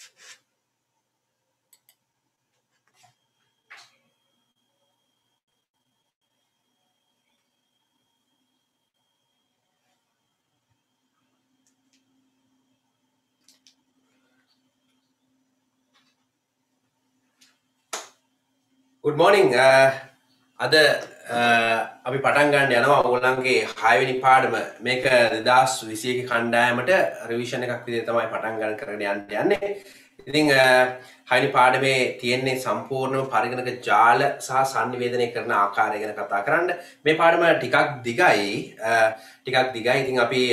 Good morning. අද අපි පටන් ගන්න යනවා ඔයගොල්ලන්ගේ 6 වෙනි පාඩම මේක 2021 කණ්ඩායමට රිවිෂන් එකක් විදිහට තමයි පටන් ගන්න කරගෙන යන්නේ. ඉතින් 6 වෙනි පාඩමේ තියෙන්නේ සම්පූර්ණ පරිගණක ජාල සහ sannivedanaya කරන ආකාරය ගැන කතා කරන්න. මේ පාඩම ටිකක් දිගයි. ඉතින් අපි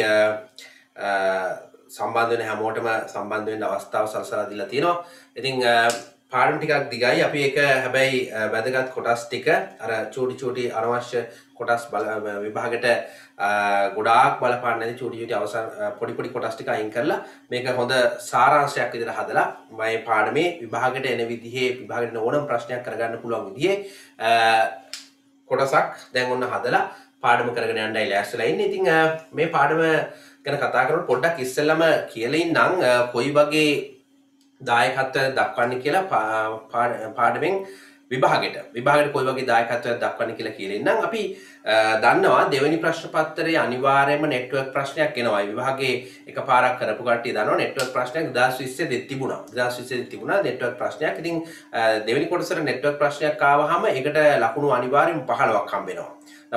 සම්බන්ධ වෙන හැමෝටම සම්බන්ධ වෙන්න අවස්ථාව සලසලා දීලා තියෙනවා. ඉතින් පාඩම ටිකක් දිගයි. අපි ඒක හැබැයි වැදගත් කොටස් ටික අර චූටි අනවශ්‍ය කොටස් විභාගයට ගොඩාක් බලපාන්න නැති චූටි අවසන් පොඩි කොටස් ටික අයින් කරලා මේක හොඳ සාරාංශයක් විදිහට හදලා මේ පාඩමේ විභාගයට එන විදිහේ විභාගයට ඕනම ප්‍රශ්නයක් කරගන්න පුළුවන් විදිහේ කොටසක් දැන් ඔන්න හදලා පාඩම කරගෙන යන්නයි ලෑස්තිලා ඉන්නේ. ඉතින් මේ පාඩම ගැන කතා කරනකොට පොඩ්ඩක් ඉස්සෙල්ලම කියලා ඉන්නම් කොයි වගේ දායකත්වය දක්වන්නේ කියලා පාඩමෙන් විභාගයට කොයි වගේ දායකත්වයක් දක්වන්නේ කියලා ඉන්නම්. අපි දන්නවා දෙවෙනි ප්‍රශ්න පත්‍රයේ අනිවාර්යයෙන්ම නෙට්වර්ක් ප්‍රශ්නයක් එනවා. විභාගයේ එකපාරක් කරපු කට්ටිය දන්නවා නෙට්වර්ක් ප්‍රශ්නයක් 2020 තිබුණා. නෙට්වර්ක් ප්‍රශ්නයක්. ඉතින් දෙවෙනි කොටසට නෙට්වර්ක් ප්‍රශ්නයක් ආවහම ඒකට ලකුණු අනිවාර්යයෙන්ම 15ක් හම්බ වෙනවා.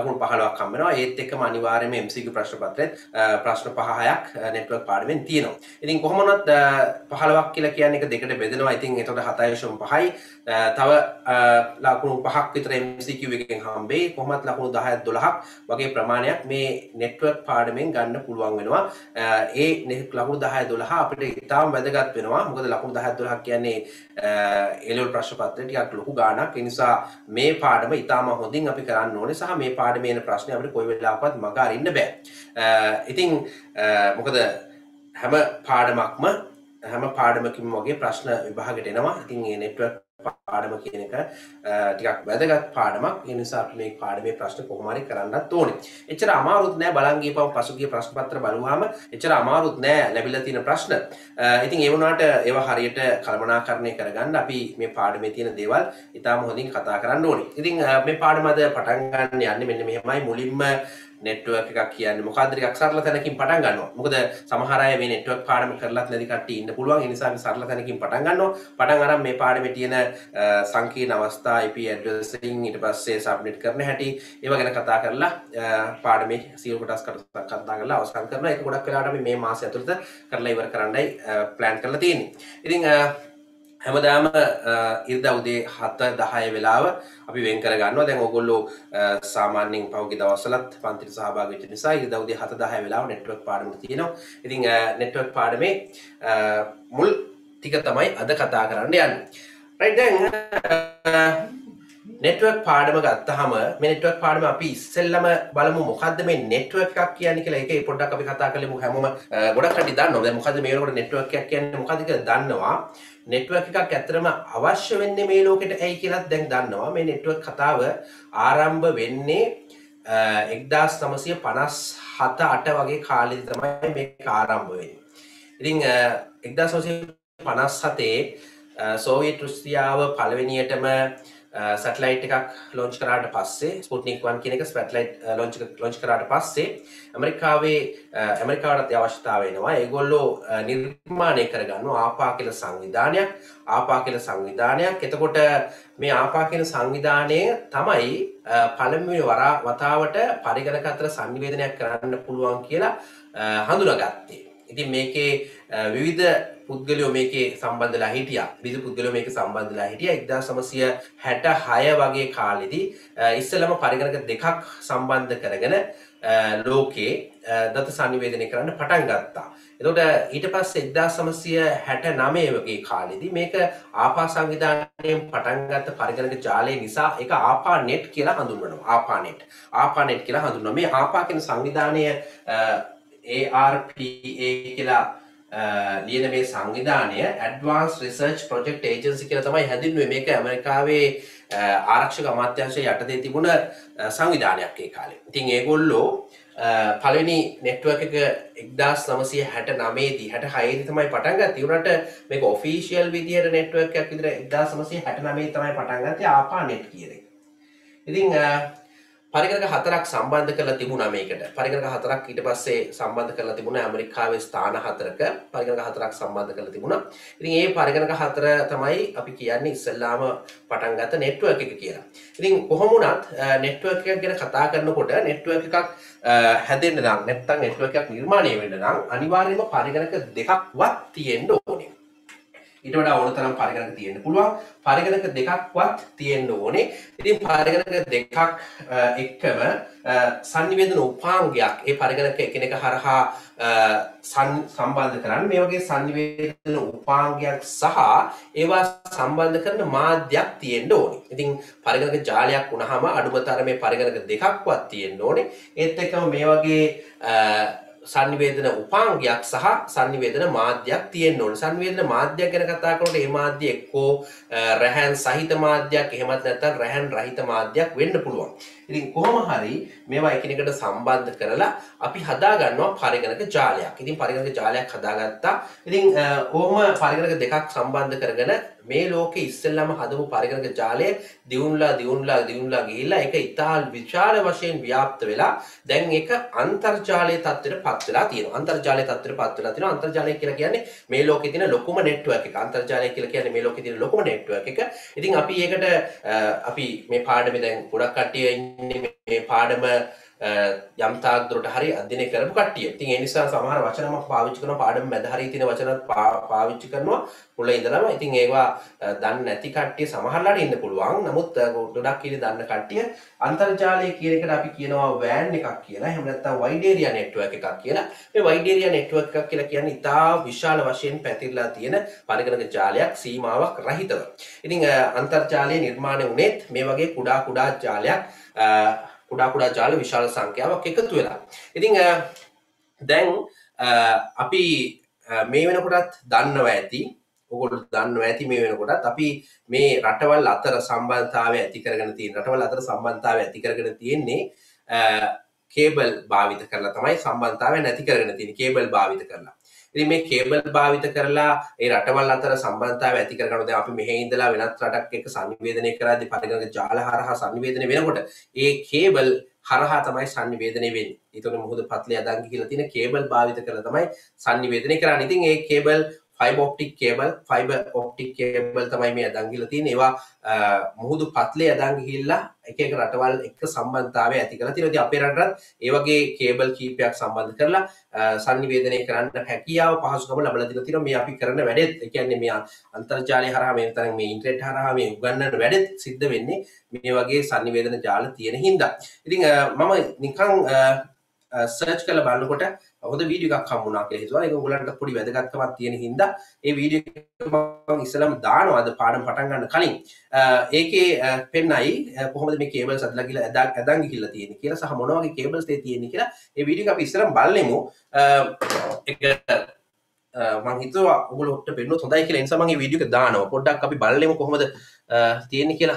ඒත් එක්කම අනිවාර්යයෙන්ම MCQ ප්‍රශ්න පත්‍රෙත් ප්‍රශ්න 5-6ක් නෙට්වර්ක් පාඩමෙන් තියෙනවා. ඉතින් කොහොම වුණත් 15ක් කියලා කියන්නේ එක දෙකට බෙදෙනවා. ඉතින් එතකොට 7.5යි තව ලකුණු 5ක් විතර MCQ එකෙන් හම්බෙයි. කොහොමත් ලකුණු 10ක් 12ක් වගේ ප්‍රමාණයක් මේ නෙට්වර්ක් පාඩමෙන් ගන්න පුළුවන් වෙනවා. ඒ ලකුණු 10 12 අපිට ඉතාම වැදගත් වෙනවා. මොකද ලකුණු 10 12ක් කියන්නේ A-level ප්‍රශ්න පත්‍රය ටිකක් ලොකු ගාණක්. ඒ නිසා මේ පාඩම ඉතාම හොඳින් අපි කරන්න ඕනේ. සහ මේ පාඩමේ එන ප්‍රශ්නේ අපිට කොයි වෙලාවකවත් මග අරින්න බෑ. ඉතින් මොකද හැම පාඩමකින්ම වගේ ප්‍රශ්න විභාගයට එනවා. ඉතින් මේ නෙට්වර්ක් පාඩම කියන එක ටිකක් වැදගත් පාඩමක්. ඒ නිසා අපි මේ පාඩමේ ප්‍රශ්න කොහොම හරි කරන්නත් ඕනේ. එච්චර අමාරුත් නෑ බලන් ගියපම පසුගිය ප්‍රශ්න පත්‍ර බලුවාම එච්චර අමාරුත් නෑ ලැබිලා තියෙන ප්‍රශ්න. ඉතින් ඒ වුණාට ඒවා හරියට කළමනාකරණය කරගන්න අපි මේ පාඩමේ තියෙන දේවල් ඉතාම හොඳින් කතා කරන්න ඕනේ. ඉතින් මේ පාඩම අද පටන් ගන්න යන්නේ මෙන්න මෙහෙමයි. මුලින්ම නෙට්වර්ක් එකක් කියන්නේ මොකක්ද ටිකක් සරල තැනකින් පටන් ගන්නවා. මොකද සමහර අය මේ නෙට්වර්ක් පාඩම කරලත් නැති කට්ටිය ඉන්න පුළුවන්. ඒ නිසා අපි සරල තැනකින් පටන් ගන්නවා. පටන් අරන් මේ පාඩමේ තියෙන සංකීර්ණ අවස්ථා IP addressing ඊට පස්සේ සබ්මිට් කරන හැටි ඒවා ගැන කතා කරලා පාඩමේ සියලු කොටස් කතා කරලා අවසන් කරනවා. ඒක ගොඩක් වෙලාවට අපි මේ මාසය ඇතුළත කරලා ඉවර කරන්නයි ප්ලෑන් කරලා තියෙන්නේ. ඉතින් හැමදාම ඉරිදා උදේ 7-10 වෙලාව අපි වෙන් කර ගන්නවා. දැන් ඕගොල්ලෝ සාමාන්‍යයෙන් පහුගිය දවස්වලත් පන්තිට සහභාගී වෙච්ච නිසා ඉරිදා උදේ 7-10 වෙලාව නෙට්වර්ක් පාඩම තියෙනවා. ඉතින් නෙට්වර්ක් පාඩමේ මුල් ටික තමයි අද කතා කරන්න යන්නේ. රයිට් දැන් නෙට්වර්ක් පාඩම ගත්තාම මේ නෙට්වර්ක් පාඩම අපි ඉස්සෙල්ලම බලමු මොකද්ද මේ නෙට්වර්ක් එකක් කියන්නේ කියලා. ඒකේ පොඩ්ඩක් අපි කතා කරමු. හැමෝම ගොඩක් කටි දන්නවා. දැන් මොකද්ද මේ වෙනකොට නෙට්වර්ක් එකක් කියන්නේ මොකද්ද කියලා දන්නවා. නෙට්වර්ක් එකක් ඇත්තටම අවශ්‍ය වෙන්නේ මේ ලෝකෙට ඇයි කියලාත් දැන් දන්නවා. මේ නෙට්වර්ක් කතාව ආරම්භ වෙන්නේ 1957-8 වගේ කාලෙදි තමයි මේක ආරම්භ වෙන්නේ. ඉතින් 1957 සෝවියට් රුසියාව පළවෙනියටම සැටලයිට් එකක් ලොන්ච් කරාට පස්සේ ස්පුට්නික් 1 කියන එක සැටලයිට් ලොන්ච් කරාට පස්සේ ඇමරිකාවට අවශ්‍යතාවය එනවා. ඒගොල්ලෝ නිර්මාණය කරගන්නවා ආපා කියලා සංවිධානයක්. එතකොට මේ ආපා කියන සංවිධානය තමයි පළමුවෙනි වතාවට පරිගණක අතර sannivedanayak කරන්න පුළුවන් කියලා හඳුනාගත්තේ. ඉතින් මේකේ විවිධ පුද්ගලයෝ මේකේ සම්බන්ධලා හිටියා. 1966 වගේ කාලෙදී ඉස්සෙල්ලම පරිගණක දෙකක් සම්බන්ධ කරගෙන ලෝකේ දත sannivedanaya කරන්න පටන් ගත්තා. එතකොට ඊට පස්සේ 1969 වගේ කාලෙදී මේක ආපා සංවිධානයෙන් පටන් ගත්ත පරිගණක ජාලය නිසා ඒක ආපා net කියලා හඳුන්වනවා. ආපා net කියලා හඳුන්වනවා. මේ ආපා කියන සංවිධානය ARPA කියලා ලියන මේ සංවිධානය Advanced Research Project Agency කියලා තමයි හැදින්නුවේ. මේක ඇමරිකාවේ ආරක්ෂක අමාත්‍යාංශය යටතේ තිබුණ සංවිධානයක් ඒ කාලේ. ඉතින් ඒගොල්ලෝ පළවෙනි නෙට්වර්ක් එක 1969 දී 66 දී තමයි පටන් ගත්තේ. උනට මේක ඔෆිෂියල් විදියට නෙට්වර්ක් එකක් විදියට 1969 තමයි පටන් ගත්තේ ආපානෙට් කියන එක. ඉතින් පරිගණක හතරක් සම්බන්ධ කරලා තිබුණා මේකට. පරිගණක හතරක් ඊට පස්සේ සම්බන්ධ කරලා තිබුණා ඇමරිකාවේ ස්ථාන හතරක පරිගණක හතරක් සම්බන්ධ කරලා තිබුණා. ඉතින් මේ පරිගණක හතර තමයි අපි කියන්නේ ඉස්සෙල්ලාම පටන් ගත්ත නෙට්වර්ක් එක කියලා. ඉතින් කොහොම වුණත් නෙට්වර්ක් එකක් ගැන කතා කරනකොට නෙට්වර්ක් එකක් හැදෙන්න නම් නැත්නම් නෙට්වර්ක් එකක් නිර්මාණය වෙන්න නම් අනිවාර්යයෙන්ම පරිගණක දෙකක්වත් තියෙන්න ඕනේ. ඊට වඩා ඕන තරම් පරිගණක තියෙන්න පුළුවන්. පරිගණක දෙකක්වත් තියෙන්න ඕනේ. ඉතින් පරිගණක දෙකක් එක්කම සංනිවේදන උපාංගයක් ඒ පරිගණක එකිනෙක හරහා සම්බන්ධ කරන්න මේ වගේ සංනිවේදන උපාංගයක් සහ ඒවා සම්බන්ධ කරන මාධ්‍යයක් තියෙන්න ඕනේ. ඉතින් පරිගණක ජාලයක් වුණාම අඩුම තරමේ පරිගණක දෙකක්වත් තියෙන්න ඕනේ. ඒත් එක්කම මේ වගේ සංනිවේදන උපාංගයක් සහ සංනිවේදන මාධ්‍යයක් තියෙන්න ඕනේ. සංනිවේදන මාධ්‍යයක් ගැන කතා කරනකොට මේ මාධ්‍ය එක්කෝ රැහන් සහිත මාධ්‍යයක් එහෙමත් නැත්නම් රැහන් රහිත මාධ්‍යයක් වෙන්න පුළුවන්. ඉතින් කොහොම හරි මේවා එකිනෙකට සම්බන්ධ කරලා අපි හදා ගන්නවා පරිගණක ජාලයක්. ඉතින් පරිගණක ජාලයක් හදාගත්තා. ඉතින් ඕම පරිගණක දෙකක් සම්බන්ධ කරගෙන මේ ලෝකේ ඉස්සෙල්ලාම හදපු පරිගණක ජාලය දියුණුලා ගිහිල්ලා ඒක ඉතාල විශාල වශයෙන් ව්‍යාප්ත වෙලා දැන් ඒක අන්තර්ජාලයේ තත්ත්වයට පත් වෙලා තියෙනවා. අන්තර්ජාලයේ තත්ත්වයට පත් වෙලා තියෙනවා. අන්තර්ජාලය කියලා කියන්නේ මේ ලෝකේ තියෙන ලොකුම නෙට්වර්ක් එක. අන්තර්ජාලය කියලා කියන්නේ මේ ලෝකේ තියෙන ලොකුම නෙට්වර්ක් එක. ඉතින් අපි ඒකට අපි මේ පාඩමේ දැන් ගොඩක් කට්ටිය ඉන්නේ මේ පාඩම යම් තාක් දුරට හරි අධ්‍යයනය කරපු කට්ටිය. ඉතින් ඒ නිසා සමහර වචන මම පාවිච්චි කරනවා පාඩම මැද හරිය තියෙන වචනත් පාවිච්චි කරනවා මුල ඉඳලම. ඉතින් ඒවා දන්නේ නැති කට්ටිය සමහරලාට ඉන්න පුළුවන්. නමුත් ගොඩක් ඉන්නේ දන්න කට්ටිය අන්තර්ජාලය කියන එකට අපි කියනවා WAN එකක් කියලා. එහෙම නැත්නම් wide area network එකක් කියලා. මේ wide area network එකක් කියලා කියන්නේ ඉතා විශාල වශයෙන් පැතිරලා තියෙන පරිගණක ජාලයක් සීමාවක් රහිතව. ඉතින් අන්තර්ජාලය නිර්මාණය වුණෙත් මේ වගේ කුඩා ජාලයක් කුඩා ජාල විශාල සංඛ්‍යාවක් එකතු වෙලා. ඉතින් දැන් අපි මේ වෙනකොටත් දන්නවා ඇති. ඔයගොල්ලෝ දන්නවා ඇති මේ වෙනකොටත් අපි මේ රටවල් අතර සම්බන්ධතාවය ඇති කරගෙන තියෙන්නේ කේබල් භාවිත කරලා තමයි සම්බන්ධතාවය නැති කරගෙන තියෙන්නේ. කේබල් භාවිත කරලා. ඉතින් මේ කේබල් භාවිත කරලා ඒ රටවල් අතර සම්බන්ධතාවය ඇති කරගන්න දැන් අපි මෙහි ඉඳලා වෙනත් රටක් එක්ක සංනිවේදනය කරද්දී පරිගණක ජාල හරහා සංනිවේදනය වෙනකොට ඒ කේබල් හරහා තමයි සංනිවේදනය වෙන්නේ. ඒතකොට මුහුද පත්ලේ අදන් කියලා තියෙන කේබල් භාවිත කරලා තමයි සංනිවේදනය කරන්නේ. ඉතින් ඒ කේබල් fiber optic cable තමයි මේ අදන් ගිහලා තියෙන්නේ. ඒවා මුහුදු පත්ලේ අදන් ගිහිල්ලා එක එක රටවල් එක්ක සම්බන්ධතාවය ඇති කරලා තියෙනවා. ඉතින් අපේ රටත් ඒ වගේ කේබල් කීපයක් සම්බන්ධ කරලා සංනිවේදනය කරන්න හැකියාව පහසුකම ලැබලා දීලා තියෙනවා. මේ අපි කරන වැඩෙත් ඒ කියන්නේ මේ අන්තර්ජාලය හරහා මේ තරම් මේ ඉන්ටර්නෙට් හරහා මේ උගන්වන වැඩෙත් සිද්ධ වෙන්නේ මේ වගේ සංනිවේදන ජාල තියෙන හින්දා. ඉතින් මම නිකන් සර්ච් කරලා බලනකොට හොඳ වීඩියෝ එකක් හම්බුණා කියලා හිතුවා. ඒක උගලන්ට පොඩි වැදගත්කමක් තියෙන හින්දා ඒ වීඩියෝ එක මම ඉස්සලම දානවා අද පාඩම පටන් ගන්න කලින්. ඒකේ පෙන්නයි කොහොමද මේ කේබල්ස් අදලා ගිහලා ඇදන් ගිහිල්ලා තියෙන්නේ කියලා සහ මොන වගේ කේබල්ස් තියෙන්නේ කියලා. ඒ වීඩියෝ එක අපි ඉස්සලම බලමු. ඒක මම හිතුවා ඔයගොල්ලෝට පෙන්නොත් හොඳයි කියලා. ඒ නිසා මම මේ වීඩියෝ එක දානවා. පොඩ්ඩක් අපි බලමු කොහොමද තියෙන්නේ කියලා.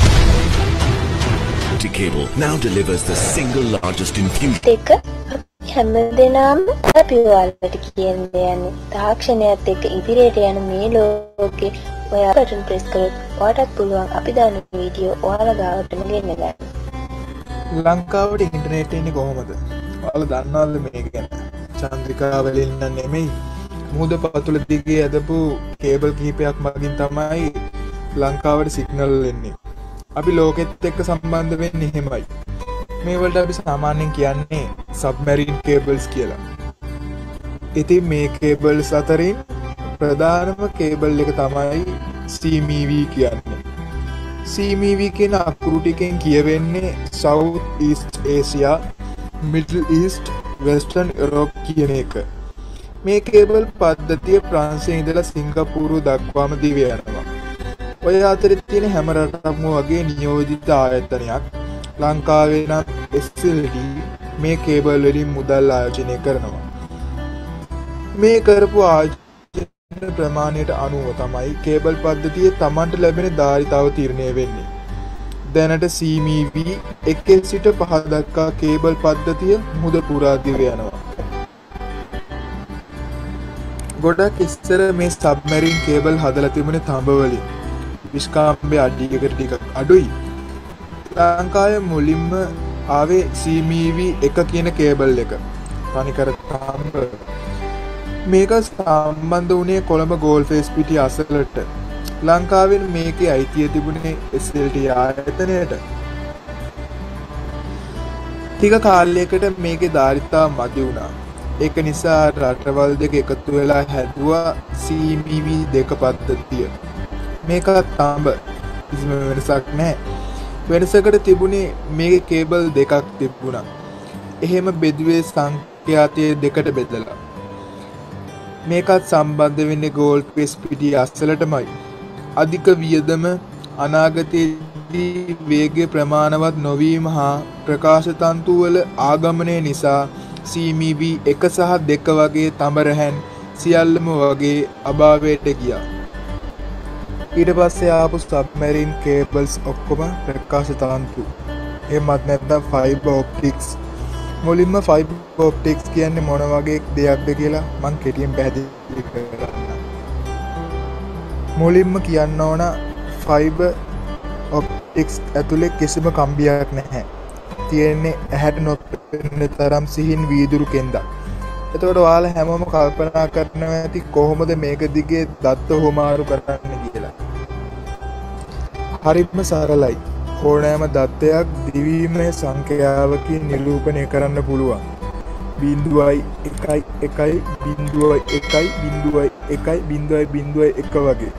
Cable now delivers the single largest infusion. දෙක හැමදෙනාම අපි ඔයාලට කියන්න යන්නේ තාක්ෂණයත් එක්ක ඉදිරියට යන මේ ලෝකේ ඔයා බටන් ප්‍රෙස් කරොත් ඔයාටත් පුළුවන් අපි දාන වීඩියෝ ඔයාලා ගාවටම ගෙන්න ගන්න. ලංකාවට ඉන්ටර්නෙට් එන්නේ කොහොමද? ඔයාලා දන්නවද මේක ගැන? චන්ද්‍රිකා වලින් නෙමෙයි මුහුද පතුල දිගේ ඇදපු කේබල් කිහිපයක් මගින් තමයි ලංකාවට සිග්නල් එන්නේ. අපි ලෝකෙත් එක්ක සම්බන්ධ වෙන්නේ එහෙමයි. මේ වලට අපි සාමාන්‍යයෙන් කියන්නේ සබ්මැරීන් කේබල්ස් කියලා. ඉතින් මේ කේබල්ස් අතරින් ප්‍රධානම කේබල් එක තමයි CMEV කියන්නේ. CMEV කියන අකුරු ටිකෙන් කියවෙන්නේ South East Asia, Middle East, Western Europe කියන එක. මේ කේබල් පද්ධතිය ප්‍රංශයෙන් ඉඳලා සිංගප්පූරු දක්වාම දිව යනවා. ඔය අතරේ තියෙන හැම රටක්ම වගේ නියෝජිත ආයතනයක් ලංකාවේ නම් SLD මේ කේබල් වලින් මුදල් ආයෝජනය කරනවා. මේ කරපු ආයෝජන ප්‍රමාණයට අනුව තමයි කේබල් පද්ධතියේ Tamanට ලැබෙන ධාරිතාව තීරණය වෙන්නේ. දැනට CMEV 1 සිට 5 දක්වා කේබල් පද්ධතිය මුහුද පුරා දිව යනවා. ගොඩක් ඉස්සර මේ සබ්මැරීන් කේබල් හදලා තිබුණේ තඹ වලින්. විස්කාම්බේ අඩියකට ටිකක් අඩුයි. ලංකාවේ මුලින්ම ආවේ CMEV 1 කියන කේබල් එක. තනිකර තඹ. මේක සම්බන්ධ වුණේ කොළඹ ගෝල්ෆේස් පිටිය අසලට. ලංකාවෙන් මේකේ අයිතිය තිබුණේ SLT ආයතනයට. ටික කාලයකට මේකේ ධාරිතාව මදි වුණා. ඒක නිසා රටවල් දෙක එකතු වෙලා හැදුවා CMEV 2 පද්ධතිය. මේක තඹ කිසිම වෙනසක් නැහැ. වෙනසකට තිබුණේ මේකේ කේබල් දෙකක් තිබුණා. එහෙම බෙදුවේ සංඛ්‍යාතයේ දෙකට බෙදලා. මේකත් සම්බන්ධ වෙන්නේ ගෝල්ෆේස් පිටිය අස්සලටමයි. අධික වියදම අනාගතයේදී වේගය ප්‍රමාණවත් නොවීම හා ප්‍රකාශ තන්තු වල ආගමනය නිසා CMEV 1 සහ 2 වගේ තඹරැහැන් සියල්ලම වගේ අභාවයට ගියා. ඊට පස්සේ ආපු සබ්මැරීන් කේබල්ස් ඔක්කොම ප්‍රකාශ තන්තු. එහෙමත් නැත්නම් ෆයිබර් ඔප්ටික්ස්. මුලින්ම ෆයිබර් ඔප්ටික්ස් කියන්නේ මොන වගේ දෙයක්ද කියලා මම කෙටියෙන් පැහැදිලි කරන්න. මුලින්ම කියන්න ඕන ෆයිබර් ඔප්ටික්ස් ඇතුලේ කිසිම කම්බියක් නැහැ. තියෙන්නේ ඇහැට නොපෙනෙන තරම් සිහින් වීදුරු කෙන්දක්. එතකොට ඔයාලා හැමෝම කල්පනා කරනවා ඇති කොහොමද මේක දිගේ දත්ත හොමාරු කරන්න කියලා. හරිම සරලයි. ඕනෑම දත්තයක් දිවීමේ සංඛ්‍යාවකින් නිරූපණය කරන්න පුළුවන්. 0.1.1.1.1.1 වගේ.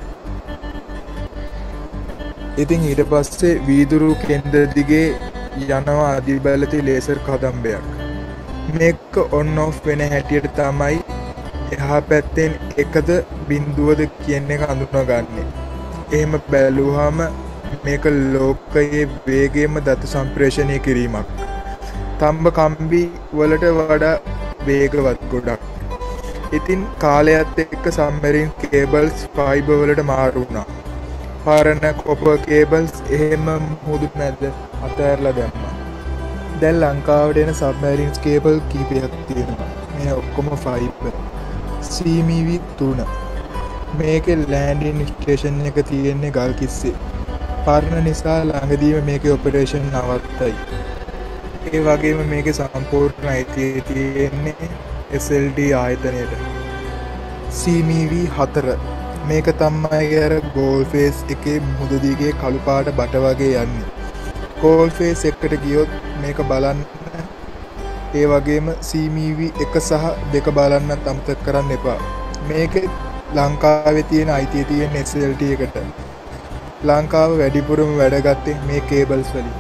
ඉතින් ඊට පස්සේ වීදුරු කෙන්ද දිගේ යනවා අධිබලති ලේසර් කදම්බයක්. මේක ඔන් ඔෆ් වෙන හැටියට තමයි එහා පැත්තෙන් එකද බිඳුවද කියන එක හඳුනාගන්නේ. එහෙම බැලුවාම මේක ලෝකයේ වේගයෙන්ම දත සම්ප්‍රේෂණය කිරීමක්. තඹ කම්බි වලට වඩා වේගවත් ගොඩක්. ඉතින් කාලයත් එක්ක සබ්මැරීන් කේබල්ස් ෆයිබර් වලට මාරු වුණා. පාරණ කොපර් කේබල්ස් එහෙම මුහුදු මැද අතහැරලා දැම්මා. දැන් ලංකාවට එන සබ්මැරීන් කේබල් කීපයක් තියෙනවා. මේ ඔක්කොම ෆයිබර්. CMEV 3. මේකේ ලෑන්ඩින් ස්ටේෂන් එක තියෙන්නේ ගල්කිස්සේ. පාරණ නිසා ළඟදීම මේකේ ඔපරේෂන් නවත්තයි. ඒ වගේම මේකේ සම්පූර්ණ අයිතිය තියෙන්නේ SLT ආයතනයට. CMEV 4. මේක තමයි අර ගෝල්ෆේස් එකේ මුහුද දිගේ කළු පාට බට වගේ යන්නේ. ගෝල්ෆේස් එකට ගියොත් මේක බලන්න. ඒ වගේම CMEV 1 සහ 2 බලන්න අමතක කරන්න එපා. මේක ලංකාවේ තියෙන අයිතිය තියෙන SLT එකට. ලංකාව වැඩිපුරම වැඩ ගත්තේ මේ කේබල්ස් වලින්.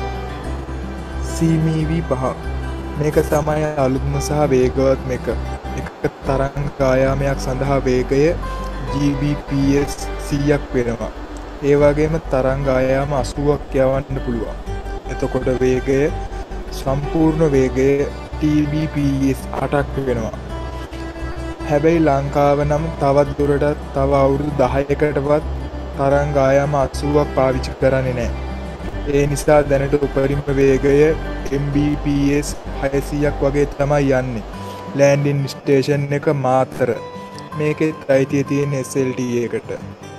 CMEV 5. මේක තමයි අලුත්ම සහ වේගවත් මේක. එක තරංග ආයාමයක් සඳහා වේගය Gbps 100ක් වෙනවා. ඒ වගේම තරංග ආයාම 80ක් යවන්න පුළුවන්. එතකොට වේගය සම්පූර්ණ වේගය Tbps 8ක් වෙනවා. හැබැයි ලංකාව නම් තවත් දුරටත් තව අවුරුදු 10කටවත් තරංග ආයාම 80ක් පාවිච්චි කරන්නේ නැහැ. ඒ නිසා දැනට උපරිම වේගය Mbps 600ක් වගේ තමයි යන්නේ. ලෑන්ඩින් ස්ටේෂන් එක මාතර. මේකෙත් අයිතිය තියෙන SLT එකට.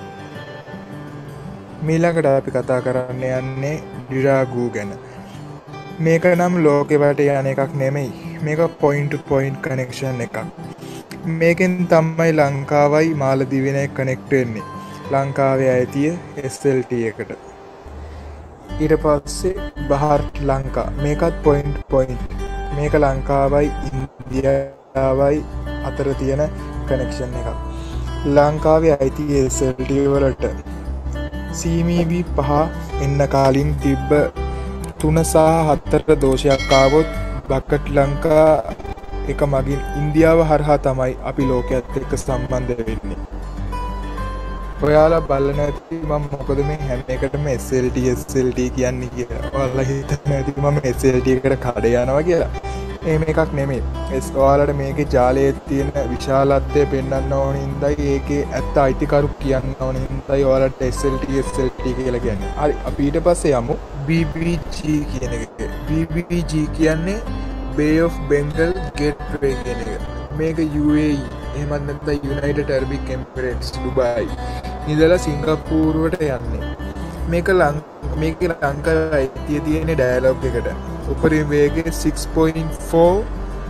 මීළඟට අපි කතා කරන්න යන්නේ ඩිරාගූ ගැන. මේක නම් ලෝකෙ වට යන එකක් නෙමෙයි. මේක පොයින්ට් ටු පොයින්ට් කනෙක්ෂන් එකක්. මේකෙන් තමයි ලංකාවයි මාලදිවයිනයි කනෙක්ට් වෙන්නේ. ලංකාවේ අයිතිය SLT එකට. ඊට පස්සේ බහාර් ලංකා. මේකත් පොයින්ට් පොයින්ට්. මේක ලංකාවයි ඉන්දියාවයි අතර තියෙන කනෙක්ෂන් එකක්. ලංකාවේ අයිතිය SLT වලට CMB 5 එන්න කාලින් තිබ්බ 3 සහ 4 දෝෂයක් ආවොත් බකට් ලංකා එක මගින් ඉන්දියාව හරහා තමයි අපි ලෝකයේත් එක්ක සම්බන්ධ වෙන්නේ. ඔයාලා බලන්න ඇති මම මොකද මේ හැම එකටම SLT කියන්නේ කියලා. ඔයාලා හිතන්න ඇති මම SLT එකට කඩ යනවා කියලා. එහෙම එකක් නෙමෙයි. ඔයාලට මේකේ ජාලයේ තියෙන විශාලත්වය පෙන්වන්න ඕන හින්දායි ඒකේ ඇත්ත අයිතිකරු කියන්න ඕන හින්දායි ඔයාලට SLT කියලා කියන්නේ. හරි අපි ඊට පස්සේ යමු BBG කියන එක. BBG කියන්නේ Bay of Bengal Gateway කියන එක. මේක UAE එහෙමත් නැත්නම් United Arab Emirates Dubai ඉඳලා සිංගප්පූරුවට යන්නේ. මේක ලංකාවේ අයිතිය තියෙන ඩයලොග් එකට. උපරිම වේගය 6.4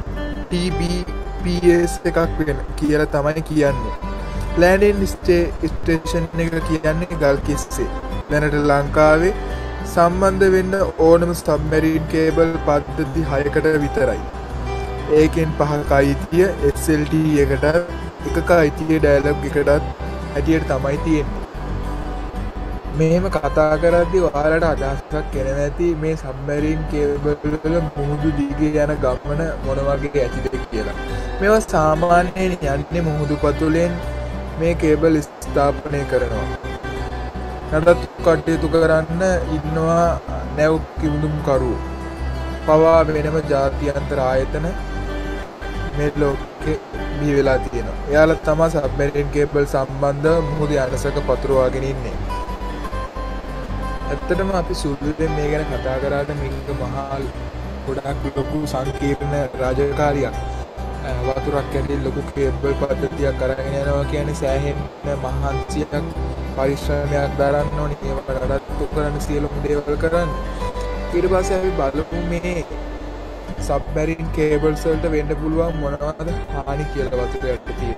Tbps එකක් වෙන කියලා තමයි කියන්නේ. ලෑන්ඩින් ස්ටේෂන් එක කියන්නේ ගල්කිස්සේ. දැනට ලංකාවේ සම්බන්ධ වෙන්න ඕනම සබ්මරීන් කේබල් පද්ධති 6කට විතරයි. ඒකෙන් 5ක අයිතිය SLT එකට එකක අයිතිය ඩයලොග් එකටත් හැටියට තමයි තියෙන්නේ. මෙහෙම කතා කරද්දී ඔයාලට අදහසක් එනවා ඇති මේ සබ්මරීන් කේබල් වල මුහුදු දිගේ යන ගමන මොන වගේ ඇතිද කියලා. මේවා සාමාන්‍යයෙන් යන්නේ මුහුදු පතුලෙන් මේ කේබල් ස්ථාපනය කරනවා. නඩත් කටයුතු කරන්න ඉන්නවා නැව් කිමුදුම් කරුවෝ. පවා වෙනම ජාත්‍යන්තර ආයතන මේ ලෝකෙ බිහි වෙලා තියෙනවා. එයාලා තමයි සබ්මරීන් කේබල් සම්බන්ධ මුහුදු යනසක පතුරවාගෙන ඉන්නේ. ඇත්තටම අපි සුළුවෙන් මේ ගැන කතා කරාට මේක මහා ගොඩක් ලොකු සංකීර්ණ රාජකාරියක්. වතුරක් ඇතුලේ ලොකු කේබල් පද්ධතියක් අරගෙන යනවා කියන්නේ සෑහෙන මහන්සියක් පරිශ්‍රමයක් දරන්න ඕනේ. ඒවට නඩත්තු කරන්න සියලුම දේවල් කරන්න. ඊට පස්සේ අපි බලමු මේ සබ්මරීන් කේබල්ස් වලට වෙන්න පුළුවන් මොනවද හානි කියලා වතුරට තියෙන.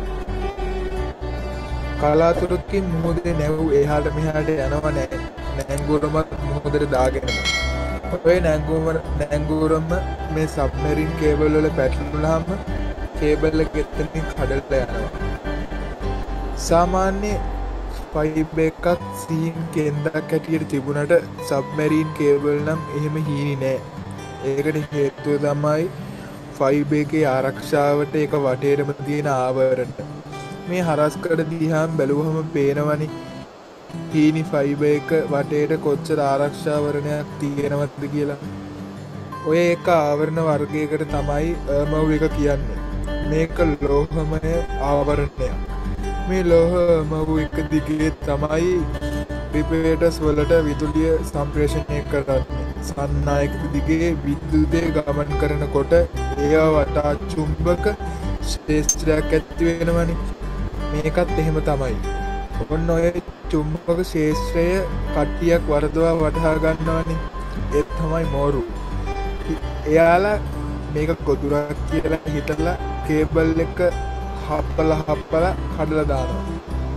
කලාතුරකින් මුහුදේ නැව් එහාට මෙහාට යනවා නැහැ. නැංගුරම මුහුදට දාගෙන. ඔය නැංගුරම මේ සබ්මරීන් කේබල් වල පැටලුනහම කේබල් එක එතනින් කඩලා යනවා. සාමාන්‍ය පයිප් එකක් සීන් කෙන්දක් හැටියට තිබුණට සබ්මරීන් කේබල් නම් එහෙම හීනි නෑ. ඒකට හේතුව තමයි ෆයිබර් එකේ ආරක්ෂාවට ඒක වටේටම තියෙන ආවරණ. මේ හරස්කඩ දිහාම බැලුවහම පේනවනේ හීනි ෆයිබර් එක වටේට කොච්චර ආරක්ෂාවරණයක් තියෙනවද කියලා. ඔය එක ආවරණ වර්ගයකට තමයි මව් එක කියන්නේ. මේක ලෝහමය ආවරණයක්. මේ ලෝහ මව් එක දිගේ තමයි රිපේටර්ස් වලට විදුලිය සම්ප්‍රේෂණය කරන්නේ. සන්නායක දිගේ විද්‍යුතය ගමන් කරනකොට ඒවා වටා චුම්බක ක්ෂේත්‍රයක් ඇති වෙනවනේ. මේකත් එහෙම තමයි. ඔන්න ඔය චුම්බක ක්ෂේත්‍රය කට්ටියක් වරදවා වටහා ගන්නවනේ. ඒ තමයි මෝරු. එයාලා මේක ගොදුරක් කියලා හිතලා කේබල් එක හප්පලා කඩලා දානවා.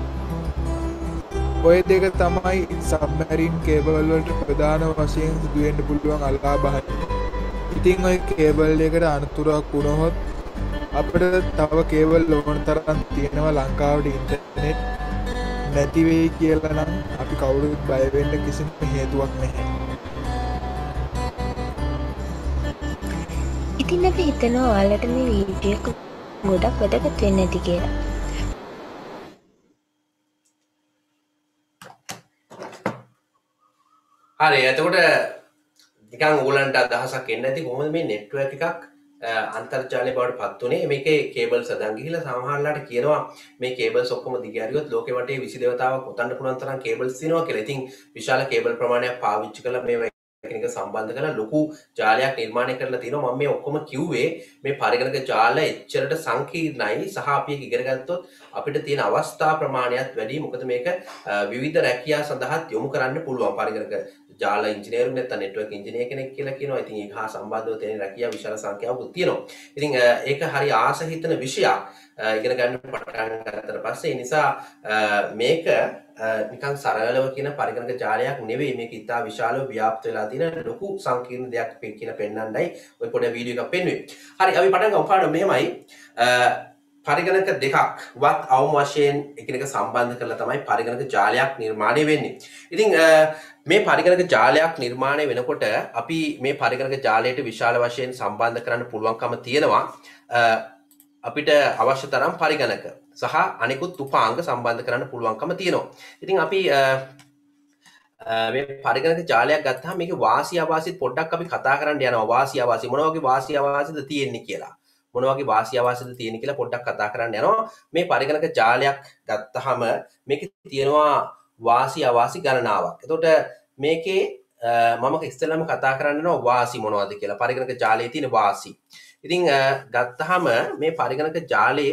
ඔය දෙක තමයි සබ්මරීන් කේබල් වලට ප්‍රධාන වශයෙන් සිදු වෙන්න පුළුවන් අලාභයන්. ඉතින් ඔය කේබල් එකට අනතුරක් වුණොත් අපිට තව කේබල් ඕන තරම් තියෙනවා ලංකාවට ඉන්ටර්නෙට් නැති වෙයි කියලා නම් අපි කවුරුත් බය වෙන්න කිසිම හේතුවක් නැහැ. ඉතින් අපි හිතනවා ඔයාලට මේ වීඩියෝ එක ගොඩක් වැදගත් වෙන්න ඇති කියලා. හරි එතකොට නිකන් ඕගලන්ට අදහසක් එන්න ඇති කොහොමද මේ නෙට්වර්ක් එකක් අන්තර්ජාලය බවට පත් වුණේ. මේකේ කේබල් සදන් ගිහිලා සමහරලාට කියනවා මේ කේබල්ස් ඔක්කොම දිග හරියොත් ලෝකෙ වටේ 20 දෙවතාවක් ඔතන්න පුළුවන් තරම් කේබල්ස් තියෙනවා කියලා. ඉතින් විශාල කේබල් ප්‍රමාණයක් පාවිච්චි කළා මේ එකිනෙක සම්බන්ධ කරලා ලොකු ජාලයක් නිර්මාණය කරලා තියෙනවා. මම මේ ඔක්කොම කිව්වේ මේ පරිගණක ජාල එච්චරට සංකීර්ණයි සහ අපි ඒක ඉගෙන ගත්තොත් අපිට තියෙන අවස්ථා ප්‍රමාණයත් වැඩි. මොකද මේක විවිධ රැකියා සඳහාත් යොමු කරන්න පුළුවන්. පරිගණක ජාල ඉංජිනේරු නැත්නම් නෙට්වර්ක් ඉංජිනේර කෙනෙක් කියලා කියනවා. ඉතින් ඒක හා සම්බන්ධව තියෙන රැකියා විශාල සංඛ්‍යාවක් තියෙනවා. ඉතින් ඒක හරි ආස හිතන විෂයක්. ඉගෙන ගන්න පටන් ගත්තට පස්සේ ඒ නිසා මේක නිකන් සරලව කියන පරිගණක ජාලයක් නෙවෙයි. මේක ඉතා විශාලව ව්‍යාප්ත වෙලා තියෙන ලොකු සංකීර්ණ දෙයක් කියලා පෙන්වන්නයි ඔය පොඩි වීඩියෝ එකක් පෙන්වුවේ. හරි අපි පටන් ගමු. පාඩම මෙහෙමයි. පරිගණක දෙකක් වත් අවම වශයෙන් එකිනෙක සම්බන්ධ කරලා තමයි පරිගණක ජාලයක් නිර්මාණය වෙන්නේ. ඉතින් මේ පරිගණක ජාලයක් නිර්මාණය වෙනකොට අපි මේ පරිගණක ජාලයට විශාල වශයෙන් සම්බන්ධ කරන්න පුළුවන්කම තියෙනවා. අපිට අවශ්‍ය තරම් පරිගණක සහ අනිකුත් උපාංග සම්බන්ධ කරන්න පුළුවන්කම තියෙනවා. ඉතින් අපි මේ පරිගණක ජාලයක් ගත්තාම මේකේ වාසි අවාසිත් පොඩ්ඩක් අපි කතා කරන්න යනවා. වාසි අවාසි මොන වගේ වාසි අවාසිද තියෙන්නේ කියලා. මොන වගේ වාසි අවාසිද තියෙන්නේ කියලා පොඩ්ඩක් කතා කරන්න යනවා. මේ පරිගණක ජාලයක් ගත්තාම මේකේ තියෙනවා වාසි අවාසි ගණනාවක්. එතකොට මේකේ මම ඉස්සෙල්ලාම කතා කරන්න යනවා වාසි මොනවද කියලා. පරිගණක ජාලයේ තියෙන වාසි. ඉතින් ගත්තහම මේ පරිගණක ජාලයේ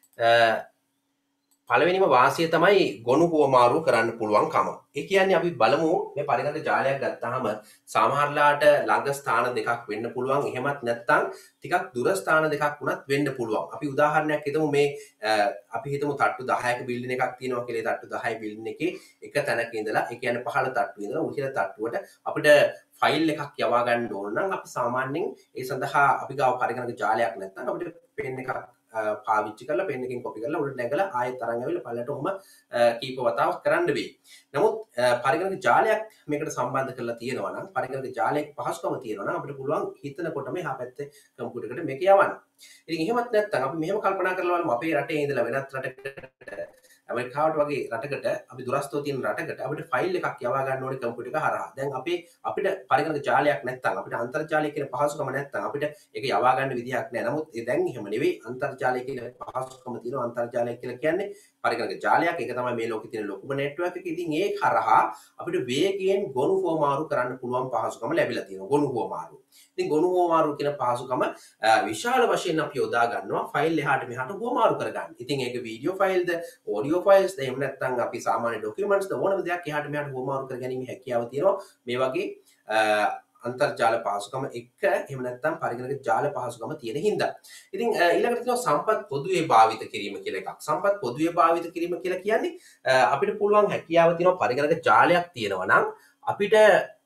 පළවෙනිම වාසිය තමයි ගොනු හුවමාරු කරන්න පුළුවන්කම. ඒ කියන්නේ අපි බලමු මේ පරිගණක ජාලයක් ගත්තාම සමහරලාට ළඟ ස්ථාන දෙකක් වෙන්න පුළුවන්. එහෙමත් නැත්නම් ටිකක් දුර ස්ථාන දෙකක් වුණත් වෙන්න පුළුවන්. අපි උදාහරණයක් හිතමු මේ අපි හිතමු තට්ටු 10ක බිල්ඩින් එකක් තියෙනවා කියලා. ඒ තට්ටු 10 බිල්ඩින් එකේ එක තැනක ඉඳලා ඒ කියන්නේ පහළ තට්ටුවේ ඉඳලා උඩ තට්ටුවට අපිට ෆයිල් එකක් යවා ගන්න ඕන නම් අපි සාමාන්‍යයෙන් ඒ සඳහා අපි ගාව පරිගණක ජාලයක් නැත්නම් අපිට පෙන් එකක් පාවිච්චි කරලා පෙන් එකකින් කොපි කරලා උඩට නැගලා ආයෙත් අරන් ඇවිල්ලා පල්ලට ඔහම කීප වතාවක් කරන්න වෙයි. නමුත් පරිගණක ජාලයක් මේකට සම්බන්ධ කරලා තියෙනවා නම් පරිගණක ජාලයක පහසුකම තියෙනවා නම් අපිට පුළුවන් හිතනකොටම එහා පැත්තේ කම්පියුටර් එකට මේක යවන්න. ඉතින් එහෙමත් නැත්නම් අපි මෙහෙම කල්පනා කරලා බලමු අපේ රටේ ඉඳලා වෙනත් රටකට ඇමරිකාවට වගේ රටකට අපි දුරස්තව තියෙන රටකට අපිට ෆයිල් එකක් යවා ගන්න ඕනේ කම්පියුටර් එක හරහා. දැන් අපිට පරිගණක ජාලයක් නැත්නම් අපිට අන්තර්ජාලය කියන පහසුකම නැත්නම් අපිට ඒක යවා ගන්න විදිහක් නැහැ. නමුත් දැන් එහෙම නෙවෙයි. අන්තර්ජාලය කියන පහසුකම තියෙනවා. අන්තර්ජාලය කියලා කියන්නේ පරිගණක ජාලයක්. ඒක තමයි මේ ලෝකේ තියෙන ලොකුම නෙට්වර්ක් එක. ඉතින් ඒ හරහා අපිට වේගයෙන් ගොනු හුවමාරු කරන්න පුළුවන් පහසුකම ලැබිලා තියෙනවා. ගොනු හුවමාරු. ඉතින් ගොනු හුවමාරු කියන පහසුකම විශාල වශයෙන් අපි යොදා ගන්නවා ෆයිල් එහාට මෙහාට හුවමාරු කරගන්න. ඉතින් ඒක වීඩියෝ ෆයිල්ද, ඔඩියෝ ෆයිල්ස් ද, එහෙම නැත්නම් අපි සාමාන්‍ය ඩොකියුමන්ට්ස් ද ඕනම දෙයක් එහාට මෙහාට හුවමාරු කරගැනීමේ හැකියාව තියෙනවා මේ වගේ අන්තර්ජාල පහසුකම එක්ක. එහෙම නැත්නම් පරිගණක ජාල පහසුකම තියෙන හින්දා. ඉතින් ඊළඟට තියෙනවා සම්පත් පොදුවේ භාවිත කිරීම කියලා එකක්. සම්පත් පොදුවේ භාවිත කිරීම කියලා කියන්නේ අපිට පුළුවන් හැකියාව තියෙනවා පරිගණක ජාලයක් තියෙනවා නම් අපිට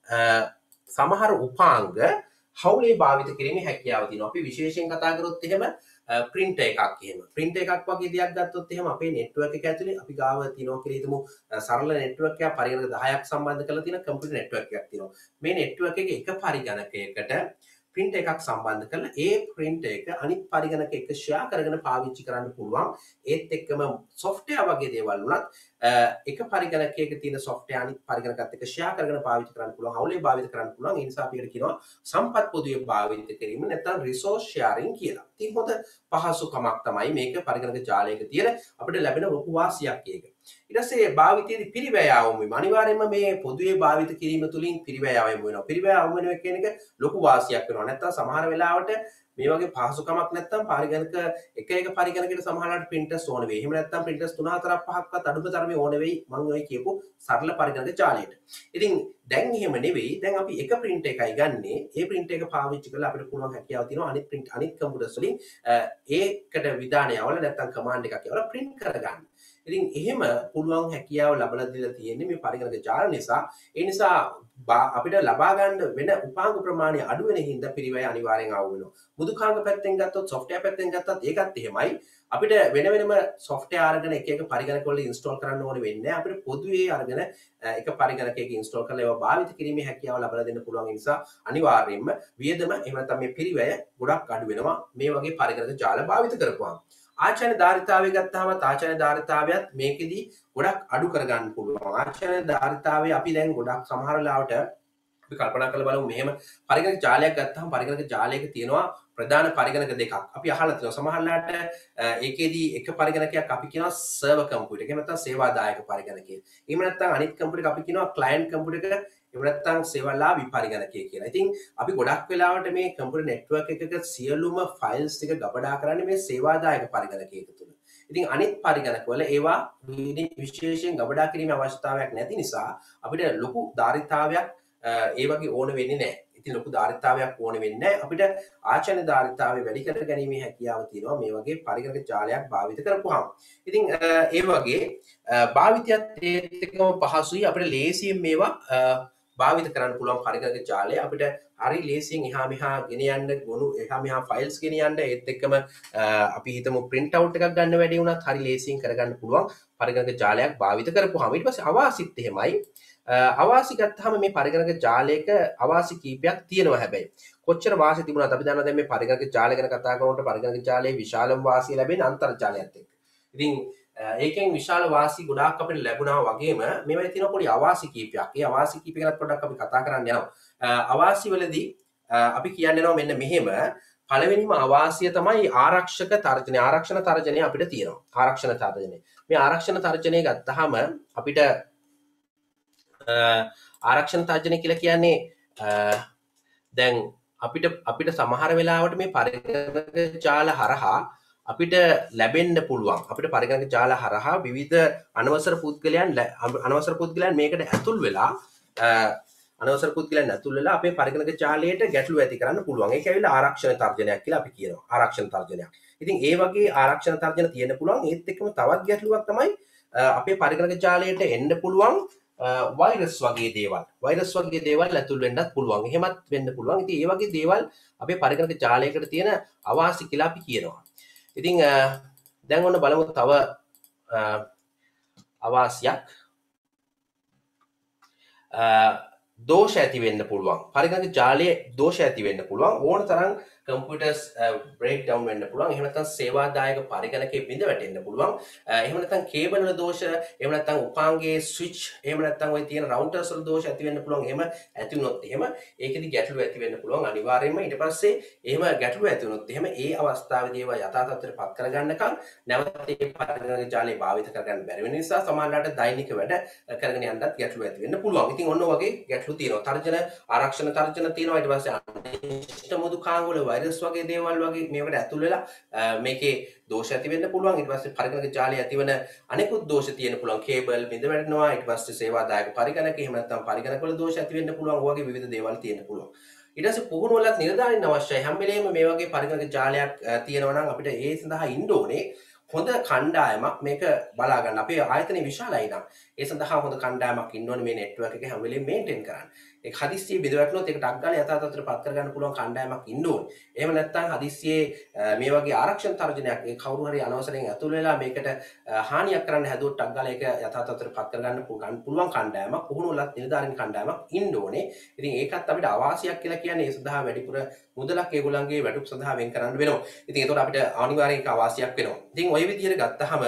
සමහර උපාංග හවුලේ භාවිත කිරීමේ හැකියාව තියෙනවා. අපි විශේෂයෙන් කතා කරොත් එහෙම print එකක් එහෙම. print එකක් වගේ දෙයක් ගත්තොත් එහෙම අපේ network එක ඇතුලේ අපි ගාව තියෙනවා කියලා හිතමු සරල network එකක් පරිගණක 10ක් සම්බන්ධ කරලා තියෙන computer network එකක් තියෙනවා. මේ network එකේ එක පරිගණකයකට print එකක් සම්බන්ධ කරලා ඒ print එක අනිත් පරිගණක එක share කරගෙන පාවිච්චි කරන්න පුළුවන්. ඒත් එක්කම software වගේ දේවල් වුණත් එක පරිගණකයක තියෙන software අනිත් පරිගණකත් එක්ක share කරගෙන පාවිච්චි කරන්න පුළුවන්. හවුලේ භාවිත කරන්න පුළුවන්. ඒ නිසා අපි ඒකට කියනවා සම්පත් පොදුවේ භාවිත කිරීම නැත්නම් resource sharing කියලා. ඉතින් හොඳ පහසුකමක් තමයි මේක පරිගණක ජාලයක තියෙන අපිට ලැබෙන ලොකු වාසියක් ඒක. ඊට පස්සේ භාවිතයේදී පිරිවැය ආවම අනිවාර්යයෙන්ම මේ පොදුවේ භාවිත කිරීම තුලින් පිරිවැය ආවම වෙනවා. පිරිවැය ආවම වෙන කියන එක ලොකු වාසියක් වෙනවා. නැත්නම් සමහර වෙලාවට මේ වගේ පහසුකමක් නැත්නම් පරිගණක එක පරිගණකයකට සමහරවිට printers ඕන වෙයි. එහෙම නැත්නම් printers 3-4ක් 5ක්වත් අඩුම තරමේ ඕන වෙයි. මම ඔය කියපු සරල පරිගණක ජාලයට. ඉතින් දැන් එහෙම නෙවෙයි. දැන් අපි එක print එකයි ගන්නෙ. ඒ print එක පාවිච්චි කරලා අපිට පුළුවන් හැකියාව තියෙනවා අනිත් කම්පියුටර්ස් වලින් ඒකට විධානය යවල නැත්නම් command එකක් යවලා print කරගන්න. ඉතින් එහෙම පුළුවන් හැකියාව ලැබලා දීලා තියෙන්නේ මේ පරිගණක ජාල නිසා. ඒ නිසා අපිට ලබා ගන්න වෙන උපාංග ප්‍රමාණය අඩු වෙන හින්දා පිරිවැය අනිවාර්යෙන් ආව වෙනවා. මුදුකාංග පැත්තෙන් ගත්තොත් software පැත්තෙන් ගත්තත් ඒකත් එහෙමයි. අපිට වෙනම software අරගෙන එක පරිගණක වල install කරන්න ඕනේ වෙන්නේ නැහැ. අපිට පොදුවේ අරගෙන එක පරිගණකයක install කරලා ඒවා භාවිත කිරීමේ හැකියාව ලබා දෙන්න පුළුවන් නිසා අනිවාර්යයෙන්ම වියදම එහෙම නැත්නම් මේ පිරිවැය ගොඩක් අඩු වෙනවා මේ වගේ පරිගණක ජාල භාවිත කරපුවාම. ආචාර්ය ධාරිතාවය ගත්තාම ආචාර්ය ධාරිතාවයත් මේකෙදී ගොඩක් අඩු කරගන්න පුළුවන්. ආචාර්ය ධාරිතාවය අපි දැන් ගොඩක් සමහර වෙලාවට අපි කල්පනා කරලා බලමු මෙහෙම පරිගණක ජාලයක් ගත්තාම පරිගණක ජාලයක තියෙනවා ප්‍රධාන පරිගණක දෙකක්. අපි අහලා තියෙනවා සමහර වෙලාවට ඒකෙදී එක පරිගණකයක් අපි කියනවා සර්වර් කම්පියුටර්. එහෙම නැත්නම් සේවාදායක පරිගණකය. එහෙම නැත්නම් අනිත් කම්පියුටර් අපි කියනවා ක්ලයන්ට් කම්පියුටර්. එහෙම නැත්නම් සෙවලාවි පරිගණකය කියලා. ඉතින් අපි ගොඩක් වෙලාවට මේ කම්පියුටර් නෙට්වර්ක් එකක සියලුම ෆයිල්ස් ටික ගබඩා කරන්නේ මේ සේවාදායක පරිගණකයක තුල. ඉතින් අනිත් පරිගණකවල ඒවා විශේෂයෙන් ගබඩා කිරීමේ අවශ්‍යතාවයක් නැති නිසා අපිට ලොකු ධාරිතාවයක් ඒ වගේ ඕන වෙන්නේ නැහැ. ඉතින් ලොකු ධාරිතාවයක් ඕන වෙන්නේ නැහැ. අපිට ආචාර්ය ධාරිතාවය වැඩි කර ගැනීමේ හැකියාව තියෙනවා මේ වගේ පරිගණක ජාලයක් භාවිත කරපුවාම. ඉතින් ඒ වගේ භාවිතයත් ඒත් එක්කම පහසුයි අපිට ලේසියෙන් මේවා භාවිත කරන්න පුළුවන් පරිගණක ජාලය අපිට හරි ලේසියෙන් එහා මෙහා ගෙන යන්න ගොනු එහා මෙහා ෆයිල්ස් ගෙන යන්න ඒත් එක්කම අපි හිතමු print out එකක් ගන්න වැඩි වුණත් හරි ලේසියෙන් කරගන්න පුළුවන් පරිගණක ජාලයක් භාවිත කරපුවාම. ඊට පස්සේ අවාසිත් එහෙමයි. අවාසි ගත්තාම මේ පරිගණක ජාලයක අවාසි කීපයක් තියෙනවා හැබැයි. කොච්චර වාසි තිබුණාද අපි දන්නවා දැන් මේ පරිගණක ජාලය ගැන කතා කරනකොට පරිගණක ජාලයේ විශාලම වාසිය ලැබෙන්නේ අන්තර්ජාලයත් එක්ක. ඉතින් ඒකෙන් විශාල වාසි ගොඩාක් අපිට ලැබුණා වගේම මේවයි තියෙන පොඩි අවාසි කීපයක්. ඒ අවාසි කීප ගැන පොඩ්ඩක් අපි කතා කරන්න යනවා. අවාසි වලදී අපි කියන්නේ යනවා මෙන්න මෙහෙම පළවෙනිම අවාසිය තමයි ආරක්ෂක තර්ජනය. ආරක්ෂණ තර්ජනය අපිට තියෙනවා. ආරක්ෂණ තර්ජනය. මේ ආරක්ෂණ තර්ජනය ගත්තාම අපිට ආරක්ෂණ තර්ජනය කියලා කියන්නේ දැන් අපිට සමහර වෙලාවට මේ පරිගණක ජාල හරහා අපිට ලැබෙන්න පුළුවන් අපිට පරිගණක ජාල හරහා විවිධ අනවසර පුද්ගලයන් මේකට ඇතුල් වෙලා අපේ පරිගණක ජාලයට ගැටලු ඇති කරන්න පුළුවන්. ඒක ඇවිල්ලා ආරක්ෂණ තර්ජනයක් කියලා අපි කියනවා. ආරක්ෂණ තර්ජනයක්. ඉතින් ඒ වගේ ආරක්ෂණ තර්ජන තියෙන්න පුළුවන්. ඒත් එක්කම තවත් ගැටලුවක් තමයි අපේ පරිගණක ජාලයට එන්න පුළුවන් වෛරස් වගේ දේවල් ඇතුල් වෙන්නත් පුළුවන්. එහෙමත් වෙන්න පුළුවන්. ඉතින් ඒ වගේ දේවල් අපේ පරිගණක ජාලයකට තියෙන අවාසි කියලා අපි කියනවා. ඉතින් දැන් ඔන්න බලමු තව අවාසියක්. දෝෂ ඇති වෙන්න පුළුවන්. පරිගණක ජාලයේ දෝෂ ඇති වෙන්න පුළුවන්. ඕන තරම් කම්පියුටර්ස් බ්‍රේක් ඩවුන් වෙන්න පුළුවන්. එහෙම නැත්නම් සේවාදායක පරිගණකයේ බිඳ වැටෙන්න පුළුවන්. එහෙම නැත්නම් කේබල් වල දෝෂ, එහෙම නැත්නම් උපාංගයේ ස්විච්, එහෙම නැත්නම් ඔය තියෙන රවුටර්ස් වල දෝෂ ඇති වෙන්න පුළුවන්. එහෙම ඇති වුණොත් එහෙම ඒකෙදි ගැටලු ඇති වෙන්න පුළුවන් අනිවාර්යයෙන්ම. ඊට පස්සේ එහෙම ගැටලු ඇති වුණොත් එහෙම ඒ අවස්ථාවේදී ඒවා යථා තත්ත්වයට පත් කරගන්නකම් නැවත ඒ පරිගණක ජාලය භාවිත කරගන්න බැරි වෙන නිසා සමහරවිට දෛනික වැඩ කරගෙන යන්නත් ගැටලු ඇති වෙන්න පුළුවන්. ඉතින් ඔන්න වගේ ගැටලු තියෙනවා. තර්ජන ආරක්ෂණ තර්ජන තියෙනවා. ඊට පස්සේ අනිෂ්ඨ මුදුකාංග වල වෛරස් වගේ දේවල් වගේ මේකට ඇතුල් වෙලා මේකේ දෝෂ ඇති වෙන්න පුළුවන්. ඊට පස්සේ පරිගණක ජාලයේ ඇතිවන අනෙකුත් දෝෂ තියෙන්න පුළුවන්. කේබල් බිඳ වැටෙනවා. ඊට පස්සේ සේවාදායක පරිගණක එහෙම නැත්නම් පරිගණක වල දෝෂ ඇති වෙන්න පුළුවන්. ඔය වගේ විවිධ දේවල් තියෙන්න පුළුවන්. ඊට පස්සේ පුහුණු වලත් නිලධාරීන් අවශ්‍යයි. හැම වෙලේම මේ වගේ පරිගණක ජාලයක් තියෙනවා නම් අපිට ඒ සඳහා ඉන්න ඕනේ හොඳ කණ්ඩායමක් මේක බලා ගන්න. අපේ ආයතනය විශාලයි නම් ඒ සඳහා හොඳ කණ්ඩායමක් ඉන්න ඕනේ මේ නෙට්වර්ක් එක හැම වෙලේම මේන්ටේන් කරන්න. ඒක හදිස්සියේ බිඳ වැටුනොත් ඒක ටක් ගාලා යථා තත්ත්වයට පත් කරගන්න පුළුවන් කණ්ඩායමක් ඉන්න ඕනේ. එහෙම නැත්නම් හදිස්සියේ මේ වගේ ආරක්ෂණ තර්ජනයක් ඒ කවුරු හරි අනවසරයෙන් ඇතුල් වෙලා මේකට හානියක් කරන්න හැදුවොත් ටක් ගාලා ඒක යථා තත්ත්වයට පත් කරගන්න පුළුවන් කණ්ඩායමක් පුහුණු වලත් නිලධාරීන් කණ්ඩායමක් ඉන්න ඕනේ. ඉතින් ඒකත් අපිට අවාසියක් කියලා කියන්නේ ඒ සඳහා වැඩිපුර මුදලක් ඒගොල්ලන්ගේ වැඩුප් සඳහා වෙන් කරන්න වෙනවා. ඉතින් ඒකට අපිට අනිවාර්යයෙන් ඒක අවාසියක් වෙනවා. ඉතින් ওই විදිහට ගත්තහම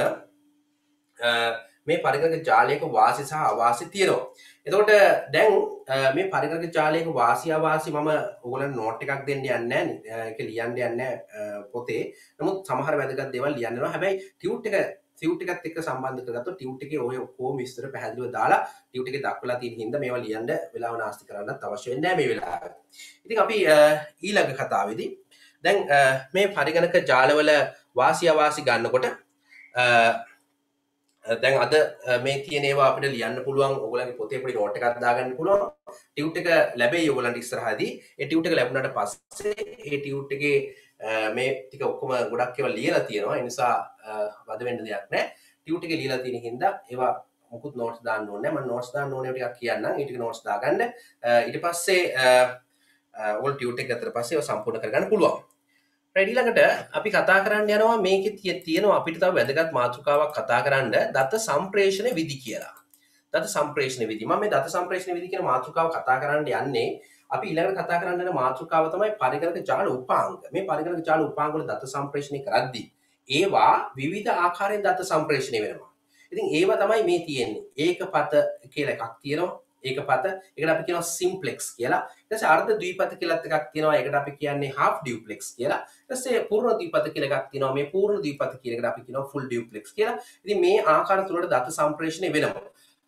මේ පරිගණක ජාලයක වාසි සහ අවාසි තියෙනවා. එතකොට දැන් මේ පරිගණක ජාලයක වාසි අවාසි මම ඔයගොල්ලන්ට නෝට් එකක් දෙන්න යන්නේ නැහැ. ඒක ලියන්න යන්නේ පොතේ. නමුත් සමහර වැදගත් දේවල් ලියන්න වෙනවා. හැබැයි ටියුට් එකත් එක්ක සම්බන්ධ කරගත්තොත් ටියුට් එකේ ඔය ඔක්කොම විස්තර පැහැදිලිව දාලා ටියුට් එකේ දක්වලා තියෙන හින්දා මේවා ලියන්න වෙලාව නාස්ති කරන්නත් අවශ්‍ය වෙන්නේ නැහැ මේ වෙලාවේ. ඉතින් අපි ඊළඟ කතාවේදී දැන් මේ පරිගණක ජාලවල වාසි අවාසි ගන්නකොට දැන් අද මේ තියෙන ඒවා අපිට ලියන්න පුළුවන්. ඔයගොල්ලන්ගේ පොතේ පොඩි නෝට් එකක් දාගන්න පුළුවන්. ටියුට් එක ලැබෙයි ඔයගොල්ලන්ට ඉස්සරහදී. ඒ ටියුට් එක ලැබුණාට පස්සේ ඒ ටියුට් එකේ මේ ටික ඔක්කොම ගොඩක් ඒවා ලියලා තියෙනවා. ඒ නිසා වද වෙන්න දෙයක් නැහැ. ටියුට් එකේ ලියලා තියෙන හින්දා ඒවා මොකුත් නෝට්ස් දාන්න ඕනේ නැහැ. මම නෝට්ස් දාන්න ඕනේ ටිකක් කියන්නම්. ඒ ටික නෝට්ස් දාගන්න. ඊට පස්සේ ඔයගොල්ලෝ ටියුට් එක ගත්තට පස්සේ ඒවා සම්පූර්ණ කරගන්න පුළුවන්. ඊළඟට අපි කතා කරන්න යනවා මේකේ තියෙනවා අපිට තව වැදගත් මාතෘකාවක් කතා කරන්න දත්ත සම්ප්‍රේෂණ විධි කියලා. දත්ත සම්ප්‍රේෂණ විධි. මම මේ දත්ත සම්ප්‍රේෂණ විධි කියන මාතෘකාව කතා කරන්න යන්නේ අපි ඊළඟට කතා කරන්න යන මාතෘකාව තමයි පරිගණක ජාල උපාංග. මේ පරිගණක ජාල උපාංග වල දත්ත සම්ප්‍රේෂණය කරද්දී ඒවා විවිධ ආකාරයෙන් දත්ත සම්ප්‍රේෂණය වෙනවා. ඉතින් ඒවා තමයි මේ තියෙන්නේ. ඒකපත කියලා එකක් තියෙනවා. ඒකපත ඒකට අපි කියනවා සිම්ප්ලෙක්ස් කියලා. ඊට පස්සේ අර්ධ ද්විපත කියලාත් එකක් තියෙනවා. ඒකට අපි කියන්නේ half duplex කියලා. ඊට පස්සේ පූර්ණ ද්විපත කියලා එකක් තියෙනවා. මේ පූර්ණ ද්විපත කියන එකට අපි කියනවා full duplex කියලා. ඉතින් මේ ආකාර තුනට දත්ත සම්ප්‍රේෂණය වෙනවා.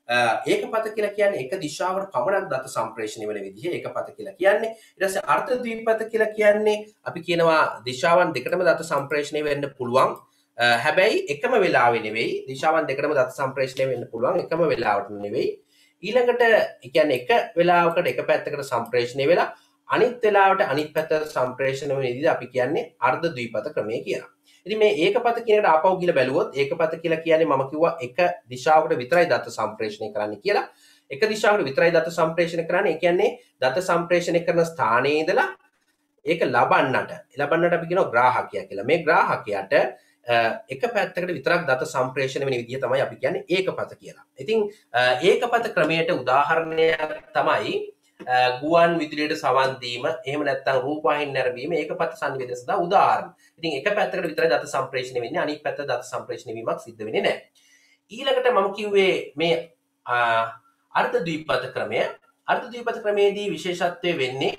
ඒකපත කියලා කියන්නේ එක දිශාවකට පමණක් දත සම්ප්‍රේෂණය වෙන විදිහ ඒකපත කියලා කියන්නේ. ඊට පස්සේ අර්ථ ද්විපත කියලා කියන්නේ අපි කියනවා දිශාවන් දෙකටම දත සම්ප්‍රේෂණය වෙන්න පුළුවන්. හැබැයි එකම වෙලාවෙ නෙවෙයි. දිශාවන් දෙකටම දත සම්ප්‍රේෂණය වෙන්න පුළුවන් එකම වෙලාවට නෙවෙයි. ඊළඟට ඒ කියන්නේ එක වෙලාවකට එක පැත්තකට සම්ප්‍රේෂණය වෙලා අනිත් වෙලාවට අනිත් පැත්තට සම්ප්‍රේෂණය වෙන විදිහ අපි කියන්නේ අර්ධ ද්විපත ක්‍රමය කියලා. ඉතින් මේ ඒකපත කියන එකට ආපහු ගිහලා බැලුවොත් ඒකපත කියලා කියන්නේ මම කිව්වා එක දිශාවකට විතරයි දත්ත සම්ප්‍රේෂණය කරන්න කියලා. එක දිශාවකට විතරයි දත්ත සම්ප්‍රේෂණය කරන්නේ. ඒ කියන්නේ දත්ත සම්ප්‍රේෂණය කරන ස්ථානයේ ඉඳලා ඒක ලබන්නට අපි කියනවා ග්‍රාහකයා කියලා. මේ ග්‍රාහකයාට එක පැත්තකට විතරක් දත්ත සම්ප්‍රේෂණය වෙන විදිහ තමයි අපි කියන්නේ ඒකපත කියලා. ඉතින් ඒකපත ක්‍රමයට උදාහරණයක් තමයි ගුවන් විදුලියට සවන් දීම, එහෙම නැත්නම් රූපවාහිනී නැරඹීම ඒකපත සංවේදනය සඳහා උදාහරණ. ඉතින් එක පැත්තකට විතරයි දත්ත සම්ප්‍රේෂණය වෙන්නේ, අනිත් පැත්ත දත්ත සම්ප්‍රේෂණය වීමක් සිද්ධ වෙන්නේ නැහැ. ඊළඟට මම කිව්වේ මේ අර්ධ ද්විපත ක්‍රමය. අර්ධ ද්විපත ක්‍රමයේදී විශේෂත්වය වෙන්නේ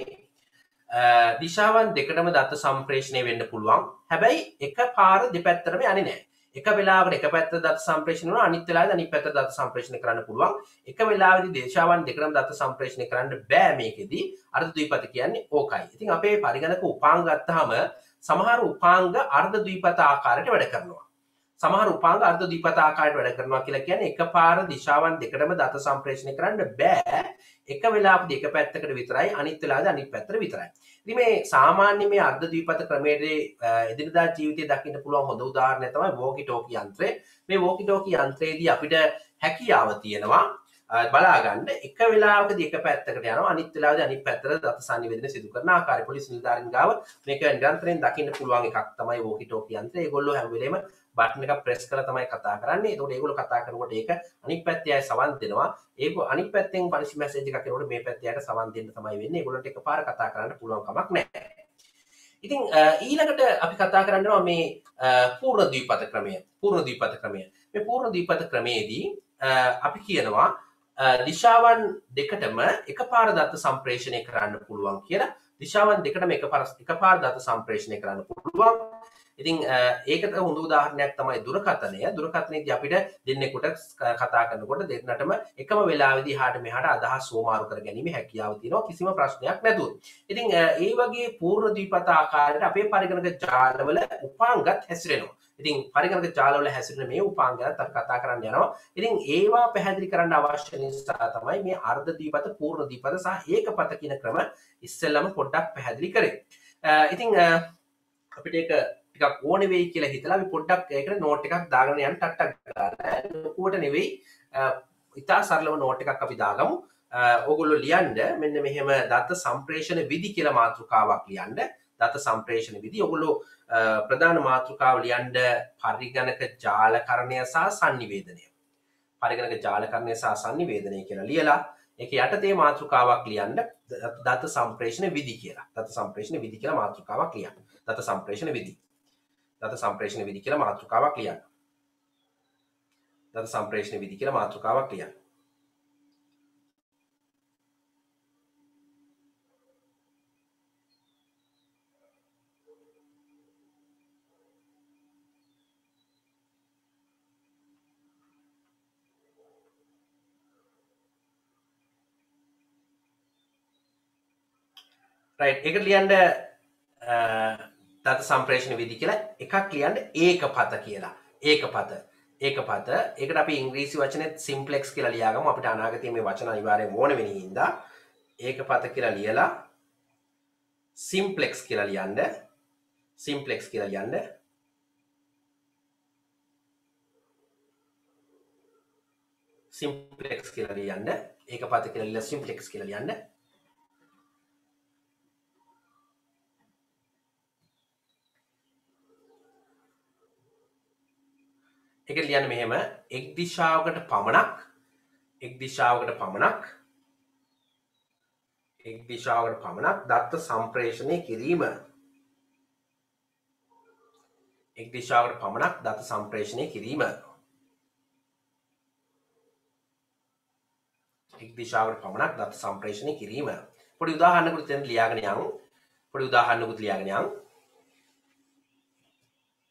දිශාවන් දෙකටම දත්ත සම්ප්‍රේෂණය වෙන්න පුළුවන්. හැබැයි එක පාර දෙපැත්තටම යන්නේ නැහැ. එක වෙලාවකට එක පැත්තට දත්ත සම්ප්‍රේෂණය කරනවා, අනිත් වෙලාවෙදී අනිත් පැත්තට දත්ත සම්ප්‍රේෂණය කරන්න පුළුවන්. එක වෙලාවෙදී දිශාවන් දෙකටම දත්ත සම්ප්‍රේෂණය කරන්න බෑ මේකෙදී. අර්ධ ද්විපත කියන්නේ ඕකයි. ඉතින් අපේ පරිගණක උපාංග ගත්තාම සමහර උපාංග අර්ධ ද්විපත ආකාරයට වැඩ කරනවා. සමහර උපාංග අර්ධ ද්විපත ආකාරයට වැඩ කරනවා කියලා කියන්නේ එකපාර දිශාවන් දෙකටම දත්ත සම්ප්‍රේෂණය කරන්න බෑ. එක වෙලාවකදී එක පැත්තකට විතරයි, අනිත් වෙලාවදී අනිත් පැත්තට විතරයි. ඉතින් මේ සාමාන්‍ය මේ අර්ධ ද්විපත ක්‍රමයේ එදිනදා ජීවිතයේ දකින්න පුළුවන් හොඳ උදාහරණයක් තමයි වෝකි ටෝකි යන්ත්‍රය. මේ වෝකි ටෝකි යන්ත්‍රයේදී අපිට හැකියාව තියෙනවා බලාගන්න එක වෙලාවකදී එක පැත්තකට යනවා, අනිත් වෙලාවදී අනිත් පැත්තට දත්ත සංනිවේදනය සිදු කරන ආකාරය. පොලිස් නිලධාරීන් ගාව මේක නිරන්තරයෙන් දකින්න පුළුවන් එකක් තමයි වෝකි ටෝකි යන්ත්‍රය. ඒගොල්ලෝ හැම වෙලේම බටන් එකක් ප්‍රෙස් කරලා තමයි කතා කරන්නේ. ඒකෝට ඒගොල්ලෝ කතා කරනකොට ඒක අනිත් පැත්තේ අය සවන් දෙනවා. ඒක අනිත් පැත්තෙන් පරිසි මැසේජ් එකක් එනකොට මේ පැත්තේ අයට සවන් දෙන්න තමයි වෙන්නේ. ඒගොල්ලන්ට එකපාර කතා කරන්න පුළුවන් කමක් නැහැ. ඉතින් ඊළඟට අපි කතා කරනවා මේ පූර්ණ ද්විපත ක්‍රමය. මේ පූර්ණ ද්විපත ක්‍රමයේදී අපි කියනවා දිශාවන් දෙකටම එකපාර දත්ත සම්ප්‍රේෂණය කරන්න පුළුවන් කියලා. දිශාවන් දෙකටම එකපාර දත්ත සම්ප්‍රේෂණය කරන්න පුළුවන්. ඉතින් ඒකට හොඳ උදාහරණයක් තමයි දුරකථනය. දුරකථනයේදී අපිට දෙන්නෙකුට කතා කරනකොට දෙන්නටම එකම වෙලාවෙදී එහාට මෙහාට අදහස් සෝමාරු කර ගැනීම හැකියාව තියෙනවා කිසිම ප්‍රශ්නයක් නැතුව. ඉතින් ඒ වගේ පූර්ණ ද්විපත ආකාරයට අපේ පරිගණක ජාලවල උපාංගත් හැසිරෙනවා. ඉතින් පරිගණක ජාලවල හැසිරෙන මේ උපාංගයත් අපි කතා කරන්න යනවා. ඉතින් ඒවා පැහැදිලි කරන්න අවශ්‍ය නිසා තමයි මේ අර්ධ ද්විපත, පූර්ණ ද්විපත සහ ඒකපත කියන ක්‍රම ඉස්සෙල්ලම පොඩ්ඩක් පැහැදිලි කරේ. ඉතින් අපිට ඒක ටිකක් ඕනේ වෙයි කියලා හිතලා අපි පොඩ්ඩක් ඒකට නෝට් එකක් දාගෙන යන්න ටක් ගාලා. ලොකුවට නෙවෙයි, ඉතා සරලව නෝට් එකක් අපි දාගමු. ඕගොල්ලෝ ලියන්න මෙන්න මෙහෙම දත්ත සම්ප්‍රේෂණ විධි කියලා මාතෘකාවක් ලියන්න. දත්ත සම්ප්‍රේෂණ විධි ඕගොල්ලෝ ප්‍රධාන මාතෘකාව ලියන්න පරිගණක ජාලකරණය සහ sannivedanaya. පරිගණක ජාලකරණය සහ sannivedanaya කියලා ලියලා ඒක යටතේ මාතෘකාවක් ලියන්න දත්ත සම්ප්‍රේෂණ විධි කියලා. දත්ත සම්ප්‍රේෂණ විධි කියලා මාතෘකාවක් ලියන්න. දත්ත සම්ප්‍රේෂණ විධි. දත්ත සම්ප්‍රේෂණ විධි කියලා මාතෘකාවක් ලියන්න. දත්ත සම්ප්‍රේෂණ විධි කියලා මාතෘකාවක් ලියන්න. රයිට්, ඒක ලියන්න දත්ත සම්ප්‍රේෂණ විධි කියලා එකක් ලියන්න ඒකපත කියලා. ඒකපත. ඒකට අපි ඉංග්‍රීසි වචනේ සිම්ප්ලෙක්ස් කියලා ලියාගමු. අපිට අනාගතයේ මේ වචන අනිවාර්යෙන් ඕන වෙන හින්දා ඒකපත කියලා ලියලා සිම්ප්ලෙක්ස් කියලා ලියන්න. සිම්ප්ලෙක්ස් කියලා ලියන්න. සිම්ප්ලෙක්ස් කියලා ලියන්න. ඒකපත කියලා ලියලා සිම්ප්ලෙක්ස් කියලා ලියන්න. ඒක ලියන්න මෙහෙම එක් දිශාවකට පමණක් දත්ත සම්ප්‍රේෂණය කිරීම. එක් දිශාවකට පමණක් දත්ත සම්ප්‍රේෂණය කිරීම. එක් දිශාවකට පමණක් දත්ත සම්ප්‍රේෂණය කිරීම. පොඩි උදාහරණයකට දැන් ලියාගෙන යමු.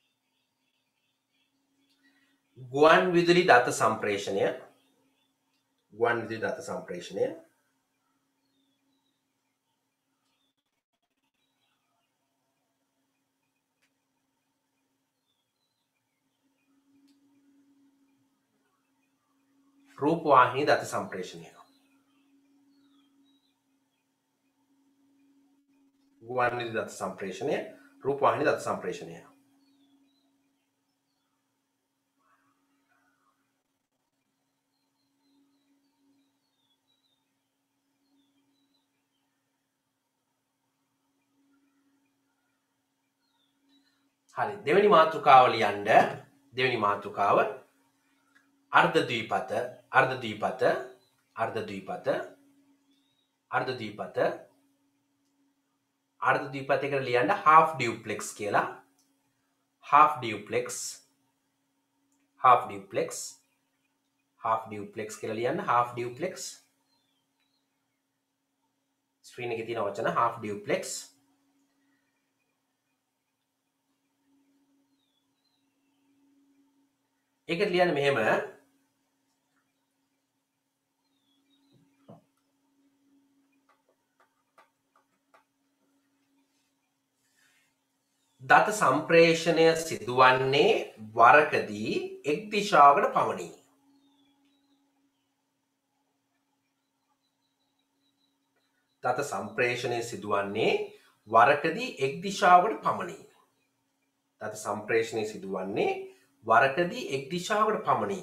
ගුවන් විදුලි දත්ත සම්ප්‍රේෂණය ගුවන් විදුලි දත සම්ප්‍රේෂණය රූපවාහිනී දත සම්ප්‍රේෂණය ගුවන් විදුලි දත සම්ප්‍රේෂණය රූපවාහිනී දත සම්ප්‍රේෂණය හරි දෙවෙනි මාතෘකාව ලියන්න දෙවෙනි මාතෘකාව අර්ධ ද්විපත අර්ධ ද්විපත අර්ධ ද්විපත අර්ධ ද්විපත අර්ධ ද්විපතයකට ලියන්න half duplex කියලා half duplex half duplex half duplex කියලා ලියන්න half duplex ස්ක්‍රීන් එකේ තියෙන වචන half duplex ඒකට ලියන්න මෙහෙම දත සම්ප්‍රේෂණය සිදුවන්නේ වරකදී එක් දිශාවකට පමණි. දත සම්ප්‍රේෂණය සිදුවන්නේ වරකදී එක් දිශාවකට පමණි. දත සම්ප්‍රේෂණය සිදුවන්නේ වරකදී එක් දිශාවකට පමණි.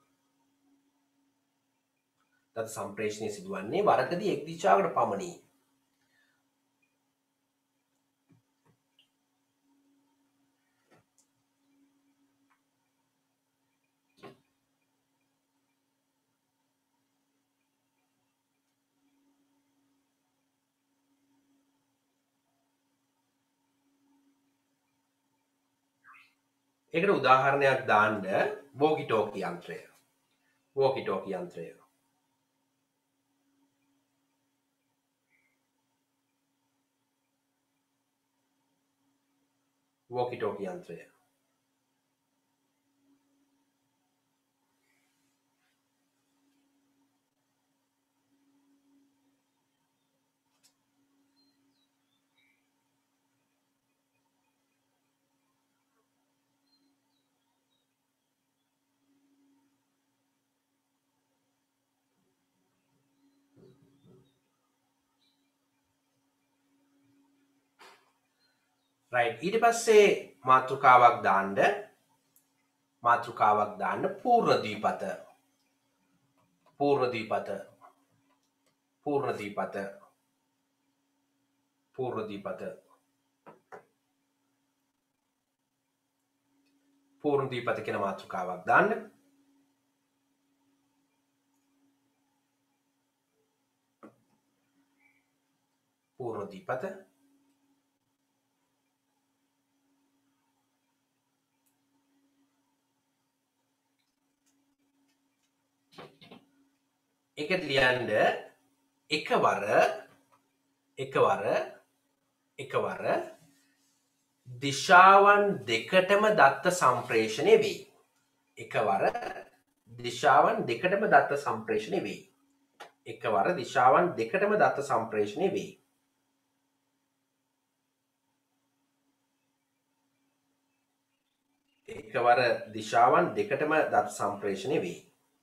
දත සම්ප්‍රේෂණය සිදුවන්නේ වරකදී එක් දිශාවකට පමණි. ඒකට උදාහරණයක් දාන්න walkie talkie යන්ත්‍රය. walkie talkie යන්ත්‍රය. walkie talkie යන්ත්‍රය. right ඊට පස්සේ මාතෘකාවක් දාන්න පූර්ණ ද්විපත පූර්ණ ද්විපත පූර්ණ ද්විපත පූර්ණ ද්විපත පූර්ණ ද්විපත කියන මාතෘකාවක් දාන්න පූර්ණ ද්විපත එකට ලියන්න එකවර දිශාවන් දෙකටම දත්ත සම්ප්‍රේෂණය වේ. එකවර දිශාවන් දෙකටම දත්ත සම්ප්‍රේෂණය වේ. එකවර දිශාවන් දෙකටම දත්ත සම්ප්‍රේෂණය වේ. එකවර දිශාවන් දෙකටම දත්ත සම්ප්‍රේෂණය වේ.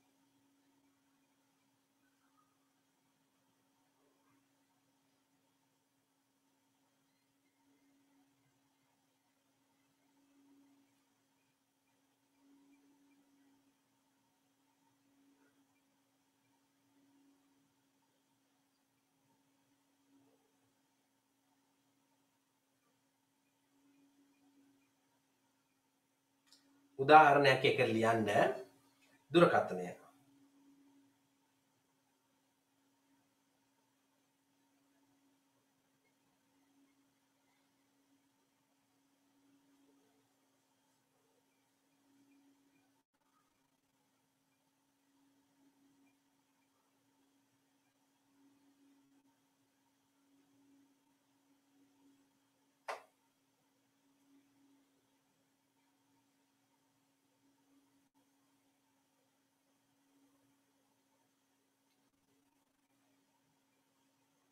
උදාහරණයක් එක ලියන්න දුරකථනය.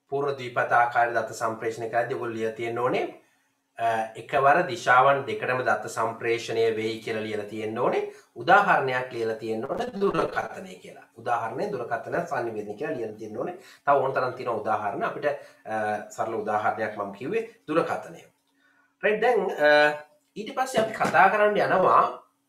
පූර්ව ද්විපථාකාර දත්ත සම්ප්‍රේෂණය කරද්දී ඔයගොල්ලෝ ලියලා තියෙන්න ඕනේ එකවර දිශාවන් දෙකටම දත්ත සම්ප්‍රේෂණය වෙයි කියලා ලියලා තියෙන්න ඕනේ. උදාහරණයක් ලියලා තියෙන්න ඕනේ දුරකථනය කියලා. උදාහරණය දුරකථන සංනිවේදනය කියලා ලියලා තියෙන්න ඕනේ. තව ඕන තරම් තියෙන උදාහරණ අපිට සරල උදාහරණයක් මම කිව්වේ දුරකථනය. right දැන් ඊට පස්සේ අපි කතා කරන්න යනවා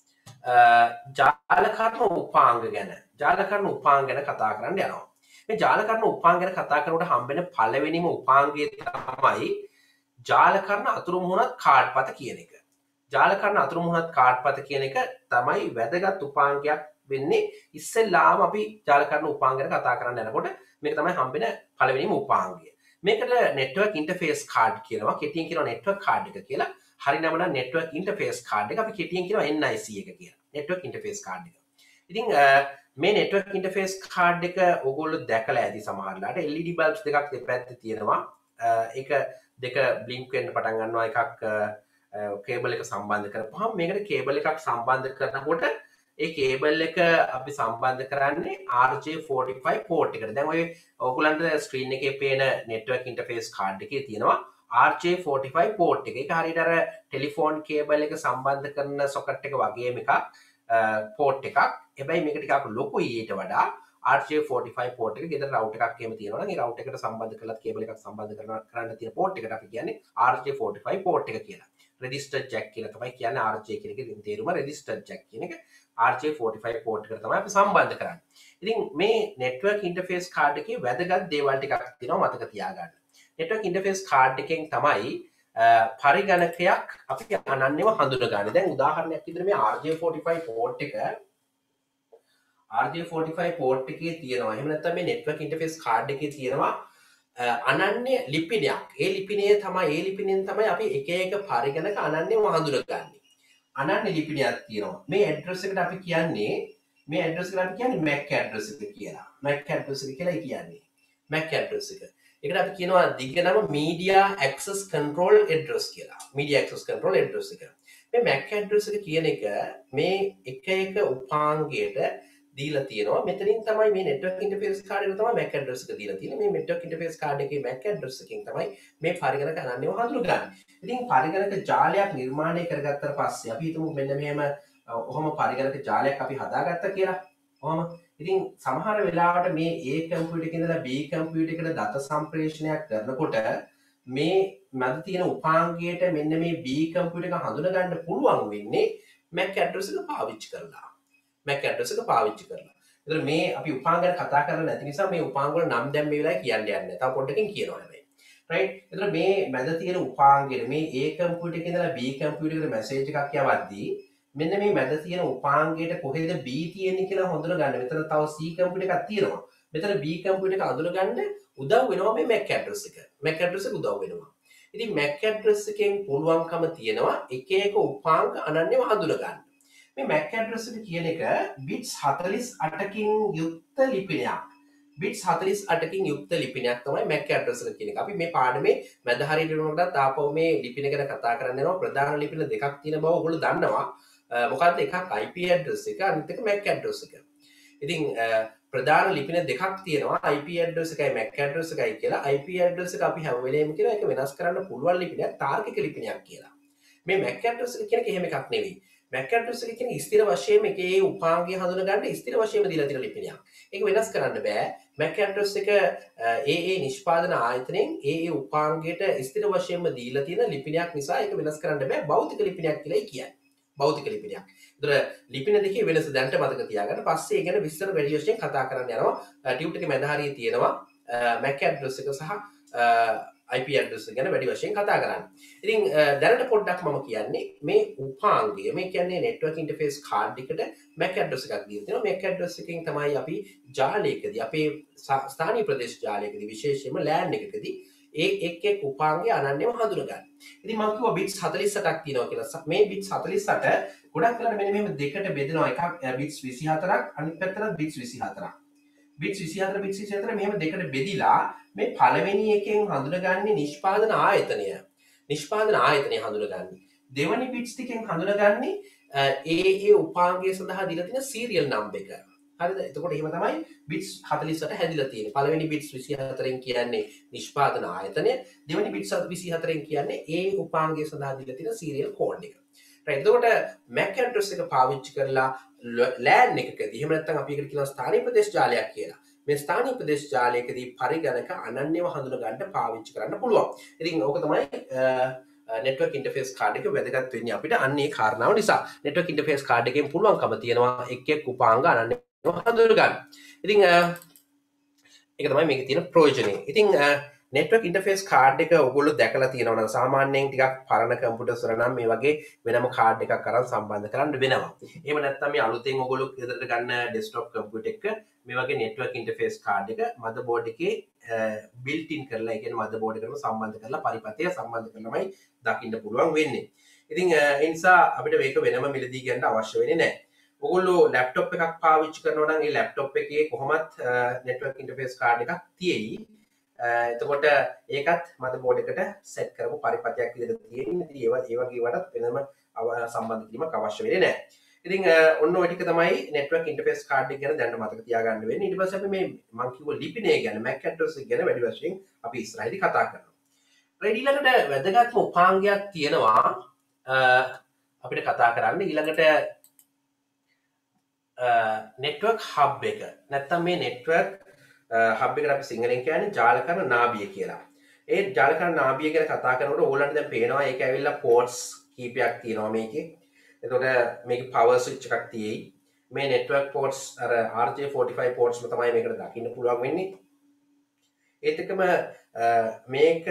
ජාලකරණ උපාංග ගැන. ජාලකරණ උපාංග ගැන කතා කරන්න යනවා. මේ ජාලකරණ උපාංග ගැන කතා කරනකොට හම්බෙන පළවෙනිම උපාංගය තමයි ජාලකරණ අතුරු මුහුණත් කාඩ්පත කියන එක. ජාලකරණ අතුරු මුහුණත් කාඩ්පත කියන එක තමයි වැදගත් උපාංගයක් වෙන්නේ. ඉස්සෙල්ලාම අපි ජාලකරණ උපාංග ගැන කතා කරන්න යනකොට මේක තමයි හම්බෙන පළවෙනිම උපාංගය. මේකට network interface card කියනවා. කෙටියෙන් කියනවා network card එක කියලා. හරි නම නම් network interface card එක. අපි කෙටියෙන් කියනවා NIC එක කියලා. network interface card එක. ඉතින් මේ network interface card එක ඕගොල්ලෝ දැකලා ඇති සමහරලාට LED bulbs දෙකක් දෙපැත්තේ තියෙනවා. ඒක දෙක බ්ලින්ක් වෙන්න පටන් ගන්නවා. එකක් කේබල් එක සම්බන්ධ කරපුවාම මේකට කේබල් එකක් සම්බන්ධ කරනකොට ඒ කේබල් එක අපි සම්බන්ධ කරන්නේ RJ45 port එකට. දැන් ඔය ඕගොල්ලන්ට ස්ක්‍රීන් එකේ පේන network interface card එකේ තියෙනවා RJ45 port එක. ඒක හරියට අර ටෙලිෆෝන් කේබල් එක සම්බන්ධ කරන socket එක වගේම එකක් port එකක්. හැබැයි මේක ටිකක් ලොකුයි ඊට වඩා. RJ45 port එක ගෙදර router එකක් එහෙම තියෙනවා නම් ඒ router එකට සම්බන්ධ කරලා කේබල් එකක් සම්බන්ධ කරන්න තියෙන port එකට අපි කියන්නේ RJ45 port එක කියලා. register jack කියලා තමයි කියන්නේ RJ කියන එකේ තේරුම register jack කියන එක RJ45 port එකට තමයි අපි සම්බන්ධ කරන්නේ. ඉතින් මේ network interface card එකේ වැදගත් දේවල් ටිකක් තියෙනවා මතක තියාගන්න. network interface card එකෙන් තමයි පරිගණකයක් අපි අනන්‍යව හඳුනගන්නේ. දැන් උදාහරණයක් විදිහට මේ RJ45 port එක RJ45 port එකේ තියෙනවා. එහෙම නැත්නම් මේ network interface card එකේ තියෙනවා අනන්‍ය ලිපිනයක්. ඒ ලිපිනයෙන් තමයි අපි එක එක පරිගණක අනන්‍යව හඳුනගන්නේ. අනන්‍ය ලිපිනයක් තියෙනවා. මේ ඇඩ්‍රස් එකට අපි කියන්නේ MAC ඇඩ්‍රස් එක කියලා. MAC ඇඩ්‍රස් එක කියලා කියන්නේ. MAC ඇඩ්‍රස් එක. ඒකට අපි කියනවා දිග නම media access control address කියලා. media access control address එක. මේ MAC ඇඩ්‍රස් එක කියන එක මේ එක උපාංගයට දීලා තියෙනවා. මෙතනින් තමයි මේ network interface card එක තමයි MAC address එක දීලා තියෙන්නේ. මේ network interface card එකේ MAC address එකෙන් තමයි මේ පරිගණක අනන්‍යව හඳුනගන්නේ. ඉතින් පරිගණක ජාලයක් නිර්මාණය කරගත්තට පස්සේ අපි හිතමු මෙන්න මෙහෙම ඔහොම පරිගණක ජාලයක් අපි හදාගත්තා කියලා. ඔහොම ඉතින් සමහර වෙලාවට මේ A කම්පියුටර් එකේ ඉඳලා B කම්පියුටර් එකට දත සම්ප්‍රේෂණයක් කරනකොට මේ මැද තියෙන උපාංගයට මෙන්න මේ B කම්පියුටර් එක හඳුන ගන්න පුළුවන් වෙන්නේ MAC address එක පාවිච්චි කරලා. MAC address එක පාවිච්චි කරලා. ඒතර මේ අපි උපාංග ගැන කතා කරලා නැති නිසා මේ උපාංග වල නම් දැන් මේ වෙලාවේ කියන්න යන්නේ නැහැ. තව පොඩ්ඩකින් කියනවා හැබැයි. right? ඒතර මේ මැද තියෙන උපාංගයේ මේ A කම්පියුටර් එකේ ඉඳලා B කම්පියුටර් එකට මැසේජ් එකක් යවද්දී මෙන්න මේ මැද තියෙන උපාංගයට කොහෙද B තියෙන්නේ කියලා හොඳට ගන්න. මෙතන තව C කම්පියුටර් එකක් තියෙනවා. මෙතන B කම්පියුටර් එක අඳුන ගන්න උදව් වෙනවා මේ MAC address එක. MAC address එක උදව් වෙනවා. ඉතින් MAC address එකෙන් පුළුවන්කම තියෙනවා එක උපාංග අනන්‍යව හඳුන ගන්න. මේ MAC address එක කියන එක bits 48කින් යුක්ත ලිපිනයක්. bits 48කින් යුක්ත ලිපිනයක් තමයි MAC address එක කියන එක. අපි මේ පාඩමේ මැද හරියට වෙනකොට ආපහු මේ ලිපින ගැන කතා කරන්න යනවා. ප්‍රධාන ලිපින දෙකක් තියෙන බව ඔයගොල්ලෝ දන්නවා. මොකක්ද එකක් IP address එක අනිත් එක MAC address එක. ඉතින් ප්‍රධාන ලිපින දෙකක් තියෙනවා IP address එකයි MAC address එකයි කියලා. IP address එක අපි හැම වෙලේම කියනවා ඒක වෙනස් කරන්න පුළුවන් ලිපිනයක් තාර්කික ලිපිනයක් කියලා. මේ MAC address එක කියන එක එහෙම එකක් නෙවෙයි. MAC address එක කියන්නේ ස්ථිර වශයෙන්ම එකේ උපාංගය හඳුන ගන්න ස්ථිර වශයෙන්ම දීලා තියෙන ලිපිනයක්. ඒක වෙනස් කරන්න බෑ. MAC address එක ඒ නිෂ්පාදන ආයතනයෙන් ඒ උපාංගයට ස්ථිර වශයෙන්ම දීලා තියෙන ලිපිනයක් නිසා ඒක වෙනස් කරන්න බෑ. භෞතික ලිපිනයක් කියලායි කියන්නේ. භෞතික ලිපිනයක්. ඒතර ලිපින දෙකේ වෙනස දැනට මතක තියාගන්න. පස්සේ ඒ ගැන විස්තර වැඩි වශයෙන් කතා කරන්න යනවා. ටියුට් එකේ මැද හරියේ තියෙනවා MAC address එක සහ IP address එක ගැන වැඩි වශයෙන් කතා කරන්න. ඉතින් දැනට පොඩ්ඩක් මම කියන්නේ මේ උපාංගය මේ කියන්නේ network interface card එකට MAC address එකක් දීලා තියෙනවා. MAC address එකෙන් තමයි අපි ජාලයකදී අපේ ස්ථානීය ප්‍රදේශ ජාලයකදී විශේෂයෙන්ම LAN එකකදී ඒ එක් උපාංගය අනන්‍යව හඳුනගන්න. ඉතින් මම කිව්වා bits 48ක් තියෙනවා කියලා. මේ bits 48 ගොඩක් වෙලාවට මෙන්න මෙහෙම දෙකට බෙදෙනවා. එකක් bits 24ක් අනිත් පැත්තට bits 24ක්. bits 24 bits 24 මෙහෙම දෙකට බෙදිලා මේ පළවෙනි එකෙන් හඳුනගන්නේ නිෂ්පාදන ආයතනය. නිෂ්පාදන ආයතනය හඳුනගන්නේ. දෙවැනි bits ටිකෙන් හඳුනගන්නේ ඒ උපාංගය සඳහා දීලා තියෙන serial number එක. හරිද? එතකොට එහෙම තමයි බිට්ස් 48ට හැදිලා තියෙන්නේ. පළවෙනි බිට්ස් 24න් කියන්නේ නිෂ්පාදන ආයතනය, දෙවෙනි බිට්ස් 24න් කියන්නේ ඒ උපාංගය සඳහා දීලා තියෙන සීරියල් කෝඩ් එක. right. එතකොට MAC address එක පාවිච්චි කරලා LAN එකකදී එහෙම නැත්නම් අපි ඒකට කියනවා ස්ථානීය ප්‍රදේශ ජාලයක් කියලා. මේ ස්ථානීය ප්‍රදේශ ජාලයකදී පරිගණක අනන්‍යව හඳුන ගන්න පාවිච්චි කරන්න පුළුවන්. ඉතින් ඕක තමයි network interface card එක වැදගත් වෙන්නේ අපිට අන්න ඒ කාරණාව නිසා. network interface card එකෙන් පුළුවන්කම තියෙනවා එක් උපාංග අනන්‍යව හඳුන ගන්න. ඉතින් ඒක තමයි මේකේ තියෙන ප්‍රයෝජනය. ඉතින් network interface card එක ඔයගොල්ලෝ දැකලා තියෙනවා නම් සාමාන්‍යයෙන් ටිකක් පරණ කම්පියුටර්ස් වල නම් මේ වගේ වෙනම කාඩ් එකක් අරන් සම්බන්ධ කරන්න වෙනවා. එහෙම නැත්නම් මේ අලුතෙන් ඔයගොල්ලෝ ගෙදරට ගන්න ඩෙස්ක්ටොප් කම්පියුටර් එක මේ වගේ network interface card එක motherboard එකේ built in කරලා ඒ කියන්නේ motherboard එකටම සම්බන්ධ කරලා පරිපථය සම්බන්ධ කරලාමයි දකින්න පුළුවන් වෙන්නේ. ඉතින් ඒ නිසා අපිට මේක වෙනම මිලදී ගන්න අවශ්‍ය වෙන්නේ නැහැ. ඔයගොල්ලෝ ලැප්ටොප් එකක් පාවිච්චි කරනවා නම් ඒ ලැප්ටොප් එකේ කොහොමත් network interface card එකක් තියෙයි. එතකොට ඒකත් මදබෝඩ් එකට සෙට් කරපු පරිපථයක් විදිහට තියෙන්නේ. ඉතින් ඒ වගේ වටත් වෙනම සම්බන්ධ කිරීමක් අවශ්‍ය වෙන්නේ නැහැ. ඉතින් ඔන්න ඔය ටික තමයි network interface card එක ගැන දැනට මතක තියාගන්න වෙන්නේ. ඊට පස්සේ අපි මේ මම කිව්ව ලිපිණය ගැන MAC address එක ගැන වැඩි වශයෙන් අපි ඉස්සරහදී කතා කරනවා. ඊළඟට වැදගත්ම උපාංගයක් තියෙනවා අපිට කතා කරන්න. ඊළඟට network hub එක. නැත්තම් මේ network හබ් එකට අපි සිංහලෙන් කියන්නේ ජාලකරණ නාභිය කියලා. ඒ ජාලකරණ නාභිය ගැන කතා කරනකොට ඕගොල්ලන්ට දැන් පේනවා ඒක ඇවිල්ලා පෝට්ස් කීපයක් තියෙනවා මේකේ. එතකොට මේකේ පවර් ස්විච් එකක් තියෙයි. මේ network ports අර RJ45 ports තමයි මේකට දකින්න පුළුවන් වෙන්නේ. ඒත් එක්කම මේක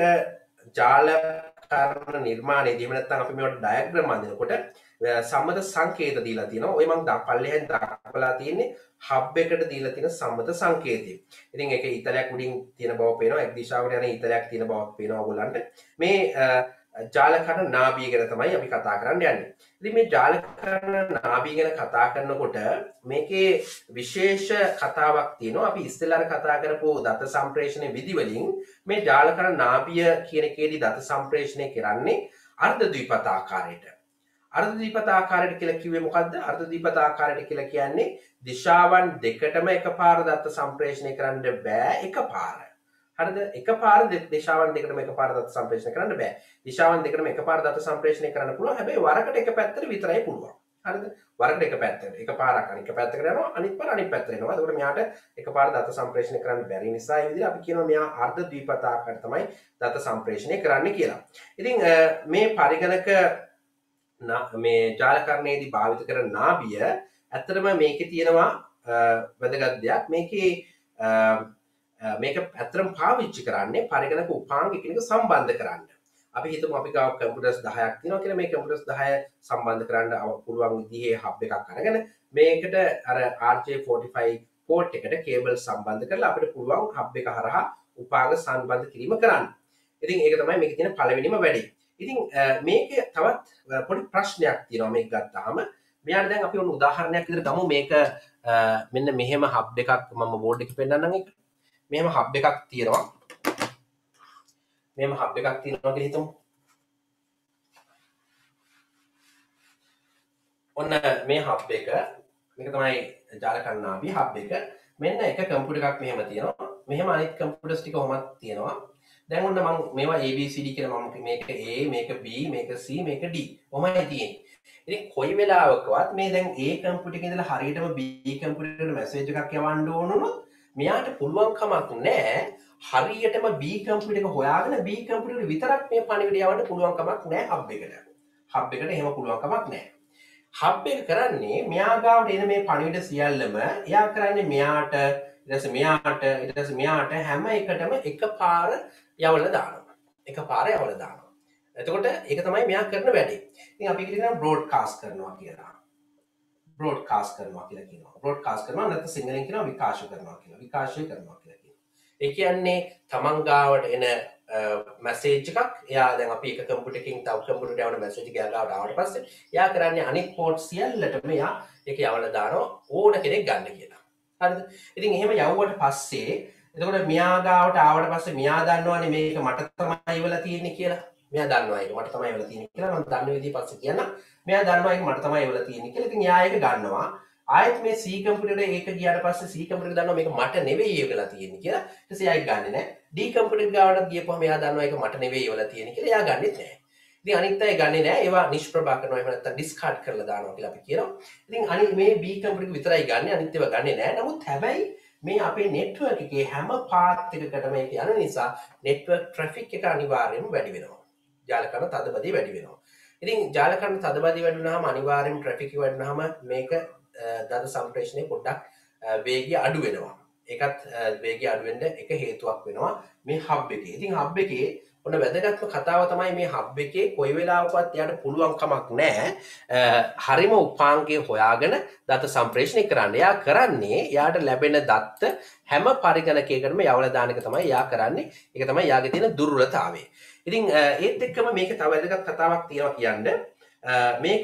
ජාලකරණ නිර්මාණයේදී එහෙම නැත්නම් අපි මේවට ඩයග්‍රෑම් අඳිනකොට සම්මත සංකේත දීලා තියෙනවා. ඔය මම පල්ලෙහෙන් දක්වලා තියෙන්නේ හබ් එකට දීලා තියෙන සම්මත සංකේතය. ඉතින් ඒක ඊතලයක් උඩින් තියෙන බව පේනවා. එක් දිශාවකට යන ඊතලයක් තියෙන බවක් පේනවා ඔයගොල්ලන්ට. මේ ජාලකරණ නාභිය ගැන තමයි අපි කතා කරන්න යන්නේ. ඉතින් මේ ජාලකරණ නාභිය ගැන කතා කරනකොට මේකේ විශේෂ කතාවක් තියෙනවා. අපි ඉස්සෙල්ලා කතා කරපු දත සම්ප්‍රේෂණයේ විදි වලින් මේ ජාලකරණ නාභිය කියන එකේදී දත සම්ප්‍රේෂණය කරන්නේ අර්ධ ද්විපත ආකාරයට. අර්ධ ද්විපත ආකාරයට කියලා කිව්වේ මොකද්ද? අර්ධ ද්විපත ආකාරයට කියලා කියන්නේ දිශාවන් දෙකටම එකපාර දත්ත සම්ප්‍රේෂණය කරන්න බෑ එකපාර. හරිද? එකපාර දිශාවන් දෙකටම එකපාර දත්ත සම්ප්‍රේෂණය කරන්න බෑ. දිශාවන් දෙකටම එකපාර දත්ත සම්ප්‍රේෂණය කරන්න පුළුවන්. හැබැයි වරකට එක පැත්තට විතරයි පුළුවන්. හරිද? වරකට එක පැත්තකට. එකපාරක් අනිත් පැත්තකට යනවා, අනිත් පාර අනිත් පැත්තට එනවා. ඒකට මෙයාට එකපාර දත්ත සම්ප්‍රේෂණය කරන්න බැරි නිසා ඒ විදිහට අපි කියනවා මෙයා අර්ධ ද්විපත ආකාරයට තමයි දත්ත සම්ප්‍රේෂණය කරන්න කියලා. ඉතින් මේ පරිගණක මේ ජාලකරණයේදී භාවිත කරන නාභිය ඇත්තටම මේකේ තියෙනවා වැදගත් දෙයක්. මේකේ මේක ඇත්තටම පාවිච්චි කරන්නේ පරිගණක උපාංග එකිනෙක සම්බන්ධ කරන්න. අපි හිතමු අපි ගාව කම්පියුටර්ස් 10ක් තියෙනවා කියලා. මේ කම්පියුටර්ස් 10 සම්බන්ධ කරන්න පුළුවන් විදිහේ හබ් එකක් අරගෙන මේකට අර RJ45 පෝට් එකට කේබල් සම්බන්ධ කරලා අපිට පුළුවන් හබ් එක හරහා උපාංග සම්බන්ධ කිරීම කරන්න. ඉතින් ඒක තමයි මේකේ තියෙන පළවෙනිම වැඩේ. ඉතින් මේකේ තවත් පොඩි ප්‍රශ්නයක් තියෙනවා මේක ගත්තාම. මෙයාට දැන් අපි ඔන්න උදාහරණයක් විදිහට ගමු. මේක මෙන්න මෙහෙම හබ් එකක් මම බෝඩ් එකේ පෙන්නන්නම් ඒක. මෙහෙම හබ් එකක් තියෙනවා. මෙහෙම හබ් එකක් තියෙනවා කියලා හිතමු. ඔන්න මේ හබ් එක මේක තමයි ජාලකරණ නාභිය හබ් එක. මෙන්න එක කම්පියුටර් එකක් මෙහෙම තියෙනවා. මෙහෙම අනිත් කම්පියුටර්ස් ටික කොහොමද තියෙනවා. දැන් ඔන්න මම මේවා ABCD කියලා මම මේක A මේක B මේක C මේක D කොහොමයි තියෙන්නේ. ඉතින් කොයි වෙලාවකවත් මේ දැන් A කම්පියුටර් එකේ ඉඳලා හරියටම B කම්පියුටර් එකට මැසේජ් එකක් යවන්න ඕන උනොත් මෙයාට පුළුවන් කමක් නැහැ. හරියටම B කම්පියුටර් එක හොයාගෙන B කම්පියුටර් විතරක් මේ පණිවිඩය යවන්න පුළුවන් කමක් නැහැ හබ් එකට. හබ් එකට එහෙම පුළුවන් කමක් නැහැ. හබ් එක කරන්නේ මෙයා ගාවට එන මේ පණිවිඩ සියල්ලම එයා කරන්නේ මෙයාට ඊට පස්සේ මෙයාට හැම එකටම එකපාර යවලා දානවා. එකපාර යවලා දානවා. එතකොට ඒක තමයි මෙයා කරන වැඩේ. ඉතින් අපි කියනවා බ්‍රෝඩ්කාස්ට් කරනවා කියලා. බ්‍රෝඩ්කාස්ට් කරනවා කියලා කියනවා. බ්‍රෝඩ්කාස්ට් කරනවා නැත්නම් සිංහලෙන් කියනවා විකාශය කරනවා කියලා. විකාශය කරනවා කියලා කියනවා. ඒ කියන්නේ තමන් ගාවට එන මැසේජ් එකක් එයා දැන් අපි එක කම්පියුටර් එකකින් තව කම්පියුටර් එකට යවන මැසේජ් එක ගාවට ආවට පස්සේ එයා කරන්නේ අනිත් පෝට් සියල්ලටම එයා ඒක යවලා දානවා ඕන කෙනෙක් ගන්න කියලා. හරිද? ඉතින් එහෙම යවුවට පස්සේ එතකොට මෙයා ගාවට ආවට පස්සේ මෙයා දන්නවනේ මේක මට තමයි ඉවලා තියෙන්නේ කියලා. මෙයා දන්නවා ඒක මට තමයි ඉවලා තියෙන්නේ කියලා. මම දන්න විදිහ පස්සේ කියන්න. මෙයා දන්නවා ඒක මට තමයි ඉවලා තියෙන්නේ කියලා. ඉතින් එයා ඒක ගන්නවා. ආයෙත් මේ C කම්පියුටරේ ඒක ගියාට පස්සේ C කම්පියුටර් දන්නවා මේක මට නෙවෙයි ඒකලා තියෙන්නේ කියලා. ඊට පස්සේ ආයෙත් ගන්නෙ නැහැ. D කම්පියුටර් ගාවට ගියපුවම එයා දන්නවා ඒක මට නෙවෙයි ඒවලා තියෙන්නේ කියලා. එයා ගන්නෙත් නැහැ. ඉතින් අනිත් අය ගන්නෙ නැහැ. ඒවා නිෂ්ප්‍රභා කරනවා එහෙම නැත්නම් ඩිස්කාඩ් කරලා දානවා කියලා අපි කියනවා. ඉතින් අනිත් මේ B කම්පියුටර් විතරයි ගන්නෙ. අනිත් ඒවා ගන්නෙ නැහැ. නමුත් හැබැයි මේ අපේ නෙට්වර්ක් එකේ හැම පාත් එකකටම ඒක යන නිසා නෙට්වර්ක් ට්‍රැෆික් එක අනිවාර්යයෙන්ම වැඩි වෙනවා. ජාලකරණ තදබදී වැඩි වෙනවා. ඉතින් ජාලකරණ තදබදී වැඩි වුණාම අනිවාර්යයෙන්ම ට්‍රැෆික් එක වැඩි වුණාම මේක දත සම්ප්‍රේෂණය පොඩ්ඩක් වේගය අඩු වෙනවා. ඒකත් වේගය අඩු වෙන්න එක හේතුවක් වෙනවා මේ හබ් එකේ. ඉතින් හබ් එකේ ඔන්න වැදගත්ම කතාව තමයි මේ හබ් එකේ කොයි වෙලාවකවත් යාට පුළුවන් කමක් නැහැ හරිම උපාංගය හොයාගෙන දත සම්ප්‍රේෂණය කරන්න. එයා කරන්නේ යාට ලැබෙන දත්ත හැම පරිගණකයකටම යවලා දාන එක තමයි යා කරන්නේ. ඒක තමයි යාගේ තියෙන දුර්වලතාවය. ඉතින් ඒත් එක්කම මේක තව වැදගත් කතාවක් තියෙනවා කියන්න. මේක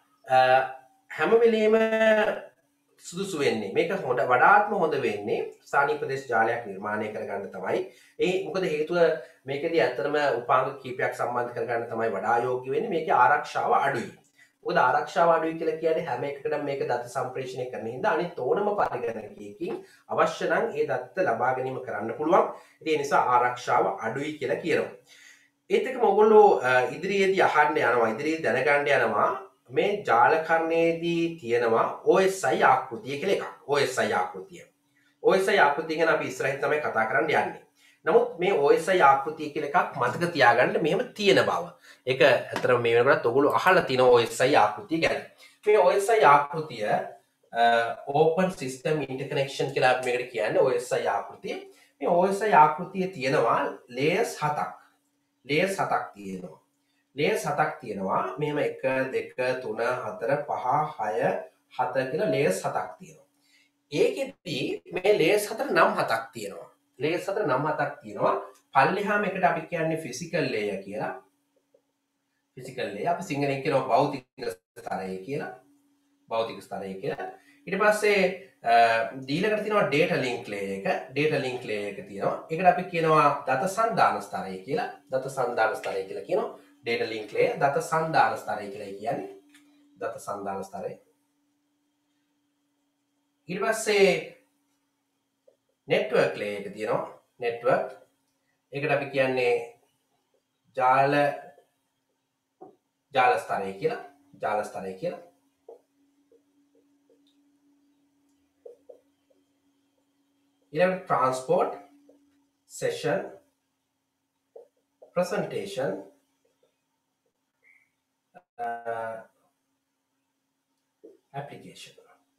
හැම වෙලේම සුදුසු වෙන්නේ මේක හොඳ වඩාත්ම හොඳ වෙන්නේ ස්ථානීය ප්‍රදේශ ජාලයක් නිර්මාණය කරගන්න තමයි. ඒ මොකද හේතුව මේකදී ඇත්තටම උපාංග කීපයක් සම්බන්ධ කරගන්න තමයි වඩා යෝග්‍ය වෙන්නේ. මේකේ ආරක්ෂාව අඩුයි. මොකද ආරක්ෂාව අඩුයි කියලා කියන්නේ හැම එකකටම මේක දත සම්ප්‍රේෂණය කරන හින්දා අනිත් ඕනම පරිගණකයකින් අවශ්‍ය නම් ඒ දත්ත ලබා ගැනීම කරන්න පුළුවන්. ඒ නිසා ආරක්ෂාව අඩුයි කියලා කියනවා. ඒත් එක්කම ඔයගොල්ලෝ ඉදිරියේදී අහන්න යනවා ඉදිරියේ දැනගන්න යනවා මේ ජාලකරණයේදී තියෙනවා OSI ආකෘතිය කියලා එකක්. OSI ආකෘතිය. OSI ආකෘතිය ගැන අපි ඉස්සරහින් තමයි කතා කරන්න යන්නේ. නමුත් මේ OSI ආකෘතිය කියලා එකක් මතක තියාගන්න මෙහෙම තියෙන බව. ඒක ඇත්තටම මේ වෙනකොට ඔයගොල්ලෝ අහලා තියෙන OSI ආකෘතිය ගැන. මේ OSI ආකෘතිය Open System Interconnection කියලා අපි මේකට කියන්නේ OSI ආකෘතිය. මේ OSI ආකෘතියේ තියෙනවා layers 7ක්. layers 7ක් තියෙනවා. layers 7ක් තියෙනවා. මෙහෙම 1 2 3 4 5 6 7 කියලා layers 7ක් තියෙනවා. ඒකෙදී මේ layers 4 නම් 7ක් තියෙනවා. layers 4 නම් 7ක් තියෙනවා. පල්ලෙහාම එකට අපි කියන්නේ physical layer කියලා. physical layer අපි සිංහලෙන් කියනවා භෞතික ස්තරය කියලා. භෞතික ස්තරය කියලා. ඊට පස්සේ දීලකට තියෙනවා data link layer එක. data link layer එක තියෙනවා. ඒකට අපි කියනවා දත සන්දාන ස්තරය කියලා. දත සන්දාන ස්තරය කියලා කියනවා. data link layer දත සන්දාන ස්තරය කියලා කියන්නේ. දත සන්දාන ස්තරය. ඊට පස්සේ network layer එක තියෙනවා. network. ඒකට අපි කියන්නේ ජාල ස්තරය කියලා. ජාල ස්තරය කියලා. ඊළඟට transport session presentation application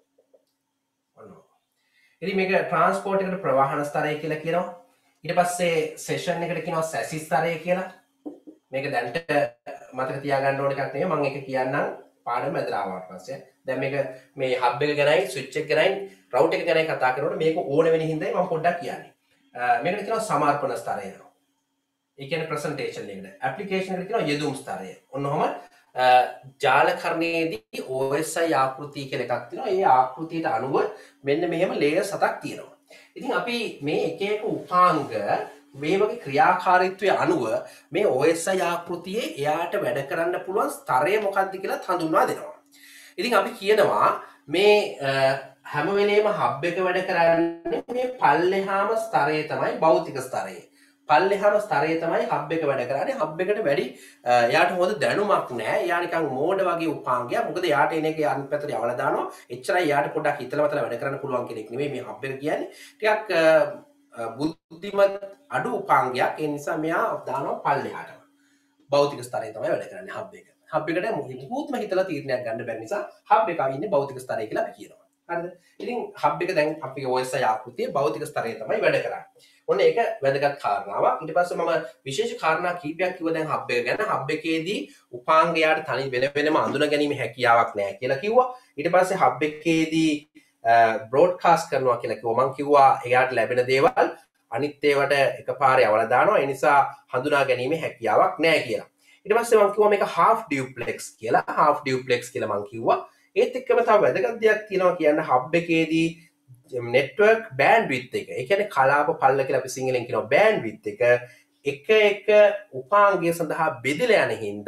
ඉතින් මේක transport එකට ප්‍රවාහන ස්තරය කියලා කියනවා. ඊට පස්සේ session එකට කියනවා සැසි ස්තරය කියලා. මේක දැන්ට මතක තියාගන්න ඕන එකක් නෙවෙයි. මම ඒක කියන්නම් පාඩම ඇදලා ආවට පස්සේ. දැන් මේක මේ hub එක ගැනයි switch එක ගැනයි router එක ගැනයි කතා කරනකොට මේක ඕන වෙන හින්දායි මම පොඩ්ඩක් කියන්නේ. මේකට කියනවා සමර්පණ ස්තරය. ඒ කියන්නේ presentation එකට. application එකට කියනවා යෙදුම් ස්තරය. ඔන්න ඔහම ජාලකරණයේදී OSI ආකෘතිය කියලා එකක් තියෙනවා. ඒ ආකෘතියට අනුව මෙන්න මෙහෙම layers 7ක් තියෙනවා. ඉතින් අපි මේ එක එක උපාංග මේ වගේ ක්‍රියාකාරීත්වය අනුව මේ OSI ආකෘතියේ එයාට වැඩ කරන්න පුළුවන් ස්තරය මොකක්ද කියලා හඳුන්වා දෙනවා. ඉතින් අපි කියනවා මේ හැම වෙලේම හබ් එක වැඩ කරන්නේ මේ පල්ලෙහාම ස්තරය තමයි භෞතික ස්තරය. පල්ලෙහාම ස්තරය තමයි හබ් එක වැඩ කරන්නේ. හබ් එකට වැඩි එයාට හොඳ දැනුමක් නැහැ. එයා නිකන් මෝඩ වගේ උපාංගයක්. මොකද එයාට එන එක අනිත් පැත්තට යවලා දානවා. එච්චරයි එයාට පොඩ්ඩක් හිතලා මතලා වැඩ කරන්න පුළුවන් කෙනෙක් නෙමෙයි මේ හබ් එක කියන්නේ. ටිකක් බුද්ධිමත් අඩු උපාංගයක්. ඒ නිසා මෙයා දානවා පල්ලෙහාටම. භෞතික ස්තරය තමයි වැඩ කරන්නේ හබ් එක. හබ් එකට මුකුත්ම හිතලා තීරණයක් ගන්න බැරි නිසා හබ් එක ඉන්නේ භෞතික ස්තරය කියලා අපි කියනවා. හරිද? ඉතින් හබ් එක දැන් අපි OSI ආකෘතියේ භෞතික ස්තරය තමයි වැඩ කරන්නේ. ඔන්න ඒක වැදගත් කාරණාවක්. ඊට පස්සේ මම විශේෂ කාරණා කීපයක් කිව්වා දැන් හබ් එක ගැන. හබ් එකේදී උපාංගයාට තනි වෙනම අඳුන ගැනීම හැකියාවක් නැහැ කියලා කිව්වා. ඊට පස්සේ හබ් එකේදී බ්‍රෝඩ්කාස්ට් කරනවා කියලා කිව්වා. මම කිව්වා එයාට ලැබෙන දේවල් අනිත් ඒවාට එකපාරේ අවලා දානවා. ඒ නිසා හඳුනා ගැනීම හැකියාවක් නැහැ කියලා. ඊට පස්සේ මම කිව්වා මේක half duplex කියලා. half duplex කියලා මම කිව්වා. ඒත් එක්කම තව වැදගත් දෙයක් තියෙනවා කියන්න හබ් එකේදී network bandwidth එක. ඒ කියන්නේ කලාප පල්ල කියලා අපි සිංහලෙන් කියනවා bandwidth එක එක උපාංගය සඳහා බෙදලා යන හින්දා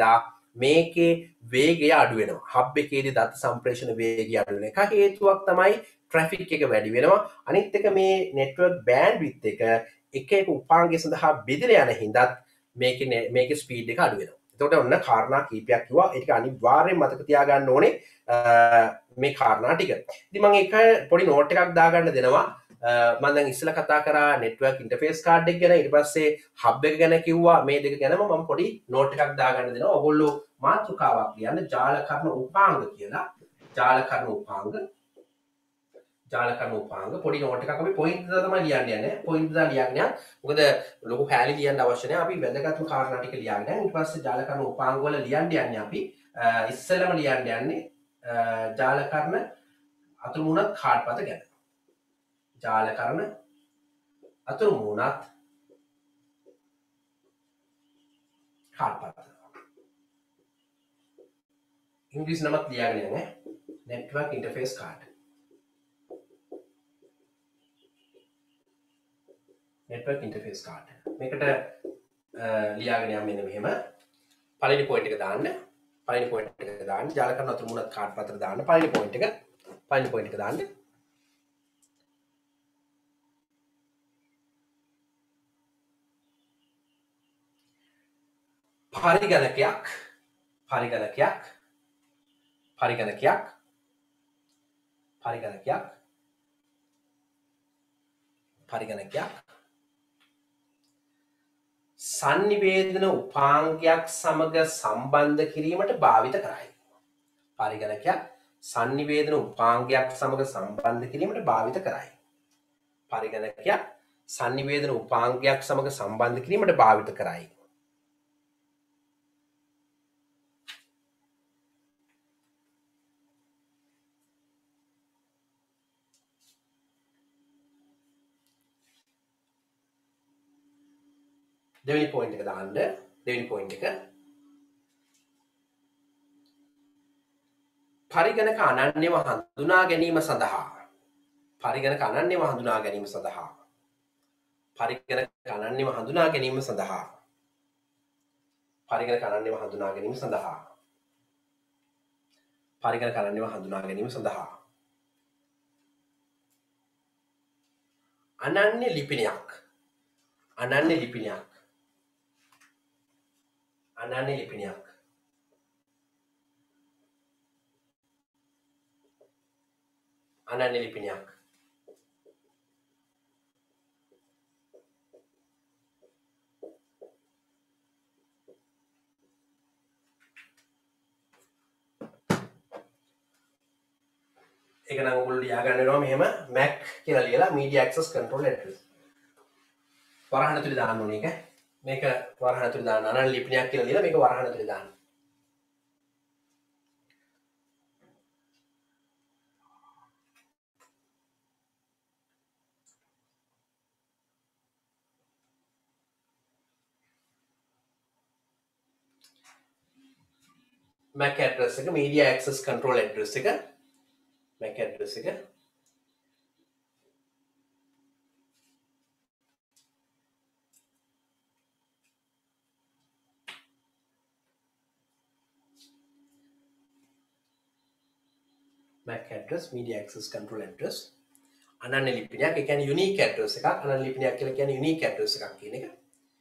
මේකේ වේගය අඩු වෙනවා. හබ් එකේදී දත්ත සම්ප්‍රේෂණ වේගය අඩු වෙන එක හේතුවක් තමයි ට්‍රැෆික් එක වැඩි වෙනවා. අනිත් එක මේ නෙට්වර්ක් බෑන්ඩ්විඩ්ත් එක එක උපාංගය සඳහා බෙදලා යන හින්දාත් මේකේ ස්පීඩ් එක අඩු වෙනවා. එතකොට ඔන්න කාරණා කීපයක් කිව්වා. ඒක අනිවාර්යෙන් මතක තියාගන්න ඕනේ මේ කාරණා ටික. ඉතින් මම එක පොඩි නෝට් එකක් දාගන්න දෙනවා. මම දැන් ඉස්සෙල්ලා කතා කරා නෙට්වර්ක් ඉන්ටර්ෆේස් කාඩ් එක ගැන, ඊට පස්සේ හබ් එක ගැන කිව්වා. මේ දෙක ගැනම මම පොඩි නෝට් එකක් දාගන්න දෙනවා. ඔයගොල්ලෝ මාතෘකාවක් ලියන්න ජාලකරණ උපාංග කියලා. ජාලකරණ උපාංග පොඩි නෝට් එකක් අපි පොයින්ට් දාලා තමයි ලියන්න යන්නේ. පොයින්ට් දාලා ලියන්නේ. මොකද ලොකු පෑලි ලියන්න අවශ්‍ය නැහැ. අපි වැදගත්ම කාරණා ටික ලියන්න. ඊට පස්සේ ජාලකරණ උපාංග වල ලියන්න යන්නේ අපි ඉස්සෙල්ලාම ලියන්න යන්නේ ජාලකරණ අතුරුමුණත් කාඩ්පත ගැන. ජාලකරණ අතුරුමුණත් කාඩ්පත. ඉංග්‍රීසි නමත් ලියාගෙන යන්නේ. network interface card. network interface card. මේකට ලියාගෙන යන්න මෙන්න මෙහෙම. පළවෙනි පොයින්ට් එක දාන්න. ජාලකරණ අතුරුමුණත් කාඩ්පතට දාන්න. පළවෙනි පොයින්ට් එක දාන්න. පරිගණකයක් sannivedana උපාංගයක් සමග සම්බන්ධ කිරීමට භාවිත කරයි. පරිගණකයක් sannivedana උපාංගයක් සමග සම්බන්ධ කිරීමට භාවිත කරයි. පරිගණකයක් sannivedana උපාංගයක් සමග සම්බන්ධ කිරීමට භාවිත කරයි. දෙවෙනි පොයින්ට් එක දාන්න. දෙවෙනි පොයින්ට් එක පරිගණක අනන්‍යව හඳුනා ගැනීම සඳහා පරිගණක අනන්‍යව හඳුනා ගැනීම සඳහා අනන්‍ය ලිපිනයක් ඒක නම් ඔයගොල්ලෝ ලියාගන්න වෙනවා මෙහෙම MAC කියලා ලියලා media access control address වරහන් ඇතුලේ දාන්න ඕනේ ඒක. මේක වරහන් ඇතුලේ දාන්න. අනන්‍ය ලිපිනයක් කියලා ලියලා මේක වරහන් ඇතුලේ දාන්න. MAC address එක media access control address එක MAC address එක MAC address media access control address අනන්‍ය ලිපිනයක්. ඒ කියන්නේ unique address එකක්. අනන්‍ය ලිපිනයක් කියලා කියන්නේ unique address එකක් කියන එක.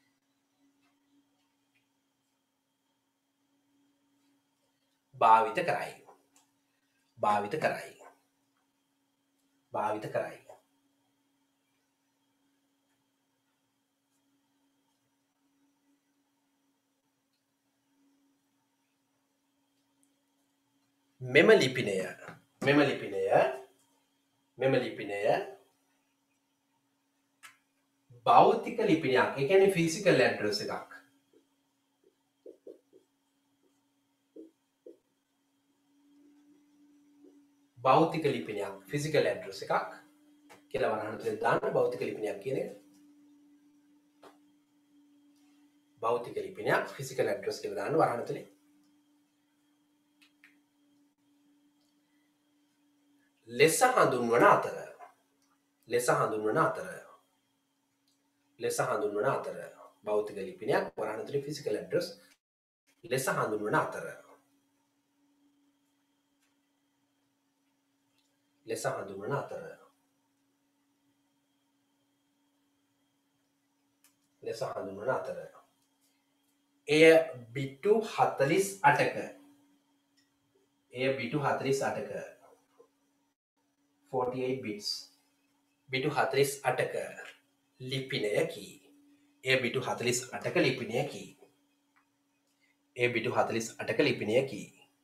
භාවිත කරයි. මෙම ලිපිනය භෞතික ලිපිනයක්. ඒ කියන්නේ physical address එකක්. භෞතික ලිපිනයක් physical address එකක් කියලා වරහන් තුල දාන්න. භෞතික ලිපිනයක් කියන එක. භෞතික ලිපිනයක් physical address කියලා දාන්න වරහන් තුල. ලෙස හඳුන්වන අතර භෞතික ලිපිනයක් වරහන් තුල physical address ලෙස හඳුන්වන අතර ලෙස හඳුන්වන අතර ලෙස හඳුන්වන අතර එය බිටු 48ක බිටු 48ක 48 bits බිටු 48ක ලිපිනයකි. එය බිටු 48ක ලිපිනයකි. බිටු 48ක ලිපිනයකි.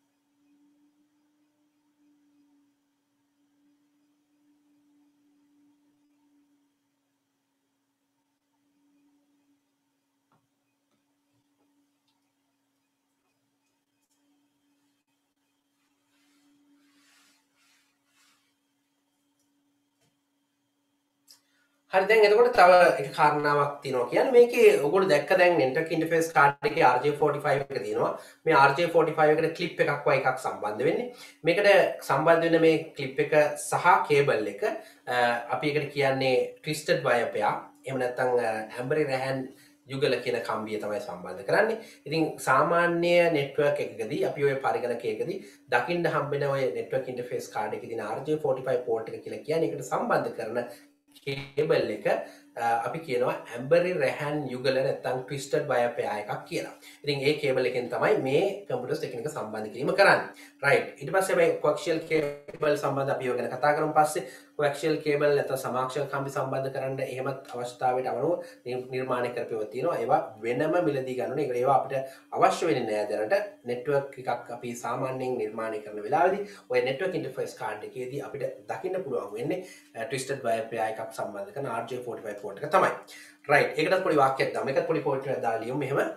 හරි දැන් එතකොට තව එක කාරණාවක් තියෙනවා කියන්නේ මේකේ ඔයගොල්ලෝ දැක්ක දැන් network interface card එකේ RJ45 එක තියෙනවා. මේ RJ45 එකට clip එකක් වගේ එකක් සම්බන්ධ වෙන්නේ. මේකට සම්බන්ධ වෙන මේ clip එක සහ cable එක අපි ඒකට කියන්නේ twisted wire pair. එහෙම නැත්නම් amber rahan යුගල කියන කම්බිය තමයි සම්බන්ධ කරන්නේ. ඉතින් සාමාන්‍ය network එකකදී අපි ඔය පරිගණකයකදී දකින්න හම්බෙන ඔය network interface card එකේ තියෙන RJ45 port එක කියලා කියන්නේ ඒකට සම්බන්ධ කරන කේබල් එක අපි කියනවා ඇම්බරි රැහන් යුගල නැත්නම් ට්විස්ටඩ් වයර් පෙයාර් එකක් කියලා. ඉතින් ඒ කේබල් එකෙන් තමයි මේ කම්පියුටර්ස් ටෙක්නික සම්බන්ධ කිරීම කරන්නේ. රයිට්. ඊට පස්සේ මේ කොක්ෂියල් කේබල් සම්බන්ධ අපි ඔය ගැන කතා කරමු පස්සේ. කොක්ෂියල් කේබල් නැත්නම් සමාක්ෂර කම්බි සම්බන්ධ කරන්න එහෙමත් අවශ්‍යතාවයට අනුව නිර්මාණය කරපෙව තියෙනවා. ඒවා වෙනම මිලදී ගන්න ඕනේ. ඒවා අපිට අවශ්‍ය වෙන්නේ නැහැ දැනට. නෙට්වර්ක් එකක් අපි සාමාන්‍යයෙන් නිර්මාණය කරන වෙලාවේදී ඔය නෙට්වර්ක් ඉන්ටර්ෆේස් කාඩ් එකේදී අපිට දකින්න පුළුවන් වෙන්නේ ට්විස්ටඩ් වයර් පෙයාර් එකක් සම්බන්ධ කරන RJ45 port එක තමයි. රයිට්. ඒකටත් පොඩි වාක්‍යයක් දාමු. ඒකත් පොඩි පොයින්ට් එකක් දාලා ලියමු මෙහෙම.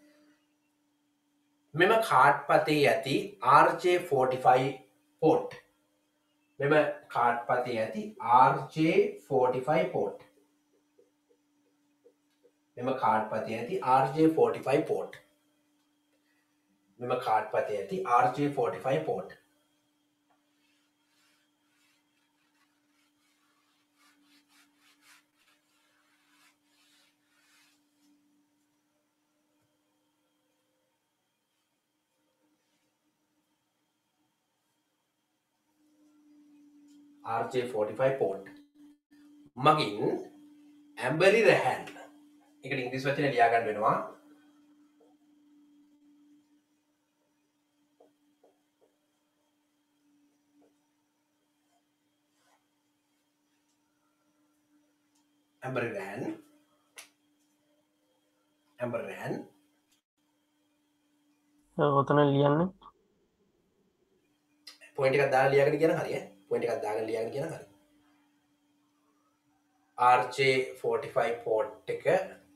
මෙම කාඩ් පතේ ඇති RJ45 port. මෙම කාඩ් පතේ ඇති RJ45 port. මෙම කාඩ් පතේ ඇති RJ45 port. මෙම කාඩ් පතේ ඇති RJ45 port. RJ45 port මගින් ඇම්බරි රැහන් එකට ඉංග්‍රීසි වචනේ ලියා ගන්න වෙනවා. ඇම්බරි රැහන් ඔතන ලියන්නේ පොයින්ට් එකක් දාලා ලියාගෙන කියන හරිය. පොයින්ට් එකක් දාගෙන ලියාගෙන කියන හරිය. RJ45 port එක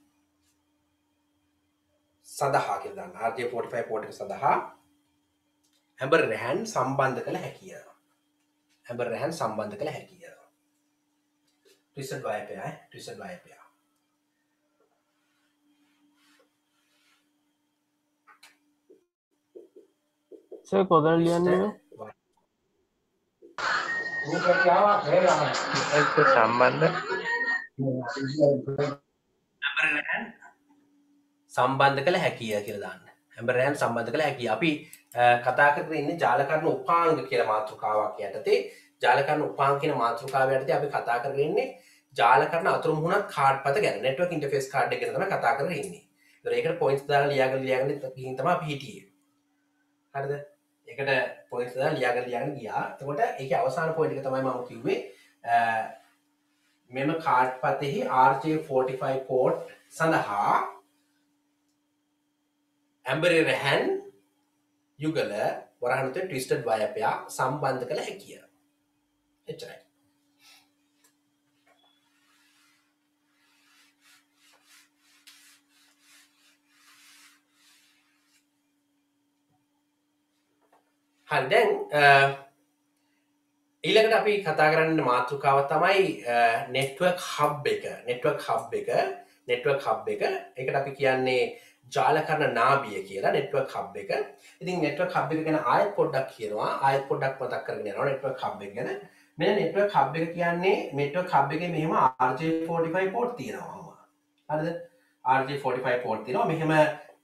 සඳහා කියලා දාන්න. RJ45 port එක සඳහා ඇම්බර් රැහන් සම්බන්ධ කළ හැකිය. ඇම්බර් රැහන් සම්බන්ධ කළ හැකිය. twisted wire pair. සර් කොතන ලියන්නේ සම්බන්ධ කළ හැකිය කියලා දාන්න. ඇම්බර් රැහන් සම්බන්ධ කළ හැකිය. අපි කතා කරගෙන ඉන්නේ ජාලකරණ උපාංග කියලා මාතෘකාවක් යටතේ. ජාලකරණ උපාංග කියන මාතෘකාව යටතේ අපි කතා කරගෙන ඉන්නේ ජාලකරණ අතුරු මුහුණත් කාඩ් පත ගැන. නෙට්වර්ක් ඉන්ටර්ෆේස් කාඩ් එක ගැන තමයි කතා කරගෙන ඉන්නේ. ඒකට පොයින්ට්ස් දාලා ලියාගෙන ගිහින් තමයි අපි හිටියේ. හරිද? ඒකට පොයින්ට්ස් දාලා ලියාගෙන ගියා. එතකොට ඒකේ අවසාන පොයින්ට් එක තමයි මම කිව්වේ මෙම කාඩ් පතෙහි RJ45 port සඳහා ඇම්බරි රැහන් යුගල වරහණුතේ ට්විස්ටඩ් වයර් පෙයාර් සම්බන්ධ කළ හැකිය. එච්චරයි. හරි දැන් ඊළඟට අපි කතා කරන්න මාතෘකාව තමයි නෙට්වර්ක් හබ් එක. නෙට්වර්ක් හබ් එක ඒකට අපි කියන්නේ ජාලකරණ නාභිය කියලා නෙට්වර්ක් හබ් එක. ඉතින් නෙට්වර්ක් හබ් එක ගැන ආයෙත් පොඩ්ඩක් කියනවා. ආයෙත් පොඩ්ඩක් මතක් කරගෙන යනවා නෙට්වර්ක් හබ් එක ගැන. මෙන්න නෙට්වර්ක් හබ් එක කියන්නේ නෙට්වර්ක් හබ් එකේ මෙහෙම RJ45 port තියෙනවා. හරිද? RJ45 port තියෙනවා. මෙහෙම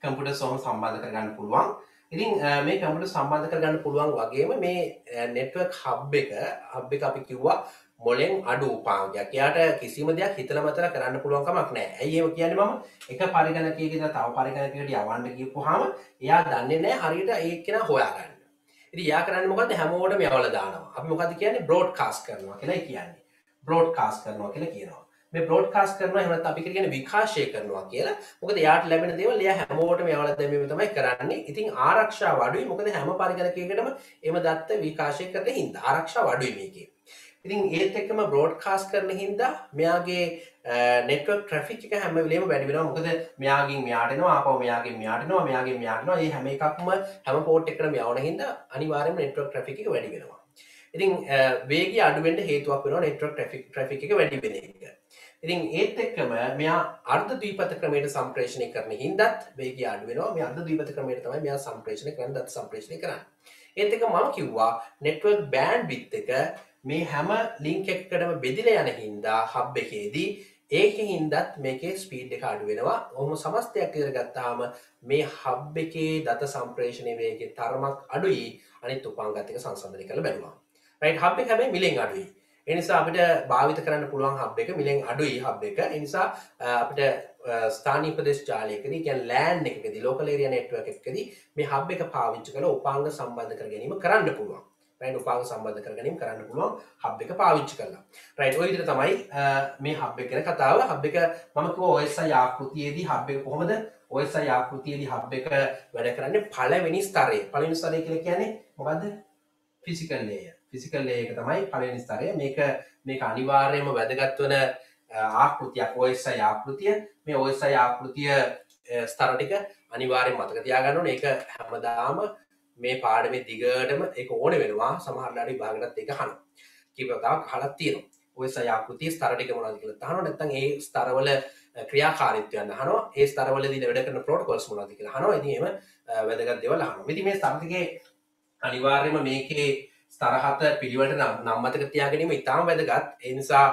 කම්පියුටර් සොහොම සම්බන්ධ කරගන්න පුළුවන්. ඉතින් මේ කම්පියුටර් සම්බන්ධ කරගන්න පුළුවන් වගේම මේ නෙට්වර්ක් හබ් එක අපි කිව්වා මොලෙන් අඩු උපාංගයක්. එයාට කිසිම දෙයක් හිතලා මතලා කරන්න පුළුවන් කමක් නැහැ. ඇයි එහෙම කියන්නේ මම? එක පරිගණකයක ඉඳලා තව පරිගණකයකට යවන්න ගියපුවාම එයා දන්නේ නැහැ හරියට ඒක කෙනා හොයාගන්න. ඉතින් එයා කරන්නේ මොකද්ද? හැමෝටම යවලා දානවා. අපි මොකද්ද කියන්නේ? බ්‍රෝඩ්කාස්ට් කරනවා කියලා කියන්නේ. බ්‍රෝඩ්කාස්ට් කරනවා කියලා කියනවා. මේ බ්‍රෝඩ්කාස්ට් කරනවා එහෙම නැත්නම් අපි කියන්නේ විකාශය කරනවා කියලා. මොකද එයාට ලැබෙන දේවල් එයා හැමෝටම යවලා දැමීම තමයි කරන්නේ. ඉතින් ආරක්ෂාව අඩුයි. මොකද හැම පරිගණකයකටම එම දත්ත විකාශය කරන හින්දා ආරක්ෂාව අඩුයි මේකේ. ඉතින් ඒත් එක්කම බ්‍රෝඩ්කාස්ට් කරන හින්දා මෙයාගේ නෙට්වර්ක් ට්‍රැෆික් එක හැම වෙලේම වැඩි වෙනවා. මොකද මෙයාගෙන් මෙයාට එනවා, ආපහු මෙයාගෙන් මෙයාට එනවා, මෙයාගෙන් මෙයාට එනවා. මේ හැම එකක්ම හැම පෝට් එකකටම යවන හින්දා අනිවාර්යයෙන්ම නෙට්වර්ක් ට්‍රැෆික් එක වැඩි වෙනවා. ඉතින් වේගය අඩු වෙන්න හේතුවක් වෙනවා නෙට්වර්ක් ට්‍රැෆික් එක වැඩි වෙන එක. ඉතින් ඒත් එක්කම මෙයා අර්ධ ද්විපත ක්‍රමයට සම්ප්‍රේෂණය කරන හින්දාත් වේගය අඩු වෙනවා. මේ අර්ධ ද්විපත ක්‍රමයට තමයි මෙයා සම්ප්‍රේෂණය කරන්නේ, දත් සම්ප්‍රේෂණය කරන්නේ. ඒත් එක්ක මම කිව්වා නෙට්වර්ක් බෑන්ඩ්විඩ්ත් එක මේ හැම ලින්ක් එකකටම බෙදිලා යන හින්දා හබ් එකේදී ඒකෙන් හින්දාත් මේකේ ස්පීඩ් එක අඩු වෙනවා. ඔහොම සමස්තයක් විතර ගත්තාම මේ හබ් එකේ දත සම්ප්‍රේෂණය වේගය තරමක් අඩුයි අනිත් උපාංගත් එක්ක සංසන්දනය කරලා බැලුවා. රයිට්, හබ් එක හැබැයි මිලෙන් අඩුයි. ඒ නිසා අපිට භාවිත කරන්න පුළුවන් හබ් එක මිලෙන් අඩුයි හබ් එක. ඒ නිසා අපිට ස්ථානීය ප්‍රදේශ ජාලයකදී කියන්නේ LAN එකකදී local area network එකකදී මේ හබ් එක පාවිච්චි කරලා උපාංග සම්බන්ධ කර ගැනීම කරන්න පුළුවන්. රයිට්, උපාංග සම්බන්ධ කර ගැනීම කරන්න පුළුවන් හබ් එක පාවිච්චි කරලා. රයිට්, ඔය විදිහට තමයි මේ හබ් එක ගැන කතාව. හබ් එක මම කිව්වා OSI ආකෘතියේදී හබ් එක කොහොමද? OSI ආකෘතියේදී හබ් එක වැඩ කරන්නේ පළවෙනි ස්තරයේ. පළවෙනි ස්තරය කියලා කියන්නේ මොකද්ද? Physical layer. ෆිසිකල් ලේයර් එක තමයි පළවෙනි ස්තරය. මේක අනිවාර්යයෙන්ම වැදගත් වෙන ආකෘතියක් OSI ආකෘතිය. මේ OSI ආකෘතිය ස්තර ටික අනිවාර්යෙන් මතක තියාගන්න ඕනේ. ඒක හැමදාම මේ පාඩමේ දිගටම ඒක ඕනේ වෙනවා. සමහරවිට විභාගෙටත් ඒක අහනවා. කීප වතාවක් අහලා තියෙනවා. OSI ආකෘතියේ ස්තර ටික මොනවද කියලා අහනවා. නැත්නම් ඒ ස්තරවල ක්‍රියාකාරීත්වයන් අහනවා. ඒ ස්තරවලදී වැඩ කරන ප්‍රොටෝකෝල්ස් මොනවද කියලා අහනවා. ඉතින් එහෙම වැදගත් දේවල් අහනවා. ඉතින් මේ ස්තර ටිකේ අනිවාර්යයෙන්ම මේකේ ස්තර 7 පිළිවෙලට නම් මතක තියා ගැනීම ඉතාම වැදගත්. ඒ නිසා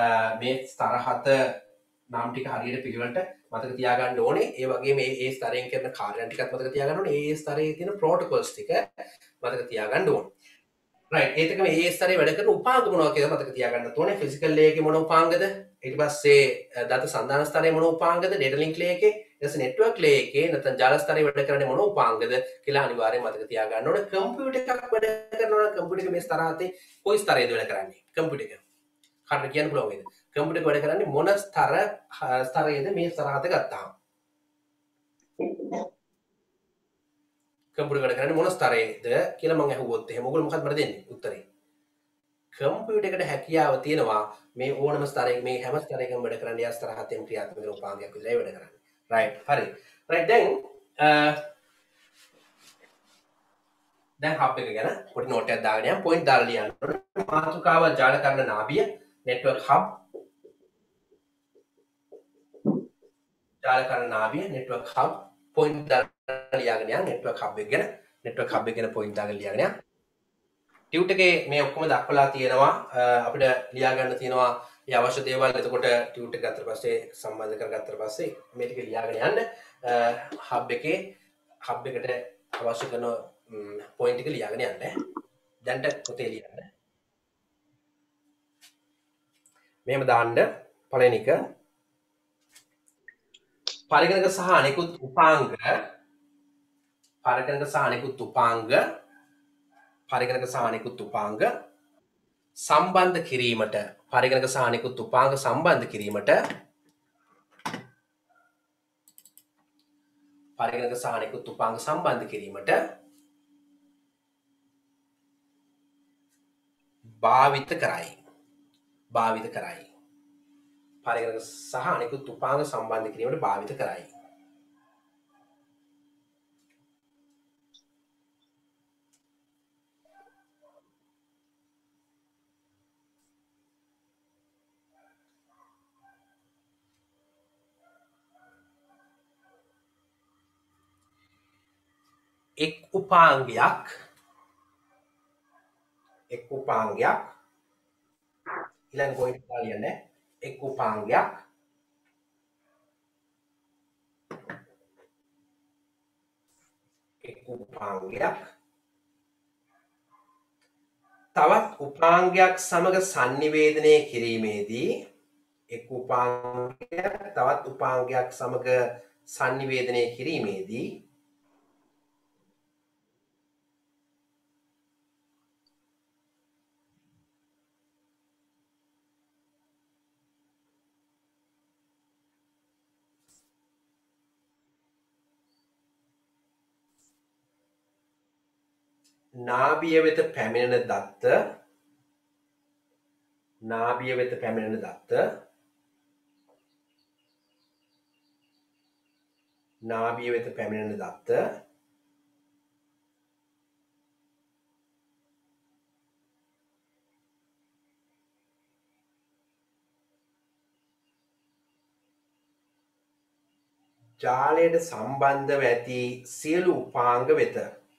මේ ස්තර 7 නම් ටික හරියට පිළිවෙලට මතක තියාගන්න ඕනේ. ඒ වගේම මේ ස්තරයෙන් කරන කාර්යයන් ටිකත් මතක තියාගන්න ඕනේ. ඒ ස්තරයේ තියෙන ප්‍රොටෝකෝල්ස් ටික මතක තියාගන්න ඕනේ. රයිට්, ඒකම මේ ස්තරයේ වැඩ කරන උපාංග මොනවද කියලා මතක තියාගන්න ඕනේ. ෆිසිකල් ලේයර් එකේ මොන උපාංගද? ඊට පස්සේ දත සන්දාන ස්තරයේ මොන උපාංගද? ඩේටා ලින්ක් ලේයර් එකේ, ඊට පස්සේ නෙට්වර්ක් ලේයර් එකේ නැත්නම් ජාල ස්තරයේ වැඩ කරන්නේ මොන උපාංගද කියලා අනිවාර්යයෙන් මතක තියාගන්න ඕනේ. කම්පියුටර් එකක් වැඩ කරනවා නම් කම්පියුටර් එක මේ ස්තර 7 කොයි ස්තරයේද වැඩ කරන්නේ? කම්පියුටර් එක. කාටද කියන්න පුළුවන් වේද? කම්පියුටර් එක වැඩ කරන්නේ මොන ස්තරයේද මේ ස්තර 7 ගත්තාම? කම්පියුටර් වැඩ කරන්නේ මොන ස්තරයේද කියලා මම අහුවොත් එහෙම ඔයගොල්ලෝ මොකක්ද මට දෙන්නේ උත්තරේ? කම්පියුටර් එකට හැකියාව තියෙනවා මේ ඕනම ස්තරයක මේ හැම ස්තරයකම වැඩ කරන්න යා ස්තර 7න් ක්‍රියාත්මක වෙන උපාංගයක් විතරයි වැඩ කරන්නේ. රයිට්, හරි. රයිට්, දැන් හබ් එක ගැන පොඩි නෝට් එකක් දාගෙන යන්න පොයින්ට් දාලා ලියන්න ඕනේ. මාතෘකාව ජාලකරණ නාභිය නෙට්වර්ක් හබ්. ජාලකරණ නාභිය නෙට්වර්ක් හබ් පොයින්ට් දාලා ලියාගෙන යන්න නෙට්වර්ක් හබ් එක ගැන. නෙට්වර්ක් හබ් එක ගැන පොයින්ට් දාගෙන ලියාගෙන යන්න. ටියුට් එකේ මේ ඔක්කොම දක්වලා තියෙනවා. අපිට ලියා ගන්න තියෙනවා මේ අවශ්‍ය දේවල්. එතකොට ටියුට් එක ගත්තට පස්සේ සම්බන්ධ කරගත්තට පස්සේ මේ ටික ලියාගෙන යන්න. හබ් එකට අවශ්‍ය කරන පොයින්ට් එක ලියාගෙන යන්න. දැන්ට පොතේ ලියන්න. මෙහෙම දාන්න. පළවෙනි එක පරිගණක සහ අනෙකුත් උපාංග සම්බන්ධ කිරීමට භාවිත කරයි. පරිගණක සහ අනෙකුත් උපාංග සම්බන්ධ කිරීමට භාවිත කරයි. එක් උපාංගයක් ඊළඟ පොයින්ට් එක ලියන්න. එක් උපාංගයක් එක් උපාංගයක් තවත් උපාංගයක් සමග sannivedanaya කිරීමේදී එක් උපාංගයක් තවත් උපාංගයක් සමග sannivedanaya කිරීමේදී නාභිය වෙත පැමිණෙන දත්ත නාභිය වෙත පැමිණෙන දත්ත නාභිය වෙත පැමිණෙන දත්ත ජාලයට සම්බන්ධව ඇති සියලු උපාංග වෙත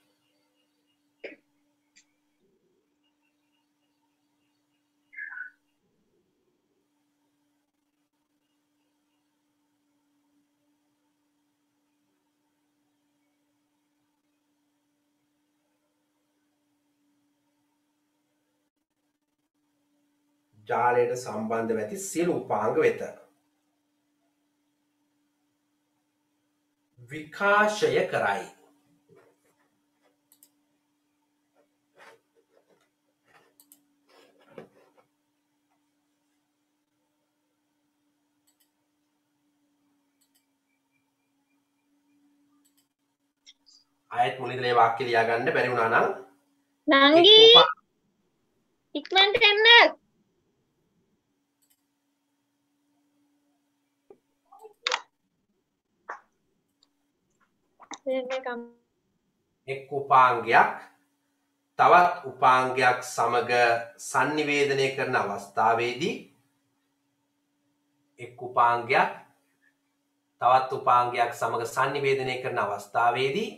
ජාලයට සම්බන්ධව ඇති සියලු උපාංග වෙත විකාශය කරයි. ආයත් මුලින්දලා මේ වාක්‍ය ලියා ගන්න බැරි වුණා නම් නංගි එක් උපා- ඉක්මනට එන්න. එක් උපාංගයක් තවත් උපාංගයක් සමග sannivedanaya කරන අවස්ථාවේදී එක් උපාංගයක් තවත් උපාංගයක් සමග sannivedanaya කරන අවස්ථාවේදී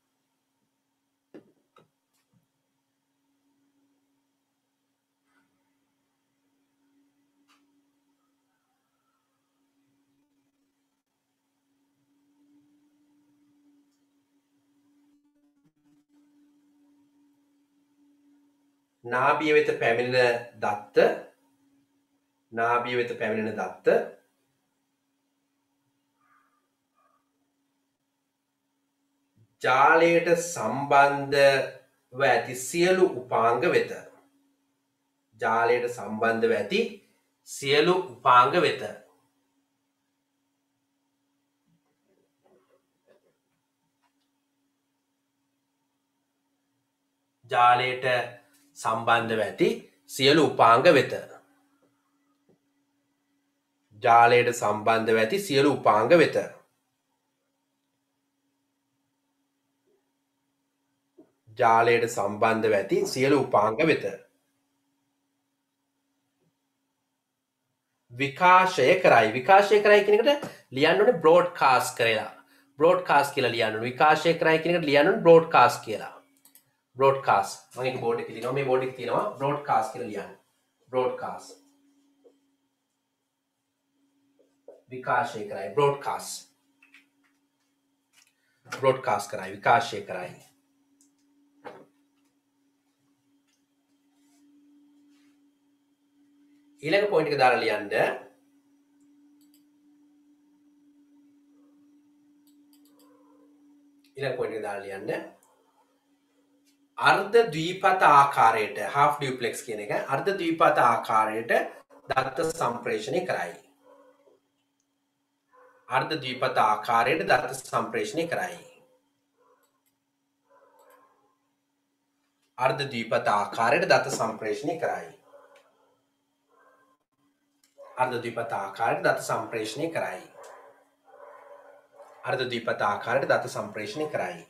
නාභිය වෙත පැමිණෙන දත්ත නාභිය වෙත පැමිණෙන දත්ත ජාලයට සම්බන්ධව ඇති සියලු උපාංග වෙත ජාලයට සම්බන්ධව ඇති සියලු උපාංග වෙත ජාලයට සම්බන්ධව ඇති සියලු උපාංග වෙත ජාලයට සම්බන්ධව ඇති සියලු උපාංග වෙත ජාලයට සම්බන්ධව ඇති සියලු උපාංග වෙත විකාශය කරයි. විකාශය කරයි කියන එකට ලියන්න ඕනේ බ්‍රෝඩ්කාස්ට් කරලා. බ්‍රෝඩ්කාස්ට් කියලා ලියන්න ඕනේ. විකාශය කරයි කියන එකට ලියන්න ඕනේ බ්‍රෝඩ්කාස්ට් කියලා. බ්‍රෝඩ්කාස්ට්. මම ඒක බෝඩ් එකේ තියෙනවා. මේ බෝඩ් එකේ තියෙනවා බ්‍රෝඩ්කාස්ට් කියලා ලියන්න. බ්‍රෝඩ්කාස්ට්. විකාශය කරයි බ්‍රෝඩ්කාස්ට්. බ්‍රෝඩ්කාස්ට් කරයි විකාශය කරයි. ඊළඟ පොයින්ට් එක දාලා ලියන්න. ඊළඟ පොයින්ට් එක දාලා ලියන්න. අර්ධ ද්විපත ආකාරයට half duplex කියන එක අර්ධ ද්විපත ආකාරයට දත්ත සම්ප්‍රේෂණය කරයි. අර්ධ ද්විපත ආකාරයට දත්ත සම්ප්‍රේෂණය කරයි. අර්ධ ද්විපත ආකාරයට දත්ත සම්ප්‍රේෂණය කරයි. අර්ධ ද්විපත ආකාරයට දත්ත සම්ප්‍රේෂණය කරයි. අර්ධ ද්විපත ආකාරයට දත්ත සම්ප්‍රේෂණය කරයි.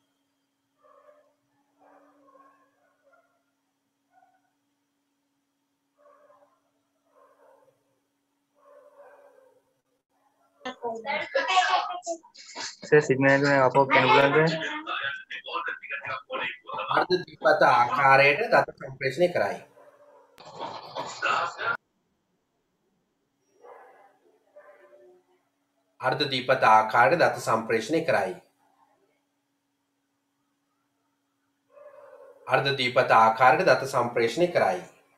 Saya signal itu apa kan bulan saya? අර්ධ ද්විපත ආකාරයට දත්ත සම්ප්‍රේෂණය කරයි. අර්ධ ද්විපත ආකාරයට දත්ත සම්ප්‍රේෂණය කරයි. අර්ධදීපත ආකාරයට දත සම්ප්‍රේෂණය කරයි.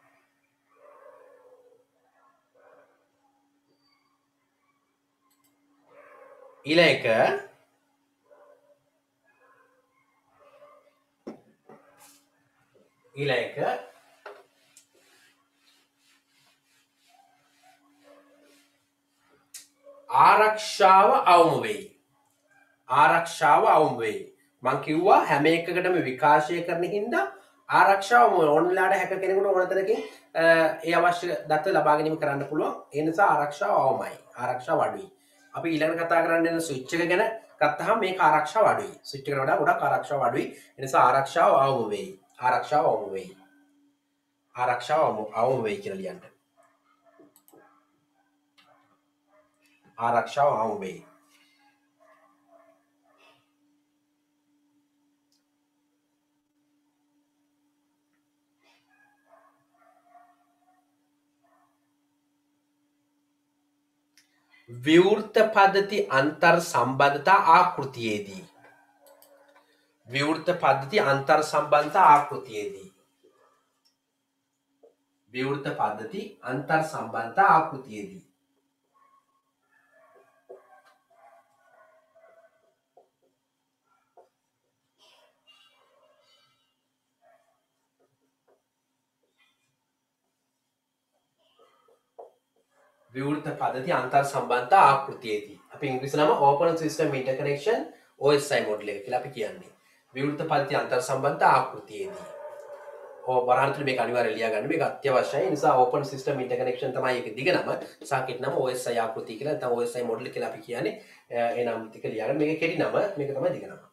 ඊළඟ ආරක්ෂාව අවම වෙයි. ආරක්ෂාව අවම වෙයි. මං කිව්වා හැම එකකටම විකාශය කරන හින්දා ආරක්ෂාව ඕන්ලාට හැක කෙනෙකුට ඕන තැනකින් ඒ අවශ්‍ය දත්ත ලබා ගැනීම කරන්න පුළුවන්. ඒ නිසා ආරක්ෂාව අවමයි. ආරක්ෂාව අඩුයි. අපි ඊළඟ කතා කරන්න යන ස්විච් එක ගැන ගත්තහම මේක ආරක්ෂාව අඩුයි. ස්විච් එකට වඩා ගොඩක් ආරක්ෂාව අඩුයි. ඒ නිසා ආරක්ෂාව අවම වෙයි. ආරක්ෂාව අවම වෙයි. ආරක්ෂාව අවම වෙයි කියලා ලියන්න. ආරක්ෂාව අවම වෙයි. विवृत पद्धति अंतर संबंधता आकृतियेदी विवृत पद्धति अंतर संबंधता आकृतियेदी विवृत पद्धति अंतर संबंधता आकृतियेदी विवृत पद्धति अंतर संबंधता आकृतियेदी අපි ඉංග්‍රීසි නම open system interconnection OSI model එක කියලා අපි කියන්නේ. විවෘත පද්ධති अंतर संबंधता ආකෘතියේදී. වරහන් මේක අනිවාර්යයෙන් ලියා ගන්න. මේක අත්‍යවශ්‍යයි. ඒ නිසා open system interconnection තමයි ඒක දිග නම. සාකේත නම OSI ආකෘතිය කියලා නැත්නම් OSI model කියලා අපි කියන්නේ. ඒ නම් ටික ලියා ගන්න. මේක කෙටි නම. මේක තමයි දිග නම.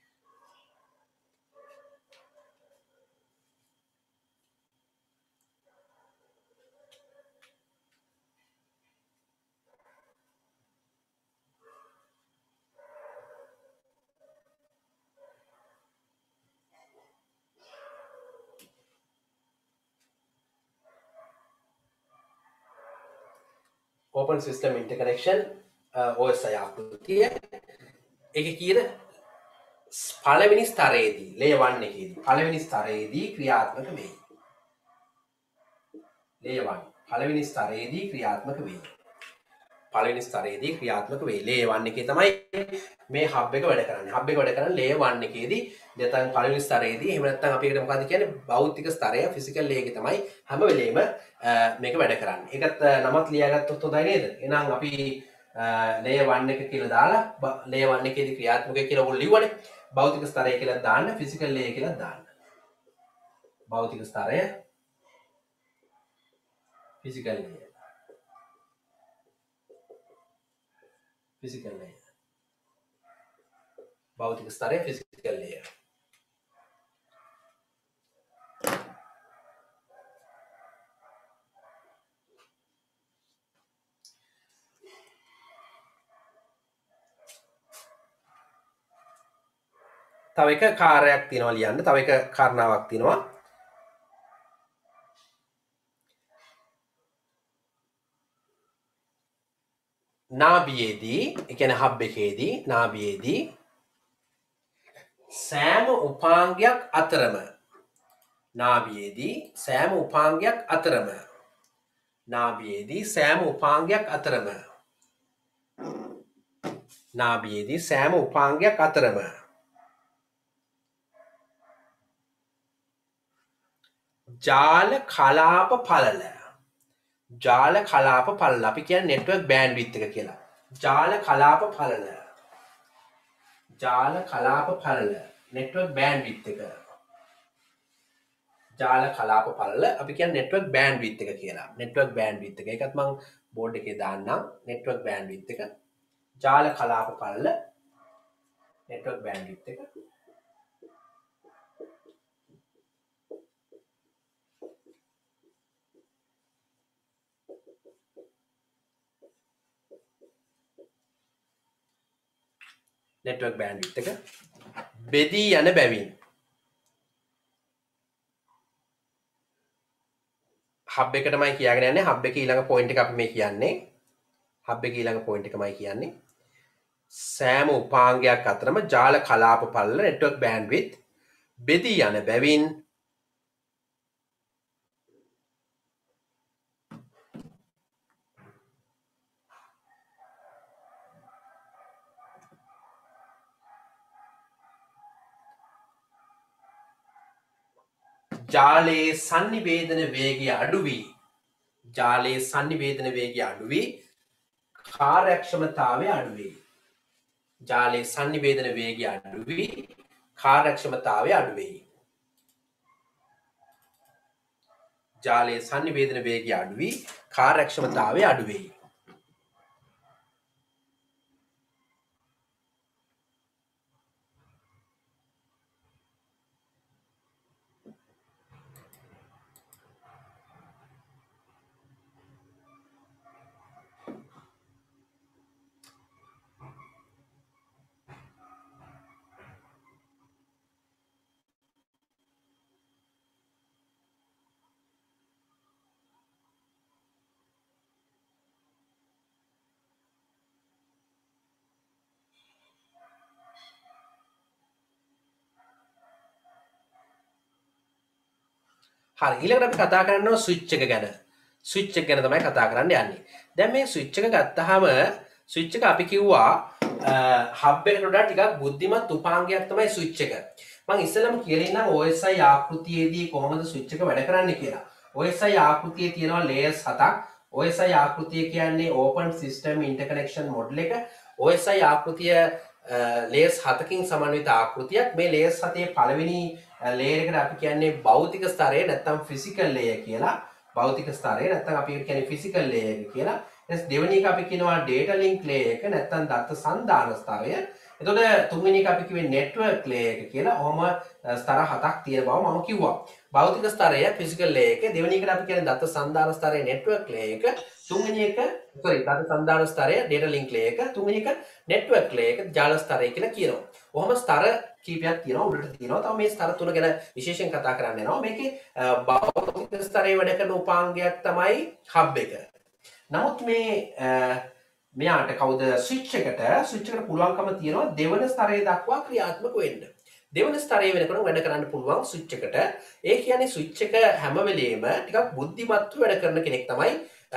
open system interconnection OSI ආකෘතිය ඒක කියන පළවෙනි ස්තරයේදී layer 1 එකේදී පළවෙනි ස්තරයේදී ක්‍රියාත්මක වෙයි. layer 1 පළවෙනි ස්තරයේදී ක්‍රියාත්මක වෙයි. පළවෙනි ස්තරයේදී ක්‍රියාත්මක වෙයි. layer 1 එකේ තමයි මේ hub එක වැඩ කරන්නේ. hub එක වැඩ කරන්නේ layer 1 එකේදී. නැත්නම් පළවෙනි ස්තරයේදී එහෙම නැත්නම් අපි ඒකට මොකද්ද කියන්නේ භෞතික ස්තරය physical layer එකේ තමයි හැම වෙලේම මේක වැඩ කරන්නේ. ඒකත් නමත් ලියාගත්තොත් හොඳයි නේද? එහෙනම් අපි layer 1 එක කියලා දාලා layer 1 එකේදී ක්‍රියාත්මකයි කියලා ඔයගොල්ලෝ ලිව්වනේ. භෞතික ස්තරය කියලා දාන්න, physical layer කියලා දාන්න. භෞතික ස්තරය physical layer. physical layer. භෞතික ස්තරය physical layer. තව එක කාර්යයක් තියෙනවා ලියන්න. තව එක කාරණාවක් තියෙනවා. නාභියේදී, ඒ කියන්නේ හබ් එකේදී නාභියේදී සෑම උපාංගයක් අතරම නාභියේදී සෑම උපාංගයක් අතරම නාභියේදී සෑම උපාංගයක් අතරම නාභියේදී සෑම උපාංගයක් අතරම ජාල කලාප පළල ජාල කලාප පළල අපි කියන්නේ network bandwidth එක කියලා. ජාල කලාප පළල ජාල කලාප පළල network bandwidth එක. ජාල කලාප පළල අපි කියන්නේ network bandwidth එක කියලා. network bandwidth එක. ඒකත් මම බෝඩ් එකේ දාන්නම්. network bandwidth එක. ජාල කලාප පළල network bandwidth එක. network bandwidth එක බෙදී යන බැවින් hub එකටමයි කියාගෙන යන්නේ. hub එකේ ඊළඟ point එක අපි මේ කියන්නේ. hub එකේ ඊළඟ point එකමයි කියන්නේ. සෑම උපාංගයක් අතරම ජාල කලාප පළල network bandwidth බෙදී යන බැවින් ජාලයේ sannivedana වේගය අඩු වී ජාලයේ sannivedana වේගය අඩු වී කාර්යක්ෂමතාවය අඩු වේ. ජාලයේ sannivedana වේගය අඩු වී කාර්යක්ෂමතාවය අඩු වේ. ජාලයේ sannivedana වේගය අඩු වී කාර්යක්ෂමතාවය අඩු වේ. හරි ඊළඟට අපි කතා කරනවා ස්විච් එක ගැන. ස්විච් එක ගැන තමයි කතා කරන්න යන්නේ. දැන් මේ ස්විච් එක ගත්තාම ස්විච් එක අපි කිව්වා හබ් එකට වඩා ටිකක් බුද්ධිමත් උපාංගයක් තමයි ස්විච් එක. මම ඉස්සෙල්ලාම කියලා ඉන්නම් OSI ආකෘතියේදී කොහොමද ස්විච් එක වැඩ කරන්නේ කියලා. OSI ආකෘතියේ තියෙනවා layers 7ක්. OSI ආකෘතිය කියන්නේ open system interconnection model එක. OSI ආකෘතිය layers 7කින් සමන්විත ආකෘතියක්. මේ layers 7 පළවෙනි layer එකට අපි කියන්නේ භෞතික ස්තරය නැත්නම් physical layer කියලා. භෞතික ස්තරය නැත්නම් අපි කියන්නේ physical layer කියලා. ඊට දෙවෙනි එක අපි කියනවා data link layer එක නැත්නම් දත්ත සන්දාන ස්තරය. එතකොට තුන්වෙනි එක අපි කිව්වේ network layer එක කියලා. ඔහොම ස්තර 7ක් තියෙන බව මම කිව්වා. භෞතික ස්තරය physical layer එක, දෙවෙනි එකට අපි කියන්නේ දත්ත සන්දාන ස්තරය network layer එක, තුන්වෙනි එක දත්ත සන්දාන ස්තරය data link layer එක, තුන්වෙනි එක network layer එක ජාල ස්තරය කියලා කියනවා. ඔහොම ස්තර කීපයක් තියෙනවා උඩට තියෙනවා. තව මේ ස්තර තුන ගැන විශේෂයෙන් කතා කරන්න යනවා. මේකේ භෞතික ස්තරයේ වැඩ කරන උපාංගයක් තමයි හබ් එක. නමුත් මේ මෙයාට කවුද ස්විච් එකට පුළුවන්කම තියෙනවා දෙවන ස්තරය දක්වා ක්‍රියාත්මක වෙන්න. දෙවන ස්තරයේ වෙනකොට වැඩ කරන්න පුළුවන් ස්විච් එකට. ඒ කියන්නේ ස්විච් එක හැම වෙලේම ටිකක් බුද්ධිමත්ව වැඩ කරන කෙනෙක් තමයි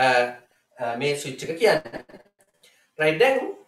මේ ස්විච් එක කියන්නේ. රයිට්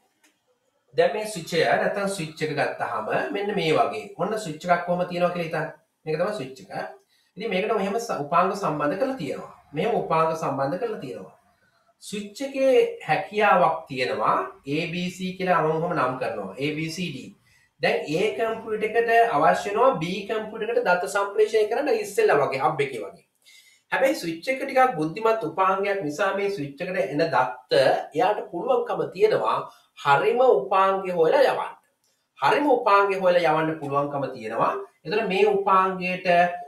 දැන් මේ ස්විච් එක නැත්නම් ස්විච් එක ගත්තාම මෙන්න මේ වගේ. ඔන්න ස්විච් එකක් කොහොම තියෙනවා කියලා හිතන්න. මේක තමයි ස්විච් එක. ඉතින් මේකට මෙහෙම උපාංග සම්බන්ධ කරලා තියෙනවා. මෙහෙම උපාංග සම්බන්ධ කරලා තියෙනවා. ස්විච් එකේ හැකියාවක් තියෙනවා ABC කියලා මම නම් කරනවා. ABCD. දැන් A කම්පියුටර් එකට අවශ්‍ය වෙනවා B කම්පියුටර් එකට දත්ත සම්ප්‍රේෂණය කරන්න ඉස්සෙල්ලා වගේ හබ් එකේ වගේ. හැබැයි ස්විච් එක ටිකක් බුද්ධිමත් උපාංගයක් නිසා මේ ස්විච් එකට එන දත්ත එයාට පුළුවන්කම තියෙනවා හරිම උපාංගය හොයලා යවන්න. හරිම උපාංගය හොයලා යවන්න පුළුවන්කම තියෙනවා. එතකොට මේ උපාංගයට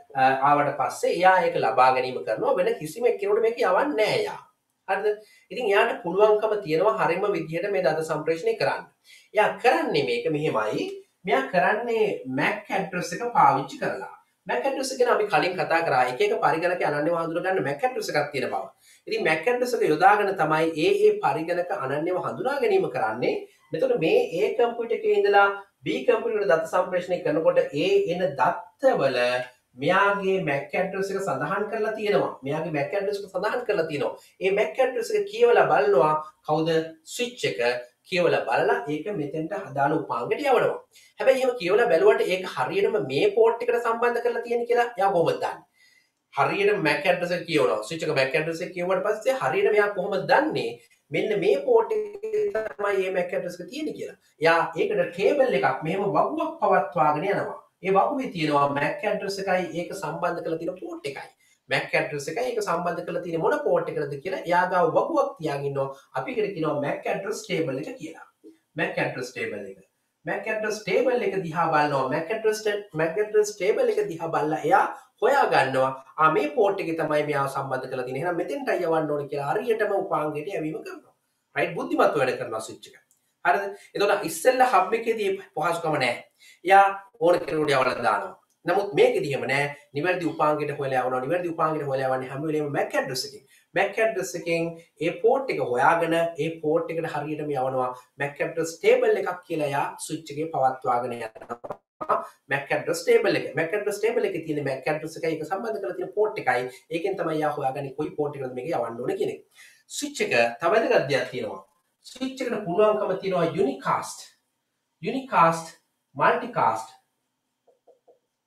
ආවට පස්සේ එයා ඒක ලබා ගැනීම කරනවා. වෙන කිසිම කෙනෙකුට මේක යවන්නේ නැහැ එයා. හරිද? ඉතින් එයාට පුළුවන්කම තියෙනවා හරිම විදිහට මේ දත සම්ප්‍රේෂණය කරන්න. එයා කරන්නේ මේක මෙහෙමයි. මෙයා කරන්නේ MAC address එක පාවිච්චි කරලා. MAC address එක ගැන අපි කලින් කතා කරා. එක එක පරිගණක අනන්‍යව හඳුනා ගන්න MAC address එකක් තියෙන බව. ඉතින් MAC address එක යොදාගෙන තමයි ඒ පරිගණක අනන්‍යව හඳුනා ගැනීම කරන්නේ. මෙතකොට මේ A කම්පියුටර් එකේ ඉඳලා B කම්පියුටර් දත සම්ප්‍රේෂණය කරනකොට එන දත්තවල මෙයාගේ MAC address එක සඳහන් කරලා තියෙනවා. මෙයාගේ MAC address එක සඳහන් කරලා තියෙනවා. ඒ MAC address එක කියවලා බලනවා කවුද ස්විච් එක කියවලා බලලා ඒක මෙතෙන්ට අදාළ උපාංගයට යවනවා. හැබැයි එහෙම කියවලා බැලුවට ඒක හරියටම මේ පෝට් එකට සම්බන්ධ කරලා තියෙන කියලා එයා කොහොමද දන්නේ? හරියට MAC address එක කියවනවා. ස්විච් එක MAC address එක කියවුවට පස්සේ හරියට මෙයා කොහොමද දන්නේ මෙන්න මේ පෝට් එකේ තමයි මේ MAC address එක තියෙන්නේ කියලා. එයා ඒකට ටේබල් එකක් මෙහෙම වගුවක් පවත්වාගෙන යනවා. ඒ වගුවේ තියෙනවා MAC address එකයි ඒක සම්බන්ධ කරලා තියෙන පෝට් එකයි. MAC address එකයි ඒක සම්බන්ධ කරලා තියෙන මොන පෝට් එකකටද කියලා එයා ගාව වගුවක් තියාගෙන ඉන්නවා. අපි ඒකට කියනවා MAC address table එක කියලා. MAC address table එක. MAC address table එක දිහා බලනවා. MAC address table එක දිහා බලලා එයා හොයා ගන්නවා මේ පෝට් එකේ තමයි මෙයාව සම්බන්ධ කරලා තියෙන්නේ. එහෙනම් මෙතෙන්ටයි යවන්න ඕනේ කියලා හරියටම උපාංගයට යවීම කරනවා. රයිට් බුද්ධිමත්ව වැඩ කරනවා ස්විච් එක. හරිද? එතකොට ඉස්සෙල්ලා හබ් එකේදී පහසුකම නැහැ. එයා ඕන කෙනෙකුට යවලා දානවා. නමුත් මේකෙදී එහෙම නැහැ. නිවැරදි උපාංගයට හොයලා යවනවා. නිවැරදි උපාංගයට හොයලා යවන්නේ හැම වෙලේම MAC address එකෙන්. MAC address එකෙන් ඒ පෝට් එක හොයාගෙන ඒ පෝට් එකට හරියටම යවනවා. MAC address table එකක් කියලා එයා ස්විච් එකේ පවත්වාගෙන යනවා. MAC address table එක. MAC address table එකේ තියෙන MAC address එකයි ඒක සම්බන්ධ කරලා තියෙන port එකයි. ඒකෙන් තමයි යා හොයාගන්නේ කොයි port එකකටද මේක යවන්න ඕනේ කියන එක. switch එක තව වැදගත් දෙයක් තියෙනවා. switch එකට පුළුවන්කම තියෙනවා unicast, multicast,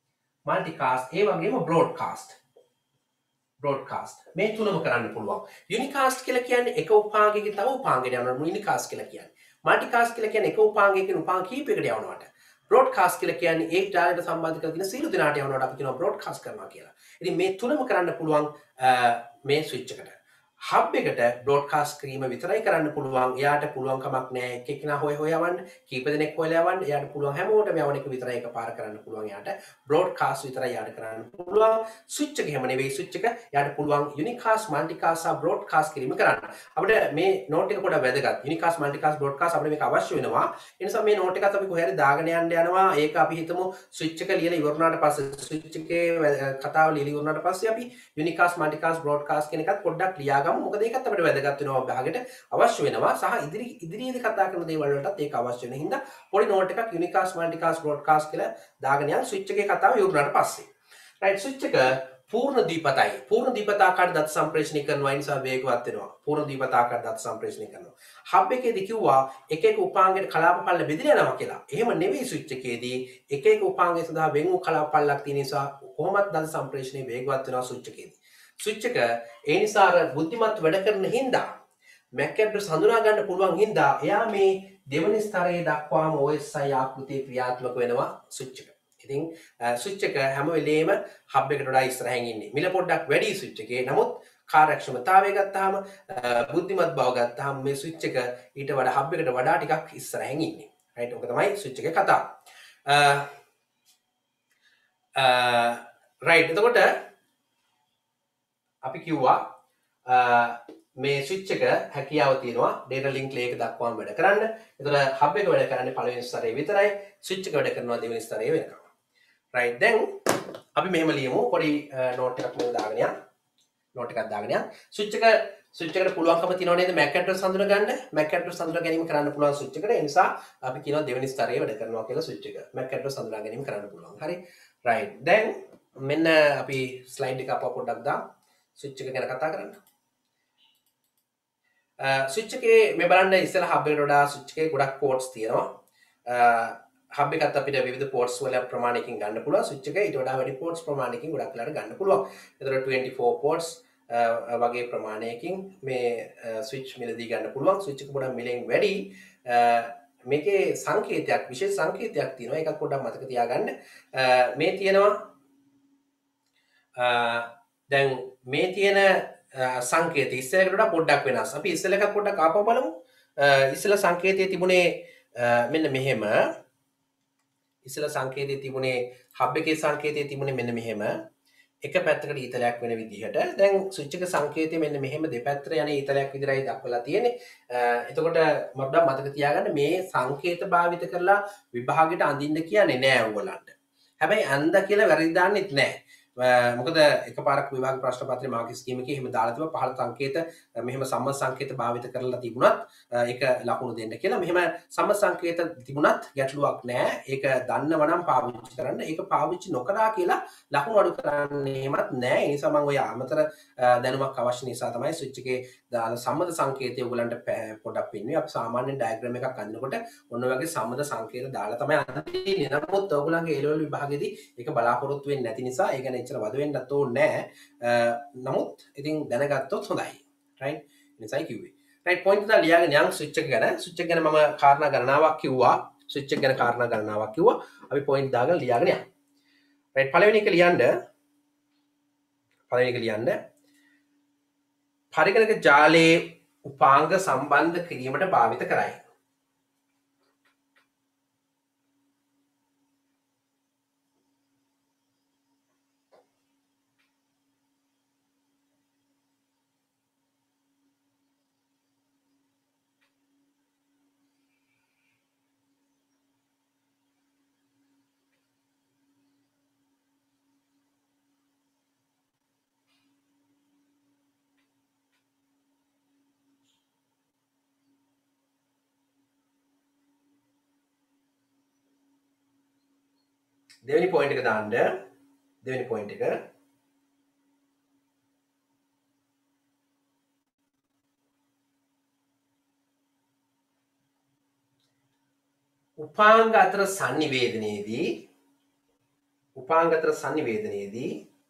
මල්ටිකාස්ට් ඒ වගේම බ්‍රෝඩ්කාස්ට් මේ තුනම කරන්න පුළුවන්. යුනිකාස්ට් කියලා කියන්නේ එක උපාංගයකින් තව උපාංගයකට යනවා. යුනිකාස්ට් කියලා කියන්නේ. මල්ටිකාස්ට් කියලා කියන්නේ එක උපාංගයකින් උපාංග කීපයකට යවනවාට. බ්‍රෝඩ්කාස්ට් කියලා කියන්නේ ඒ ඩාටාට සම්බන්ධ කරලා තියෙන සියලු දෙනාට යවනවාට අපි කියනවා බ්‍රෝඩ්කාස්ට් කරනවා කියලා. ඉතින් මේ තුනම කරන්න පුළුවන් මේ ස්විච් එකට. හබ් එකට බ්‍රෝඩ්කාස්ට් කිරීම විතරයි කරන්න පුළුවන්. එයාට පුළුවන් කමක් නැහැ එක එකනා හොය යවන්න, කීප දෙනෙක් හොයලා යවන්න. එයාට පුළුවන් හැමෝටම යවන එක විතරයි එකපාර කරන්න පුළුවන්. එයාට බ්‍රෝඩ්කාස්ට් විතරයි එයාට කරන්න පුළුවන්. ස්විච් එක එහෙම නෙවෙයි. ස්විච් එක එයාට පුළුවන් යුනිකාස්ට්, මල්ටිකාස්ට් සහ බ්‍රෝඩ්කාස්ට් කිරීම කරන්න. අපිට මේ නෝට් එක පොඩ්ඩක් වැදගත්. යුනිකාස්ට්, මල්ටිකාස්ට්, බ්‍රෝඩ්කාස්ට් අපිට මේක අවශ්‍ය වෙනවා. ඒ නිසා මේ නෝට් එකත් අපි කොහේ හරි දාගෙන යනවා. ඒක අපි හිතමු ස්විච් එක ලියලා ඉවරනාට පස්සේ ස්විච් එකේ කතාව ලියලා ඉවරනාට පස්සේ අපි යුනිකාස්ට්, මල්ටිකාස්ට්, බ්‍රෝඩ්කාස්ට් කියන එකත් පොඩ්ඩක් ලියාගමු. මොකද ඒකත් අපිට වැදගත් වෙනවා භාගයට අවශ්‍ය වෙනවා සහ ඉදිරියේදී කතා කරන දේවල් වලටත් ඒක අවශ්‍ය වෙන හින්දා පොඩි නෝට් එකක් යුනිකාස්ට්, මල්ටිකාස්ට්, බ්‍රෝඩ්කාස්ට් කියලා දාගෙන යන්න ස්විච් එකේ කතාව ඉවරනාට පස්සේ. රයිට් ස්විච් එක පූර්ණ ද්විපතයි. පූර්ණ ද්විපතාකාර දත්ත සම්ප්‍රේෂණය කරනවා ඒ නිසා වේගවත් වෙනවා. පූර්ණ ද්විපතාකාර දත්ත සම්ප්‍රේෂණය කරනවා. හබ් එකේදී කිව්වා එක එක උපාංගයකට කලාප පල්ල බෙදලා යනවා කියලා. එහෙම නෙවෙයි ස්විච් එකේදී එක එක උපාංගය සඳහා වෙන් වූ කලාප පල්ලක් තියෙන නිසා කොහොමත් දත්ත සම්ප්‍රේෂණය වේගවත් වෙනවා ස්විච් එකේදී. ස්විච් එක ඒ නිසා අර බුද්ධිමත් වැඩ කරන හින්දා MAC address හඳුනා ගන්න පුළුවන් හින්දා එයා මේ දෙවනි ස්තරයේ දක්වාම OSI ආකෘතිය ක්‍රියාත්මක වෙනවා ස්විච් එක. ඉතින් ස්විච් එක හැම වෙලේම හබ් එකට වඩා ඉස්සරහින් ඉන්නේ. මිල පොඩ්ඩක් වැඩි ස්විච් එකේ. නමුත් කාර්යක්ෂමතාවය ගත්තාම බුද්ධිමත් බව ගත්තාම මේ ස්විච් එක ඊට වඩා හබ් එකට වඩා ටිකක් ඉස්සරහින් ඉන්නේ. රයිට් ඔක තමයි ස්විච් එකේ කතාව. රයිට් එතකොට අපි කිව්වා මේ ස්විච් එක හැකියාව තියෙනවා data link layer එක දක්වාම වැඩ කරන්න. ඒතර hub එක වැඩ කරන්නේ පළවෙනි ස්තරයේ විතරයි. ස්විච් එක වැඩ කරනවා දෙවෙනි ස්තරයේ වෙනකම්. right දැන් අපි මෙහෙම ලියමු. පොඩි note එකක් මෙහෙම දාගෙන යන්න. note එකක් දාගෙන යන්න. ස්විච් එකට පුළුවන්කම තියෙනව නේද MAC address හඳුනා ගන්න. MAC address හඳුනා ගැනීම කරන්න පුළුවන් ස්විච් එකට. ඒ නිසා අපි කියනවා දෙවෙනි ස්තරයේ වැඩ කරනවා කියලා ස්විච් එක. MAC address හඳුනා ගැනීම කරන්න පුළුවන්. හරි. right දැන් මෙන්න අපි slide එක අපව පොඩ්ඩක් දාමු. ස්විච් එක ගැන කතා කරන්න. ස්විච් එකේ මේ බලන්න ඉස්සෙල්ලා හබ් එකට වඩා ස්විච් එකේ ගොඩක් පෝට්ස් තියෙනවා. හබ් එකත් අපිට විවිධ පෝට්ස් වල ප්‍රමාණයකින් ගන්න පුළුවන්. ස්විච් එක ඊට වඩා වැඩි පෝට්ස් ප්‍රමාණයකින් ගොඩක් වෙලාට ගන්න පුළුවන්. ඒතර 24 පෝට්ස් වගේ ප්‍රමාණයකින් මේ ස්විච් මිලදී ගන්න පුළුවන්. ස්විච් එක පොඩ්ඩක් මිලෙන් වැඩි. මේකේ සංකේතයක් විශේෂ සංකේතයක් තියෙනවා. ඒකත් පොඩ්ඩක් මතක තියාගන්න. මේ තියෙනවා දැන් මේ තියෙන සංකේතය ඉස්සෙල්ලකට වඩා පොඩ්ඩක් වෙනස්. අපි ඉස්සෙල්ල එකක් පොඩ්ඩක් ආපහු බලමු. ඉස්සෙල්ල සංකේතය තිබුණේ මෙන්න මෙහෙම. ඉස්සෙල්ල සංකේතය තිබුණේ හබ් එකේ සංකේතය තිබුණේ මෙන්න මෙහෙම. එක පැත්තකට ඊතලයක් වෙන විදිහට. දැන් ස්විච් එක සංකේතය මෙන්න මෙහෙම දෙපැත්තට යන ඊතලයක් විතරයි දක්වලා තියෙන්නේ. එතකොට මතක තියාගන්න මේ සංකේත භාවිත කරලා විභාගෙට අඳින්න කියන්නේ නෑ ඔයගොල්ලන්ට. හැබැයි අඳ කියලා වැරදි දාන්නෙත් නෑ. මොකද එකපාරක් විභාග ප්‍රශ්න පත්‍රයේ මාර්ක් ස්කීම් එකේ එහෙම දාලා තිබ්බා පහළ සංකේත මෙහෙම සම්මත සංකේත භාවිත කරලා තිබුණත් ඒක ලකුණු දෙන්න කියලා. මෙහෙම සම්මත සංකේත තිබුණත් ගැටලුවක් නැහැ. ඒක දන්නව නම් පාවිච්චි කරන්න. ඒක පාවිච්චි නොකරා කියලා ලකුණු අඩු කරන්නේ එහෙමත් නැහැ. ඒ නිසා මම ඔය අමතර දැනුමක් අවශ්‍ය නිසා තමයි ස්විච් එකේ දාලා සම්මත සංකේතය ඔයගලන්ට පොඩ්ඩක් පෙන්වන්නේ. අපි සාමාන්‍යයෙන් ඩයග්‍රෑම් එකක් අඳිනකොට ඔන්න ඔය වගේ සම්මත සංකේත දාලා තමයි අඳින්නේ. නමුත් ඔයගලන්ගේ A level විභාගෙදී ඒක බලාපොරොත්තු වෙන්නේ නැති නිසා ඒක එච්චර වද වෙන්නත් ඕනේ නැහැ. නමුත් ඉතින් දැනගත්තොත් හොඳයි. රයිට්? එනිසායි කිව්වේ. රයිට් පොයින්ට් එක ලියාගෙන යන් ස්විච් එක ගැන. ස්විච් එක ගැන මම කාරණා ගණනාවක් කිව්වා. ස්විච් එක ගැන කාරණා ගණනාවක් කිව්වා. අපි පොයින්ට් දාගෙන ලියාගෙන යන්න. රයිට් පළවෙනි එක ලියන්න. පරිගණක ජාලයේ උපාංග සම්බන්ධ කිරීමට භාවිත කරයි. දෙවෙනි පොයින්ට් එක දාන්න. දෙවෙනි පොයින්ට් එක උපාංග අතර sannivedanයේදී උපාංග අතර සංනිවේදනයේදී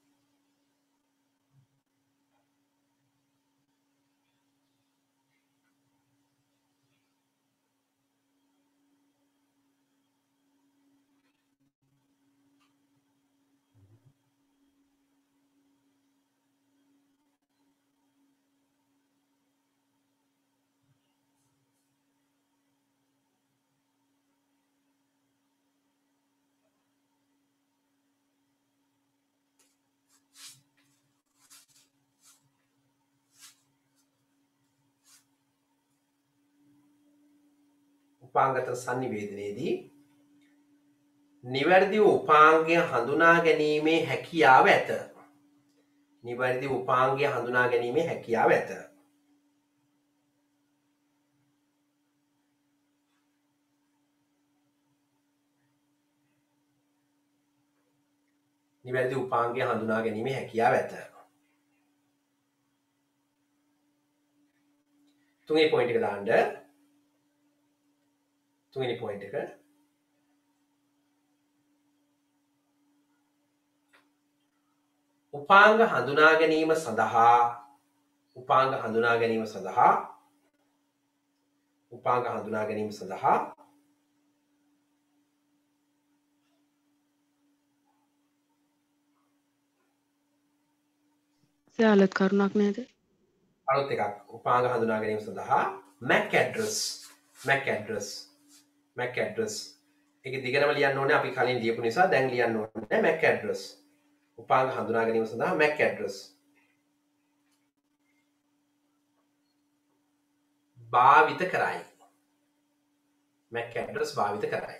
උපාංග අතර සංනිවේදනයේදී නිවැරදි උපාංගය හඳුනා ගැනීමේ හැකියාව ඇත. නිවැරදි උපාංගය හඳුනා ගැනීමේ හැකියාව ඇත. නිවැරදි උපාංගය හඳුනා ගැනීමේ හැකියාව ඇත. තුන්වෙනි පොයින්ට් එක දාන්න. තුන්වෙනි පොයින්ට් එක උපාංග හඳුනා ගැනීම සඳහා උපාංග හඳුනා ගැනීම සඳහා උපාංග හඳුනා ගැනීම සඳහා සයාලත් කරුණක් නේද? අලුත් එකක්. උපාංග හඳුනා ගැනීම සඳහා MAC address ඒක දිගටම ලියන්න ඕනේ. අපි කලින් ලියපු නිසා දැන් ලියන්න ඕනේ MAC address. උපාංග හඳුනා ගැනීම සඳහා MAC address භාවිත කරයි. MAC address භාවිත කරයි.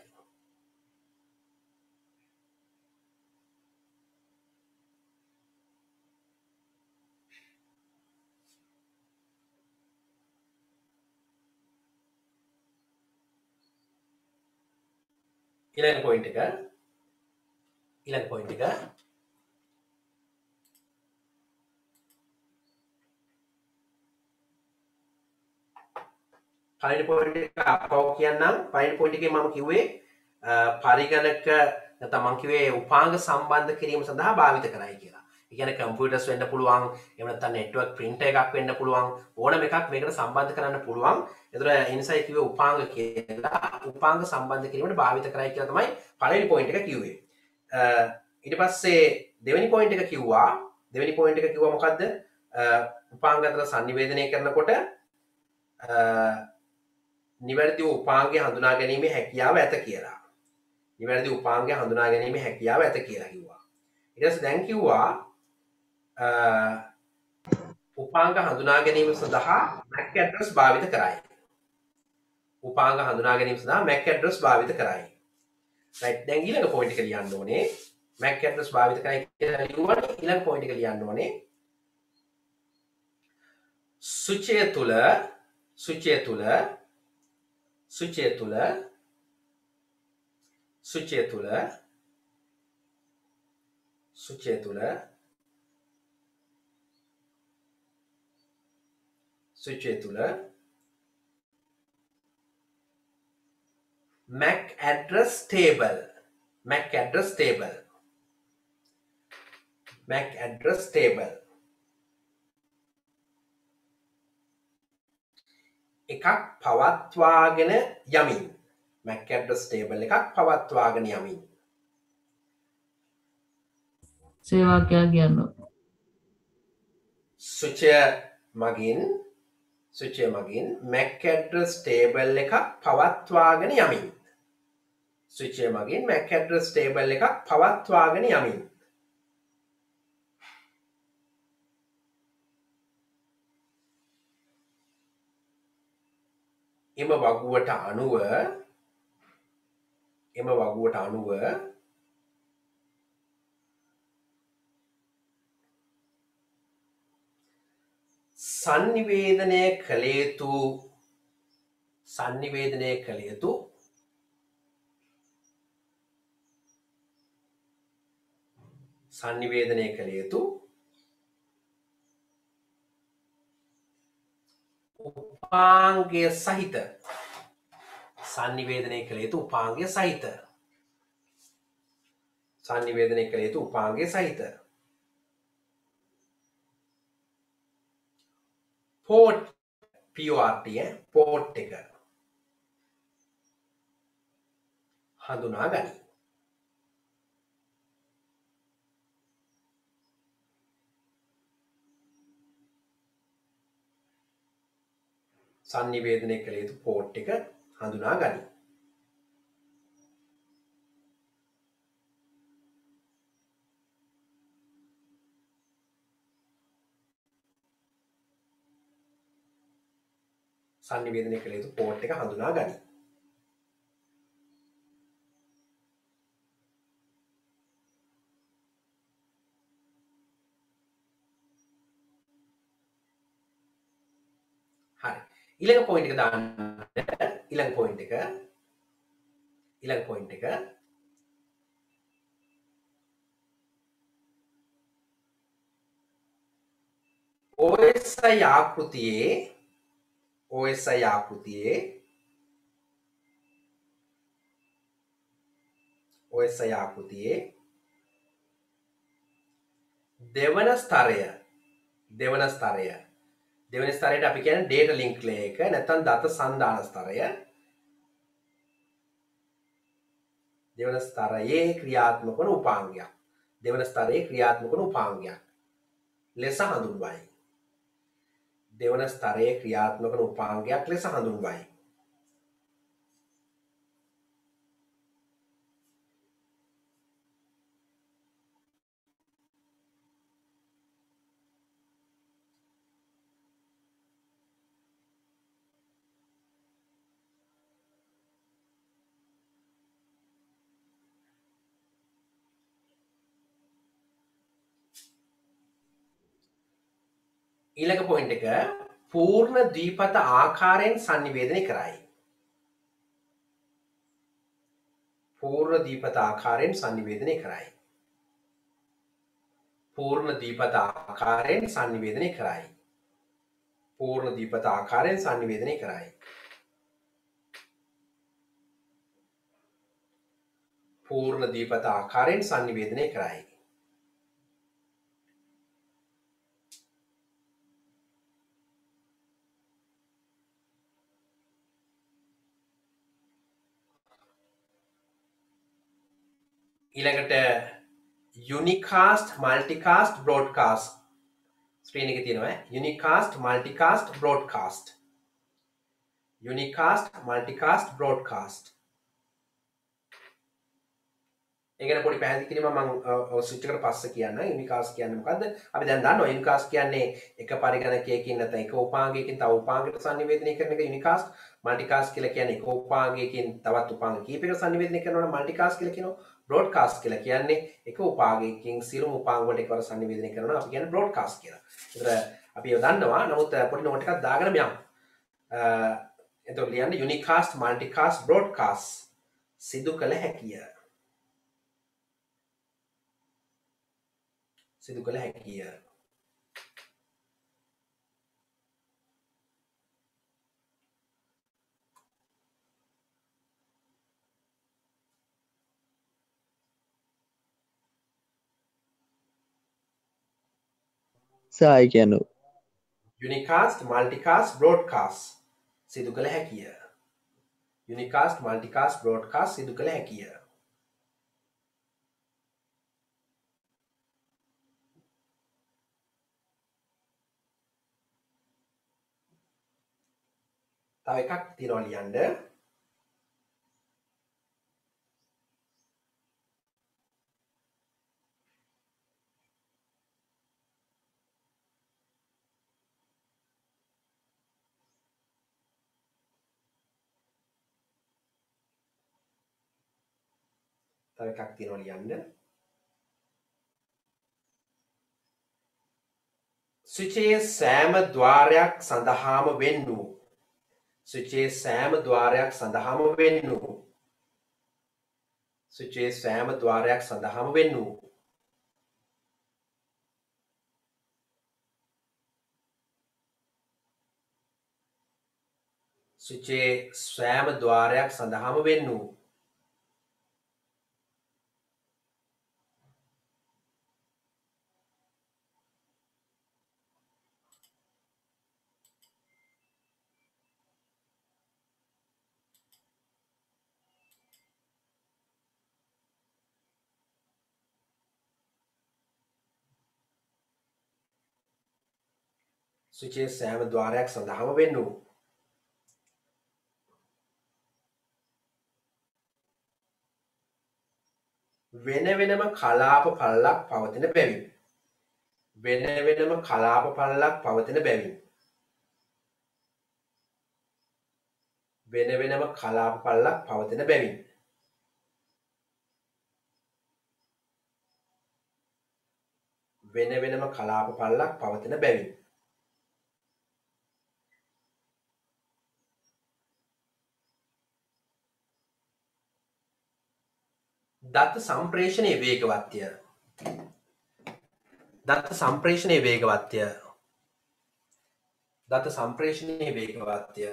ඊළඟ පොයින්ට් එක පළවෙනි පොයින්ට් එක අපව කියන්නම්. පළවෙනි පොයින්ට් එකේ මම කිව්වේ පරිගණක නැත්නම් මම කිව්වේ උපාංග සම්බන්ධ කිරීම සඳහා භාවිත කරයි කියලා. ඒ කියන්නේ කම්පියුටර්ස් වෙන්න පුළුවන්, එහෙම නැත්නම් නෙට්වර්ක් printer එකක් වෙන්න පුළුවන්, ඕනම එකක් මේකට සම්බන්ධ කරන්න පුළුවන්. ඒතර ඒ නිසා කිව්වේ උපාංග කියලා. උපාංග සම්බන්ධ කිරීමට භාවිත කරයි කියලා තමයි පළවෙනි පොයින්ට් එක කිව්වේ. ඊට පස්සේ දෙවෙනි පොයින්ට් එක කිව්වා මොකද්ද? උපාංග අතර සංනිවේදනය කරනකොට නිවැරදි උපාංගය හඳුනා ගැනීමේ හැකියාව ඇත කියලා. නිවැරදි උපාංගය හඳුනා ගැනීමේ හැකියාව ඇත කියලා කිව්වා. ඊට පස්සේ දැන් කිව්වා උපාංග හඳුනා ගැනීම සඳහා MAC address භාවිත කරයි. උපාංග හඳුනා ගැනීම සඳහා MAC address භාවිත කරයි. right, දැන් ඊළඟ පොයින්ට් එක ලියන්න ඕනේ. MAC address භාවිත කරයි කියලා ලියුවානේ. ඊළඟ පොයින්ට් එක ලියන්න ඕනේ. සුචය තුල MAC address table එකක් පවත්වාගෙන යමින් MAC address table එකක් පවත්වාගෙන යමින් සේවාකයා කියන්න සුචය මගින් MAC address table එකක් පවත්වාගෙන යමින් MAC address table එකක් පවත්වාගෙන යමින් එම වගුවට අනුව සංනිවේදනය කළ යුතු උපාංගය සහිත සංනිවේදනය කළ යුතු උපාංගය සහිත. පෝට් PORT පෝට් එක හඳුනා ගනි. සංනිවේදනය කළ යුතු පෝට් එක හඳුනා ගනි. සංනිවේදනය කළ යුතු පෝට් එක හඳුනා ගනි. හරි. ඊළඟ පොයින්ට් එක දාන්න. ඊළඟ පොයින්ට් එක OSI ආකෘතියේ දෙවන ස්තරයට අපි කියන්නේ data link layer එක නැත්නම් දත සන්දාන ස්තරය. දෙවන ස්තරයේ ක්‍රියාත්මක වන උපාංගයක් ලෙස හඳුන්වයි. දෙවන ස්තරයේ ක්‍රියාත්මක වන උපාංගයක් ලෙස හඳුන්වයි. ඊළඟ පොයින්ට් එක පූර්ණ ද්විපත ආකාරයෙන් sannivedana කරයි. පූර්ණ ද්විපත ආකාරයෙන් sannivedana කරයි. පූර්ණ ද්විපත ආකාරයෙන් sannivedana කරයි. පූර්ණ ද්විපත ආකාරයෙන් sannivedana කරයි. පූර්ණ ද්විපත ආකාරයෙන් sannivedana කරයි. ඊළඟට unicast multicast broadcast ස්ක්‍රීන් එකේ තියෙනවා unicast multicast broadcast ඒ ගැන පොඩි පැහැදිලි කිරීමක් මම ස්විච් එකට පස්සේ කියන්න. unicast කියන්නේ මොකද්ද? අපි දැන් දන්නවා unicast කියන්නේ එක පරිගණකයකින් නැත්නම් එක උපාංගයකින් තව උපාංගයකට sannivedanaya කරන එක unicast. multicast කියලා කියන්නේ එක උපාංගයකින් තවත් උපාංග කීපයකට sannivedanaya කරනවා නම් multicast කියලා කියනවා. broadcast කියලා කියන්නේ එක උපාංගයකින් සියලුම උපාංග වලට එකවර sannivedanaya කරනවා අපි කියන්නේ broadcast කියලා. ඒතර අපි ඒව දන්නවා. නමුත් පොඩි නෝට් එකක් දාගෙන යමු. එතකොට ලියන්නේ unicast multicast broadcast සිදු කළ හැකිය. සිදු කළ හැකිය. සායි කියනු unicast multicast broadcast සිදු කළ හැකිය. unicast multicast broadcast සිදු කළ හැකිය. තව එකක් තියනවා ලියන්න. තව එකක් තියනවා ලියන්න. ස්විචයේ සෑම ద్వාරයක් සඳහාම වෙන් වූ ස්විචයේ සෑම ద్వාරයක් සඳහාම වෙන් වූ ස්විචයේ සෑම ద్వාරයක් සඳහාම වෙන් වූ ස්විචයේ සෑම ద్వාරයක් සඳහාම වෙන් වූ ස්විචේ සෑම ద్వාරයක් සඳහාම වෙන්න ඕන. වෙන වෙනම කලාප පළලක් පවතින බැවින්. වෙන වෙනම කලාප පළලක් පවතින බැවින්. වෙන වෙනම කලාප පළලක් පවතින බැවින්. වෙන වෙනම කලාප පළලක් පවතින බැවින්. දත්ත සම්ප්‍රේෂණයේ වේගවත්ය. දත්ත සම්ප්‍රේෂණයේ වේගවත්ය. දත්ත සම්ප්‍රේෂණයේ වේගවත්ය.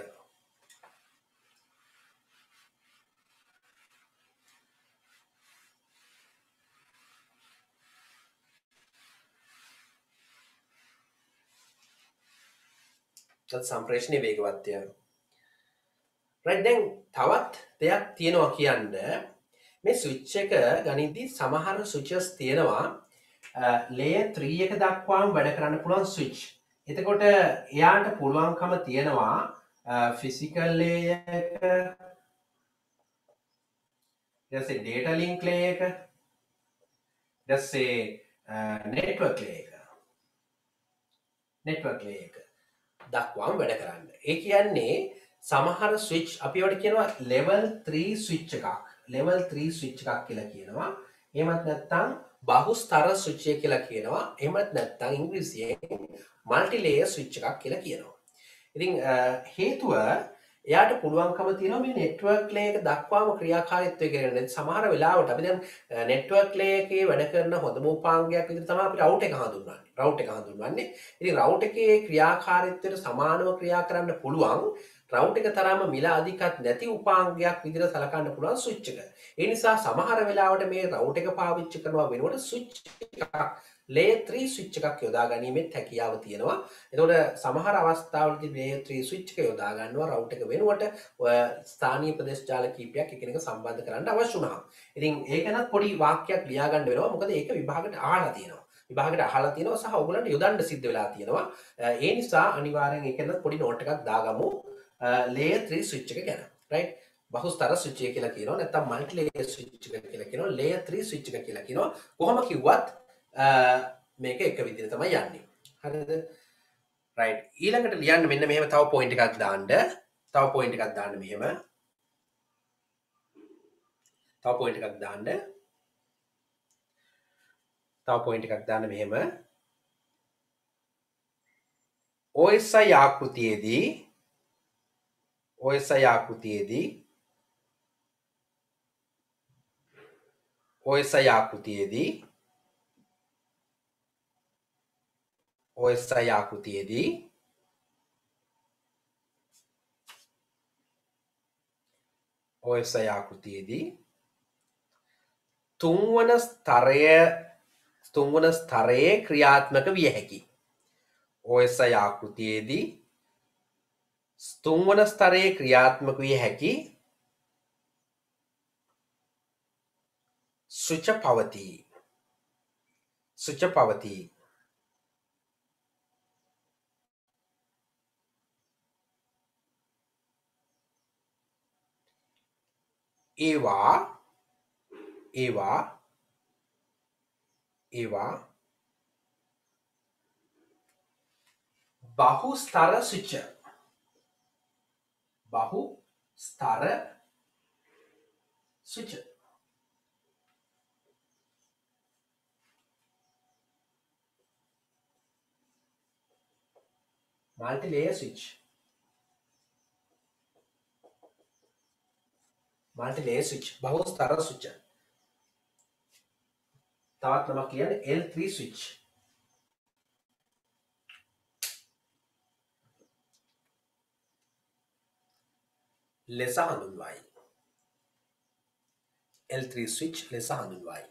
දත්ත සම්ප්‍රේෂණයේ වේගවත්ය. right දැන් තවත් දෙයක් තියෙනවා කියන්න මේ ස්විච් එක ගනිද්දී සමහර ස්විචස් තියෙනවා layer 3 එක දක්වාම වැඩ කරන්න පුළුවන් ස්විච්. එතකොට එයාට පුළුවන්කම තියෙනවා physical layer එක ඊටසේ data link layer එක ඊටසේ network layer එක දක්වාම වැඩ කරන්න. ඒ කියන්නේ සමහර ස්විච් අපි වලට කියනවා level 3 ස්විච් එකක්. level 3 ස්විච් එකක් කියලා කියනවා. එහෙමත් නැත්නම් බහුස්තර ස්විච් එක කියලා කියනවා. එහෙමත් නැත්නම් ඉංග්‍රීසියෙන් multi layer ස්විච් එකක් කියලා කියනවා. ඉතින් හේතුව එයාට පුළුවන්කම තියෙනවා මේ network layer එක දක්වාම ක්‍රියාකාරීත්වය කරන. සමහර වෙලාවට අපි දැන් network layer එකේ වැඩ කරන හොඳම උපාංගයක් විදිහට තමයි අපි route එක හඳුන්වන්නේ. ඉතින් route එකේ ක්‍රියාකාරීත්වයට සමානව ක්‍රියා කරන්න පුළුවන් රවුට් එක තරම මිල අධිකත් නැති උපාංගයක් විදිහට සලකන්න පුළුවන් ස්විච් එක. ඒ නිසා සමහර වෙලාවට මේ රවුට් එක පාවිච්චි කරනවා වෙනකොට ස්විච් එකක් layer 3 ස්විච් එකක් යොදා ගැනීමෙත් හැකියාව තියෙනවා. එතකොට සමහර අවස්ථාවලදී layer 3 ස්විච් එක යොදා ගන්නවා රවුට් එක වෙනුවට ස්ථානීය ප්‍රදේශ ජාල කීපයක් එකිනෙක සම්බන්ධ කරන්න අවශ්‍ය වුණා. ඉතින් ඒකනත් පොඩි වාක්‍යයක් ලියා ගන්න වෙනවා. මොකද ඒක විභාගයට අහලා තියෙනවා. සහ ඔයගලන්ට යොදන්න සිද්ධ වෙලා තියෙනවා. ඒ නිසා අනිවාර්යෙන් ඒකනත් පොඩි නෝට් එකක් දාගමු. layer 3 switch එක ගැන right බහුස්තර switch එක කියලා කියනවා නැත්නම් multi layer switch එක කියලා කියනවා layer 3 switch එක කියලා කියනවා කොහොම කිව්වත් මේක එක විදිහට තමයි යන්නේ හරිද right ඊළඟට ලියන්න මෙන්න මෙහෙම තව point එකක් දාන්න මෙහෙම තව point එකක් දාන්න මෙහෙම OSI ආකෘතියේදී OSI ආකෘතියේදී තුන්වන ස්තරයේ ක්‍රියාත්මක විය හැකි. OSI ආකෘතියේදී තුන්වන ස්තරයේ ක්‍රියාත්මක විය හැකි ස්විච් පවතී. ඒවා බහුස්තර ස්විච් multi-layer switch බහුස්තර ස්විච් තවත් නමක් කියන්නේ L3 switch ලෙස හඳුන්වයි. L3 switch ලෙස හඳුන්වයි.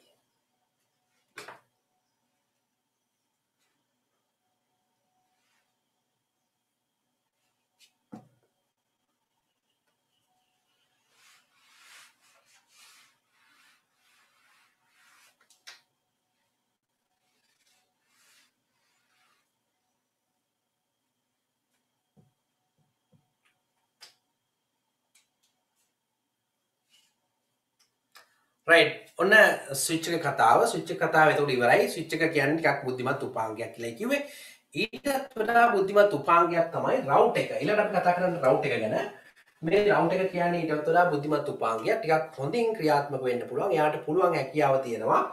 රයිට් ඔන්න ස්විච් එක කතාව ස්විච් එක කතාව එතකොට ඉවරයි ස්විච් එක කියන්නේ ටිකක් බුද්ධිමත් උපාංගයක් කියලා කිව්වේ ඊටත් වඩා බුද්ධිමත් උපාංගයක් තමයි රවුට් එක ඊළඟට අපි කතා කරන්නේ රවුට් එක ගැන මේ රවුට් එක කියන්නේ ඊටත් වඩා බුද්ධිමත් උපාංගයක් ටිකක් හොඳින් ක්‍රියාත්මක වෙන්න පුළුවන් එයාට පුළුවන් හැකියාව තියෙනවා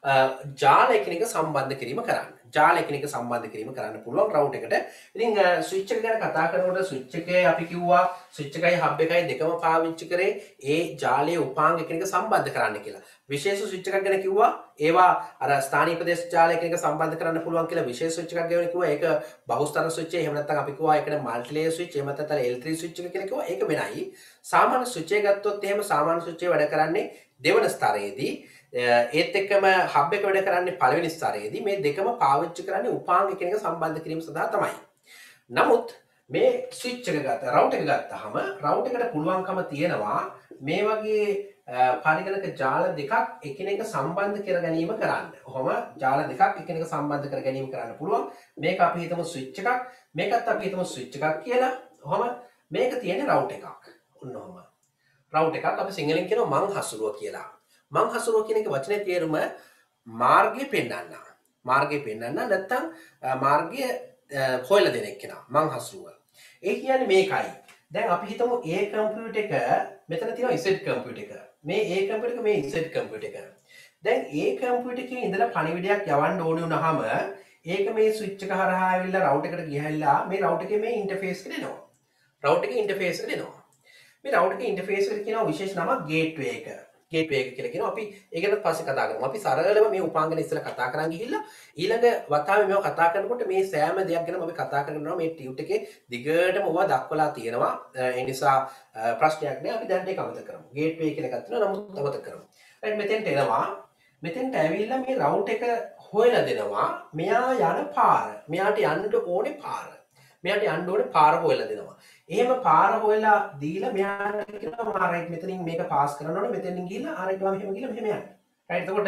ජාල එකිනෙක සම්බන්ධ කිරීම කරන්න ජාල එකිනෙක සම්බන්ධ කිරීම කරන්න පුළුවන් රවුට් එකට ඉතින් ස්විච් එක ගැන කතා කරනකොට ස්විච් එකේ අපි කිව්වා ස්විච් එකයි හබ් එකයි දෙකම පාවිච්චි කරේ ඒ ජාලයේ උපාංග එකිනෙක සම්බන්ධ කරන්න කියලා විශේෂ ස්විච් එකක් ගැන කිව්වා ඒවා අර ස්ථානීය ප්‍රදේශ ජාල එකිනෙක සම්බන්ධ කරන්න පුළුවන් කියලා විශේෂ ස්විච් එකක් ගැන කිව්වා ඒක බහුස්තර ස්විච් එක එහෙම නැත්නම් අපි කිව්වා ඒකට මල්ටි ලේයර් ස්විච් එහෙම නැත්නම් L3 ස්විච් එක කියලා කිව්වා ඒක වෙනයි සාමාන්‍ය ස්විච් එක ගත්තොත් එහෙම සාමාන්‍ය ස්විච් එක වැඩ කරන්නේ දෙවන ස්තරයේදී ඒත් එක්කම හබ් එක වැඩ කරන්නේ පළවෙනි ස්තරයේදී මේ දෙකම පාවිච්චි කරන්නේ උපාංග එකිනෙක සම්බන්ධ කිරීම සඳහා තමයි. නමුත් මේ ස්විච් එක ගත්ත රවුට් එක ගත්තාම රවුට් එකට පුළුවන්කම තියෙනවා මේ වගේ පරිගණක ජාල දෙකක් එකිනෙක සම්බන්ධ කර ගැනීම කරන්න. ඔහොම ජාල දෙකක් එකිනෙක සම්බන්ධ කර ගැනීම කරන්න පුළුවන්. මේක අපි හිතමු ස්විච් එකක්. මේකත් අපි හිතමු ස්විච් එකක් කියලා. ඔහොම මේක තියෙන්නේ රවුට් එකක්. ඔන්න ඔහොම. රවුට් එකක් අපි සිංහලෙන් කියනවා මං හසුරුව කියලා. මං හසුරුව කියන එක වචනේ තේරුම මාර්ගය පෙන්වන්න. මාර්ගය පෙන්වන්න නැත්නම් මාර්ගය හොයලා දෙන එක කෙනා මං හසුරුව. ඒ කියන්නේ මේකයි. දැන් අපි හිතමු A කම්පියුටර් එක මෙතන තියෙනවා Z කම්පියුටර් එක. මේ A කම්පියුටර් එක මේ Z කම්පියුටර් එක. දැන් A කම්පියුටර් එකේ ඉඳලා පණිවිඩයක් යවන්න ඕනේ වුණාම ඒක මේ ස්විච් එක හරහා ආවිල්ලා රවුට් එකට ගිහිල්ලා මේ රවුට් එකේ මේ ඉන්ටර්ෆේස් එකට එනවා. රවුට් එකේ ඉන්ටර්ෆේස් එකට එනවා. මේ රවුට් එකේ ඉන්ටර්ෆේස් එකට කියනවා විශේෂ නමක් ගේට්වේ එක. ගේට්වේ එක කියලා කියනවා. අපි ඒක ගැන පස්සේ කතා කරමු. අපි සරලව මේ උපාංගන ඉස්සෙල්ලා කතා කරන් ගිහිල්ලා ඊළඟ වතාවේ මේව කතා කරනකොට මේ සෑම දෙයක් ගැනම අපි කතා කරනවා. මේ ටියුට් එකේ දිගටම ඕවා දක්වලා තියෙනවා. ඒ නිසා ප්‍රශ්නයක් නෑ. අපි දැන් ඒක අමතක කරමු. ගේට්වේ කියලා එකක් තියෙනවා. නමුත් අමතක කරමු. right මෙතෙන්ට එනවා. මෙතෙන්ට ඇවිල්ලා මේ රවුට් එක හොයලා දෙනවා. මෙයා යන පාර. මෙයාට යන්න ඕනේ පාර. මෙයාට යන්න ඕනේ පාර හොයලා දෙනවා. එහෙම පාර හොයලා දීලා මෙයාට කියනවා මා රයිට් මෙතනින් මේක පාස් කරන්න ඕනේ මෙතනින් ගිහිල්ලා ආ රයිට් වම මෙහෙම ගිහිල්ලා මෙහෙම යන්න. රයිට් එතකොට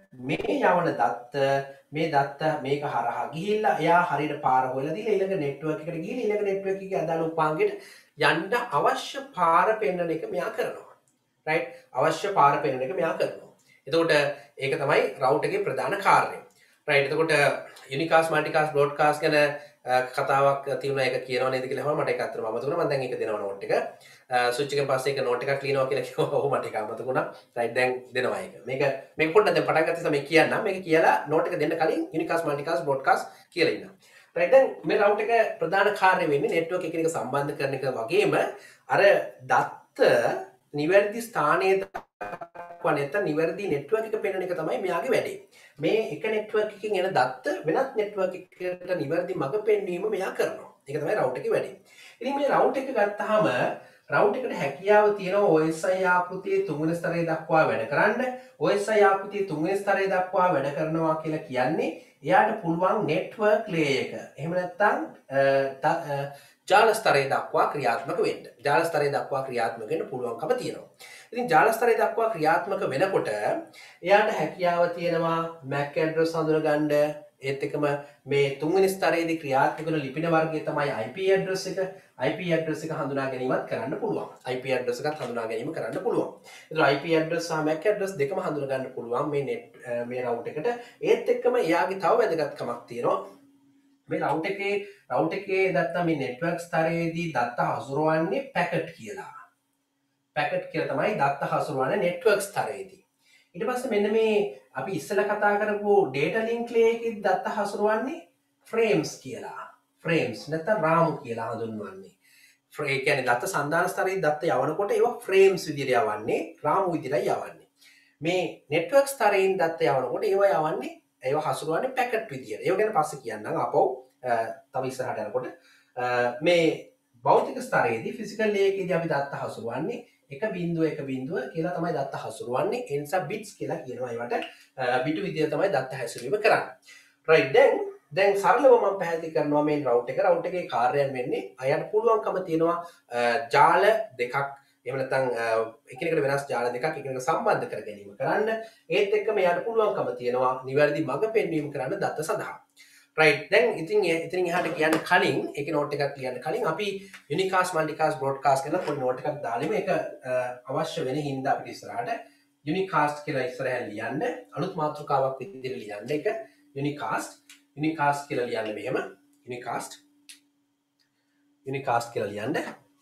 මේ යවන දත්ත මේ දත්ත මේක හරහා ගිහිල්ලා එයා හරියට පාර හොයලා දීලා ඊළඟ නෙට්වර්ක් එකට ගිහිල්ලා ඊළඟ නෙට්වර්ක් එකේ අදාළ උපාංගයට යන්න අවශ්‍ය පාර පෙන්වන එක මෙයා කරනවා. රයිට් අවශ්‍ය පාර පෙන්වන එක මෙයා කරනවා. එතකොට ඒක තමයි රවුට් එකේ ප්‍රධාන කාර්යය. රයිට් එතකොට යුනිකාස්ට් මල්ටිකාස්ට් බ්‍රෝඩ්කාස්ට් ගැන කතාවක් තියෙනවා ඒක කියනවා නේද කියලා මට ඒක අත්‍තරම අමතක වුණා මම දැන් ඒක දෙනවා නෝට් එක ස්විච් එකෙන් පස්සේ ඒක නෝට් එකක් ලියනවා කියලා කිව්වා ඔහොම මට ඒක අමතක වුණා රයිට් දැන් දෙනවා ඒක මේක පොඩ්ඩක් දැන් පටන් ගත්ත නිසා මේක කියන්නම් මේක කියලා නෝට් එක දෙන්න කලින් යුනිකාස්ට් මල්ටිකාස්ට් බ්‍රෝඩ්කාස්ට් කියලා ඉන්නවා රයිට් දැන් මේ රවුට් එක ප්‍රධාන කාර්යය වෙන්නේ නෙට්වර්ක් එකිනෙක සම්බන්ධ කරන එක වගේම අර දත්ත නිවැරදි ස්ථානයේ දක්වා නැත්නම් නිවැරදි නෙට්වර්ක් එක පෙන්වන එක තමයි මෙයාගේ වැඩේ. මේ එක නෙට්වර්ක් එකකින් එන දත්ත වෙනත් නෙට්වර්ක් එකකට නිවැරදි මඟ පෙන්වීම මෙයා කරනවා. ඒක තමයි රවුට් එකේ වැඩේ. ඉතින් මේ රවුට් එක ගත්තාම රවුට් එකට හැකියාව තියෙනවා OSI ආකෘතියේ තුන්වෙනි ස්තරය දක්වා වැඩ කරන්න. OSI ආකෘතියේ තුන්වෙනි ස්තරය දක්වා වැඩ කරනවා කියලා කියන්නේ එයාට පුළුවන් නෙට්වර්ක් ලේයර් එක. එහෙම නැත්නම් ජාල ස්තරය දක්වා ක්‍රියාත්මක වෙන්න. ජාල ස්තරය දක්වා ක්‍රියාත්මක වෙන්න පුළුවන්කම තියෙනවා. ඉතින් ජාල ස්තරය දක්වා ක්‍රියාත්මක වෙනකොට එයාට හැකියාව තියෙනවා MAC address හඳුනගන්න. ඒත් එක්කම මේ තුන්වෙනි ස්තරයේදී ක්‍රියාත්මක වෙන ලිපින වර්ගය තමයි IP address එක. IP address එක හඳුනා ගැනීමත් කරන්න පුළුවන්. IP address එකත් හඳුනා ගැනීම කරන්න පුළුවන්. ඒතර IP address සහ MAC address දෙකම හඳුනා ගන්න පුළුවන් මේ රවුට් එකට. ඒත් එක්කම එයාගේ තව වැදගත්කමක් තියෙනවා. මේ රවුට් එකේ නැත්නම් මේ නෙට්වර්ක් ස්තරයේදී දත්ත හසුරවන්නේ පැකට් කියලා. පැකට් කියලා තමයි දත්ත හසුරවන්නේ නෙට්වර්ක් ස්තරයේදී. ඊට පස්සේ මෙන්න මේ අපි ඉස්සෙල්ලා කතා කරපු data link layer එකේ දත්ත හසුරවන්නේ frames කියලා. frames නැත්නම් රාමු කියලා හඳුන්වන්නේ. ඒ කියන්නේ දත්ත සන්දාන ස්තරයේ දත්ත යවනකොට ඒවා frames විදිහට යවන්නේ රාමු විදිහටයි යවන්නේ. මේ නෙට්වර්ක් ස්තරයෙන් දත්ත යවනකොට ඒවා යවන්නේ ඒවා හසුරුවන්නේ පැකට් විදියට. ඒක ගැන පස්සේ කියන්නම් ආපහු තව ඉස්සරහට යනකොට මේ භෞතික ස්තරයේදී ෆිසිකල් ලේයර් එකේදී අපි දත්ත හසුරුවන්නේ 1.1 කියලා තමයි දත්ත හසුරුවන්නේ. ඒ නිසා බිට්ස් කියලා කියනවා ඒවට. බිටු විදියට තමයි දත්ත හැසිරීම කරන්නේ. රයිට් දැන් සරලව මම පැහැදිලි කරනවා මේ රවුට් එකේ කාර්යයන් වෙන්නේ අයත් පුළුවන්කම තියෙනවා ජාල දෙකක් එහෙම නැත්නම් එකිනෙකට වෙනස් ජාල දෙකක් එකිනෙකට සම්බන්ධ කර ගැනීම කරන්න. ඒත් එක්කම යාට පුළුවන්කම තියෙනවා නිවැරදි මඟ පෙන්වීම කරන්න දත්ත සඳහා. රයිට් දැන් ඉතින් එහාට කියන්න කලින් ඒකේ නෝට් එකක් ලියන්න කලින් අපි යුනිකාස්ට් මල්ටිකාස්ට් බ්‍රෝඩ්කාස්ට් කියන පොඩි නෝට් එකක් දාලා මේක අවශ්‍ය වෙන හින්දා අපිට ඉස්සරහට යුනිකාස්ට් කියලා ඉස්සරහ ලියන්න අලුත් මාතෘකාවක් විදිහට ලියන්න එක යුනිකාස්ට් කියලා ලියන්න මෙහෙම යුනිකාස්ට් කියලා ලියන්න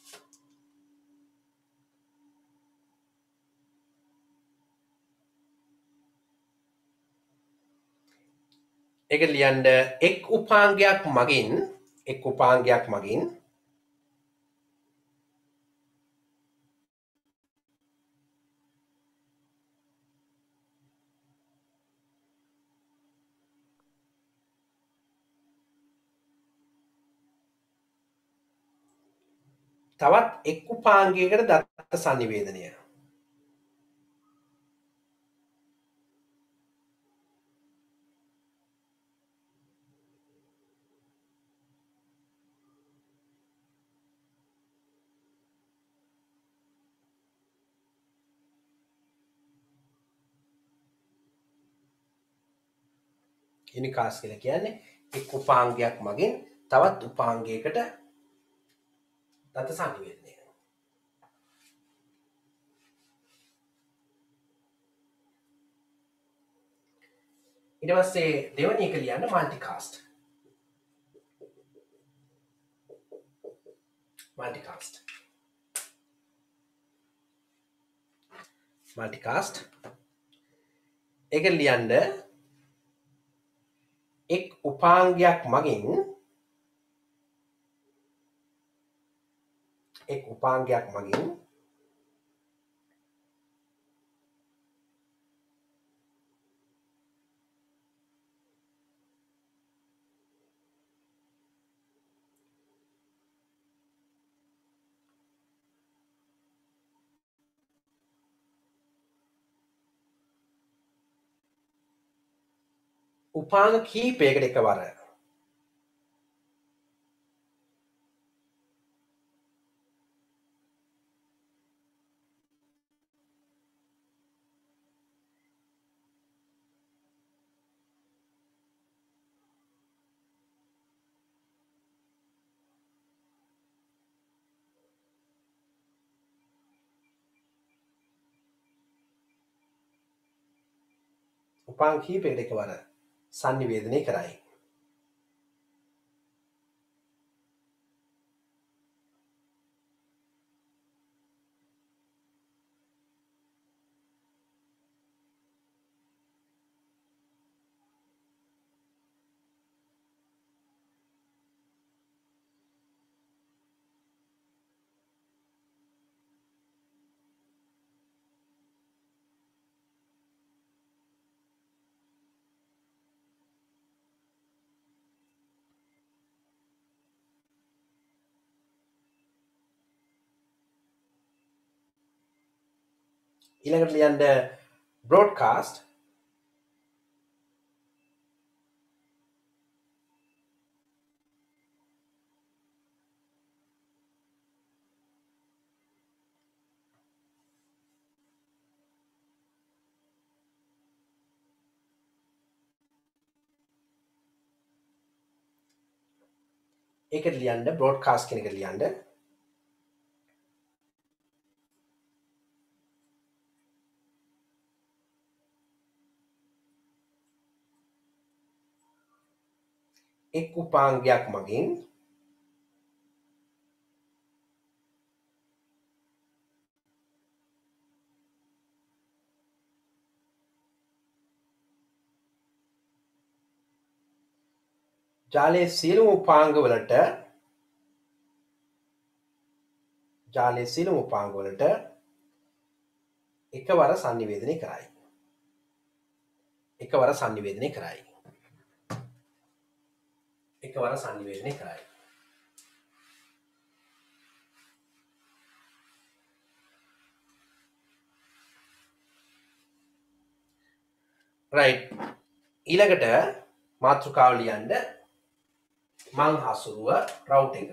ඒක ලියන්න එක් උපාංගයක් මගින් තවත් එක් උපාංගයකට දත්ත සංනිවේදනය යුනිකාස්ට් කියලා කියන්නේ එක් උපාංගයක් මගින් තවත් උපාංගයකට දත්ත සංනිවේදනය ඊට පස්සේ දෙවෙනි එක ලියන්න මල්ටිකාස්ට් ඒක ලියන්න එක් උපාංගයක් මගින් උපාංග කීපයකට එකවර සංනිවේදනය කරයි. ඊළඟට ලියන්න බ්‍රෝඩ්කාස්ට් ඒකට ලියන්න බ්‍රෝඩ්කාස්ට් කියන එක ලියන්න එක් උපාංගයක් මගින් ජාලයේ සියලුම උපාංගවලට එකවර සංනිවේදනය කරයි. right ඊළඟට මාතෘකාව ලියන්න මං හසුරුව රවුට් එක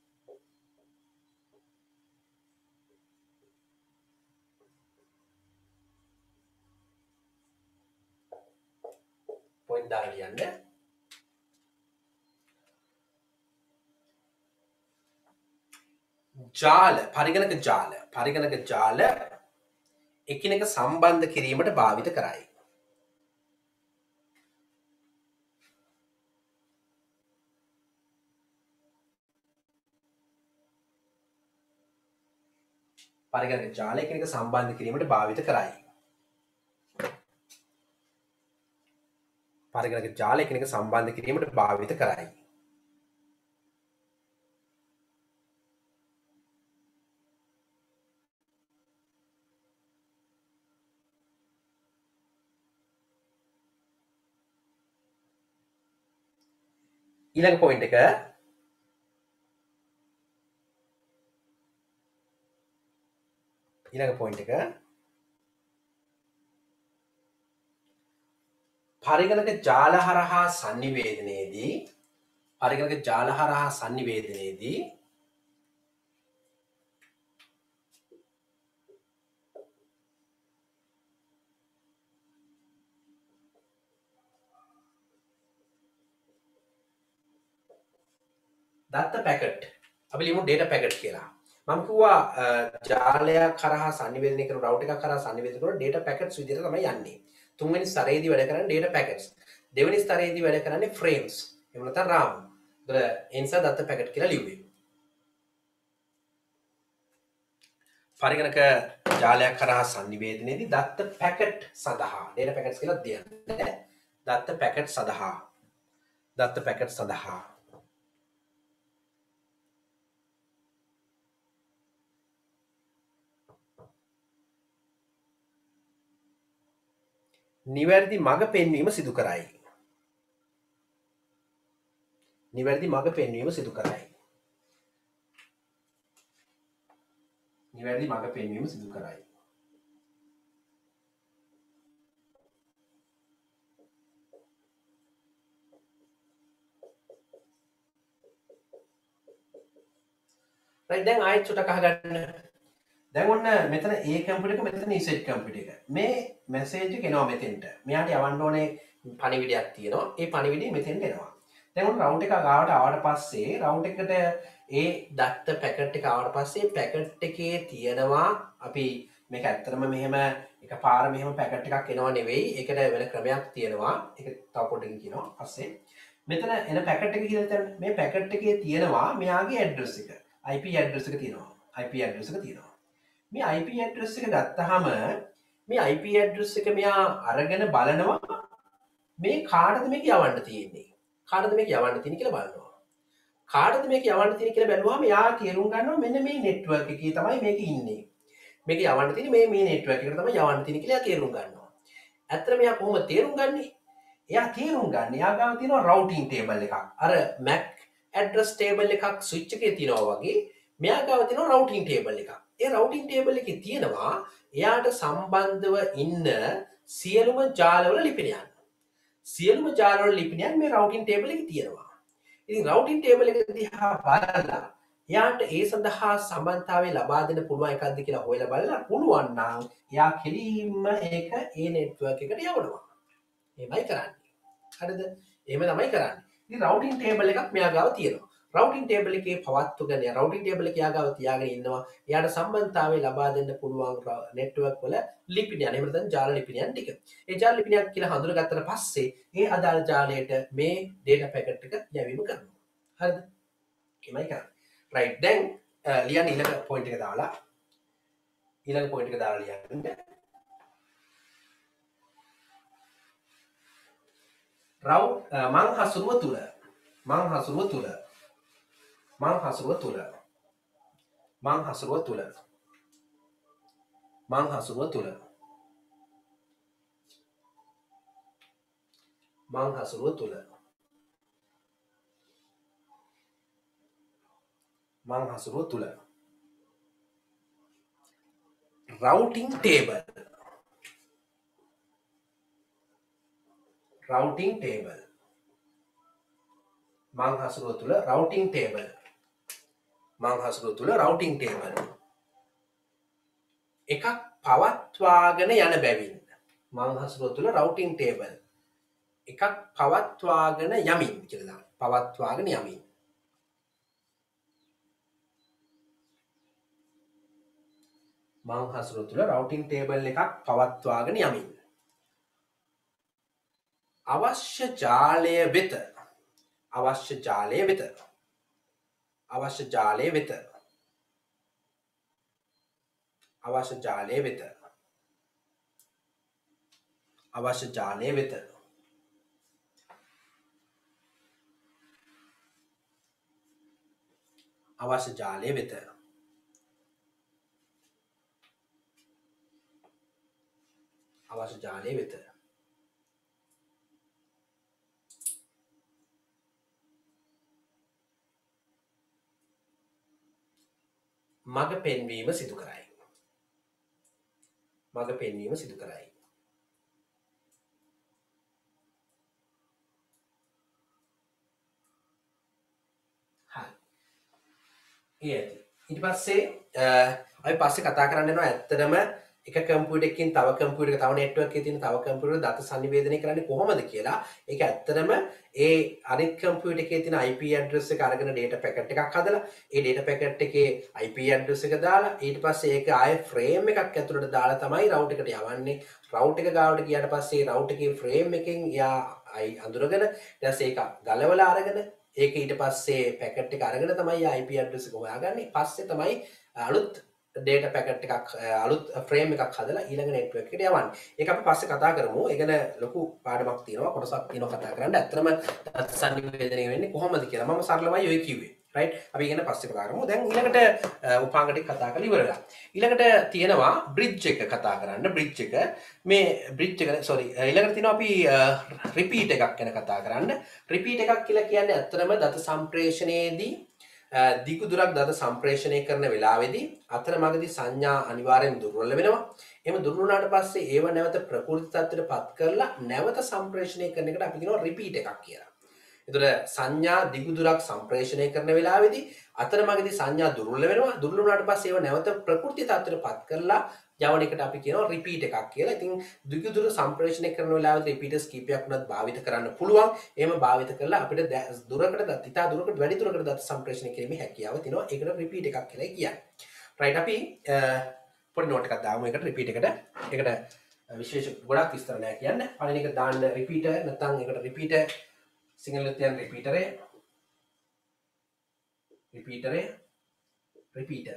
පොයින්ට් දාලා ලියන්න පරිගණක ජාල එකිනෙක සම්බන්ධ කිරීමට භාවිත කරයි. පරිගණක ජාල එකිනෙක සම්බන්ධ කිරීමට භාවිත කරයි. පරිගණක ජාල එකිනෙක සම්බන්ධ කිරීමට භාවිත කරයි. ඊළඟ පොයින්ට් එක පරිගණක ජාල හරහා sannivedanayේදී දත්ත පැකට් අපි ලියමු data packet කියලා. මම කිව්වා ජාලයක් කරහා sannivedanaya කරන route එකක් කරහා sannivedanaya කරන data packets විදිහට තමයි යන්නේ. තුන්වෙනි ස්තරයේදී වැඩ කරන්නේ data packets. දෙවෙනි ස්තරයේදී වැඩ කරන්නේ frames. එහෙම නැත්නම් RAM. ඒතර ඒ නිසා දත්ත packet කියලා ලිව්වේ. පරිගණක ජාලයක් කරහා sannivedanayේදී දත්ත packet සඳහා data packets කියලා දෙන්නේ. දත්ත packet සඳහා නිවැරදි මඟ පෙන්වීම සිදු කරයි. right දැන් ආයෙත් චුට්ටක් අහගන්න. දැන් ඔන්න මෙතන A කම්පියුටර් එක මෙතන Z කම්පියුටර් එක. මේ මැසේජ් එක එනවා මෙතෙන්ට. මෙයාට යවන්න ඕනේ පණිවිඩයක් තියෙනවා. ඒ පණිවිඩය මෙතෙන්ට එනවා. දැන් ඔන්න රවුන්ඩ් එක ගාවට ආවට පස්සේ රවුන්ඩ් එකට ඒ දත්ත පැකට් එක ආවට පස්සේ පැකට් එකේ තියෙනවා අපි මේක ඇත්තටම මෙහෙම එකපාර මෙහෙම පැකට් එකක් එනවා නෙවෙයි. ඒකට වෙන ක්‍රමයක් තියෙනවා. ඒක තව පොඩ්ඩකින් කියනවා පස්සේ. මෙතන එන පැකට් එක කියලා දැන් මේ පැකට් එකේ තියෙනවා මෙයාගේ ඇඩ්‍රස් එක. IP ඇඩ්‍රස් එක තියෙනවා. මේ IP ඇඩ්‍රස් එක ගත්තාම මේ IP ඇඩ්‍රස් එක මෙයා අරගෙන බලනවා මේ කාටද මේක යවන්න තියෙන්නේ කියලා බලනවා. කාටද මේක යවන්න තියෙන්නේ කියලා බැලුවාම එයා තේරුම් ගන්නවා මෙන්න මේ නෙට්වර්ක් එකේ තමයි මේක ඉන්නේ. මේක යවන්න තියෙන්නේ මේ නෙට්වර්ක් එකට තමයි යවන්න තියෙන්නේ කියලා තේරුම් ගන්නවා. ඇත්තට මෙයා කොහොමද තේරුම් ගන්නේ? එයා තේරුම් ගන්න. එයා ගාව තියෙනවා රවුටින් ටේබල් එකක්. අර MAC ඇඩ්‍රස් ටේබල් එකක් ස්විච් එකේ තියෙනවා වගේ මෙයා ගාව තියෙනවා රවුටින් ටේබල් එකක්. ඒ රවුටින් ටේබල් එකේ තියෙනවා එයාට සම්බන්ධව ඉන්න සියලුම ජාලවල ලිපිනයන්. මේ රවුටින් ටේබල් එකේ තියෙනවා. ඉතින් රවුටින් ටේබල් එක දිහා බලලා එයාට ඒ සඳහා සම්බන්ධතාවය ලබා දෙන්න පුළුවන් එකක්ද කියලා හොයලා බලලා පුළුවන් නම් එයා කෙලින්ම ඒක ඒ නෙට්වර්ක් එකට යවනවා. එහෙමයි කරන්නේ. හරිද? එහෙම තමයි කරන්නේ. ඉතින් රවුටින් ටේබල් එකක් මෙයා ගාව තියෙනවා. රවුටින් ටේබල් එකේ පවත්වගෙන රවුටින් ටේබල් එක යාගාව තියාගෙන ඉන්නවා. එයාට සම්බන්ධතාවය ලබා දෙන්න පුළුවන් නෙට්වර්ක් වල ලිපිනයන් එහෙම නැත්නම් ජාල ලිපිනයන් ටික. ඒ ජාල ලිපිනයක් කියලා හඳුනගත්තට පස්සේ ඒ අදාළ ජාලයට මේ data packet එක යැවීම කරනවා. හරිද? එහෙමයි කරන්නේ. right දැන් ලියන්න ඊළඟ පොයින්ට් එක දාලා ලියන්න. මං හසුරුව තුල routing table මං හසුරුව තුල routing table එකක් පවත්වාගෙන යන බැවින් මං හසුරුව තුල routing table එකක් පවත්වාගෙන යමින් කියලා දාන්න. පවත්වාගෙන යමින් මං හසුරුව තුළ රවටින් ටේබල් එකක් පවත්වාගෙන යමින් අවශ්‍ය ජාලය වෙත අවශ්‍ය ජාලය වෙත අවශ්‍ය ජාලය වෙත අවශ්‍ය ජාලය වෙත අවශ්‍ය ජාලය වෙත අවශ්‍ය ජාලය වෙත අවශ්‍ය ජාලය වෙත මග පෙන්වීම සිදු කරයි. මග පෙන්වීම සිදු කරයි. හරි. ඊට පස්සේ අපි පස්සේ කතා කරන්න යනවා ඇත්තටම එක කම්පියුටර් එකකින් තව කම්පියුටර් එක තව නෙට්වර්ක් එකේ තියෙන තව කම්පියුටර් දත සංනිවේදනය කරන්නේ කොහොමද කියලා. ඒක ඇත්තටම ඒ අනිත් කම්පියුටර් එකේ තියෙන IP ඇඩ්‍රස් එක අරගෙන data packet එකක් හදලා ඒ data packet එකේ IP ඇඩ්‍රස් එක දාලා ඊට පස්සේ ඒක ආයේ ෆ්‍රේම් එකක් ඇතුළට දාලා තමයි රවුටර් එකට යවන්නේ. රවුටර් එක ගාවට ගියාට පස්සේ රවුටර් එකේ ෆ්‍රේම් එකෙන් යා අඳුරගෙන ඊට පස්සේ ඒක ගලවලා අරගෙන ඒක ඊට පස්සේ පැකට් එක අරගෙන තමයි IP ඇඩ්‍රස් එක හොයාගන්නේ. පස්සේ තමයි අලුත් data packet එකක් අලුත් frame එකක් හදලා ඊළඟ network එකට යවන්නේ. ඒක අපි පස්සේ කතා කරමු. ඒ ගැන ලොකු පාඩමක් තියෙනවා. කොටසක් තියෙනවා කතා කරන්න. ඇත්තටම සංනිවේදනය වෙන්නේ කොහොමද කියලා මම සරලවයි ඔය කිව්වේ. right? අපි ඉගෙන පස්සේ කතා කරමු. දැන් ඊළඟට උපාංග ටික කතා කරලා ඉවරලා. ඊළඟට තියෙනවා bridge එක කතා කරන්න. bridge එක මේ bridge එක sorry ඊළඟට තියෙනවා අපි repeat එකක් ගැන කතා කරන්න. repeat එකක් කියලා කියන්නේ ඇත්තටම දත සම්ප්‍රේෂණයේදී දිගු දුරක් දත සම්ප්‍රේෂණය කරන වෙලාවේදී අතරමඟදී සංඥා අනිවාර්යෙන් දුර්වල වෙනවා. එහෙම දුර්වල වුණාට පස්සේ ඒව නැවත ප්‍රකෘති තත්ත්වයට පත් කරලා නැවත සම්ප්‍රේෂණය කරන එකට අපි කියනවා රිපීට් එකක් කියලා. එතකොට සංඥා දිගු දුරක් සම්ප්‍රේෂණය කරන වෙලාවේදී අතරමඟදී සංඥා දුර්වල වෙනවා. දුර්වල වුණාට පස්සේ ඒව නැවත ප්‍රකෘති තත්ත්වයට පත් කරලා යවන එකට අපි කියනවා රිපීට් එකක් කියලා. ඉතින් දිගු දුර සම්ප්‍රේෂණය කරන වෙලාවේදී රිපීටර්ස් කීපයක් උනත් භාවිත කරන්න පුළුවන්. එහෙම භාවිත කරලා අපිට දුරකට ඉතා දුරකට වැඩි දුරකට දත සම්ප්‍රේෂණය කිරීමේ හැකියාව තියෙනවා. ඒකට රිපීට් එකක් කියලා කියන්නේ. right අපි පොඩි නෝට් එකක් දාමු ඒකට රිපීට් එකට. ඒකට විශේෂ ගොඩක් විස්තර නැහැ කියන්න. පළවෙනි එක දාන්න රිපීටර් නැත්නම් ඒකට රිපීටර් සිංහලෙන් කියන රිපීටරේ රිපීටරේ රිපීටර්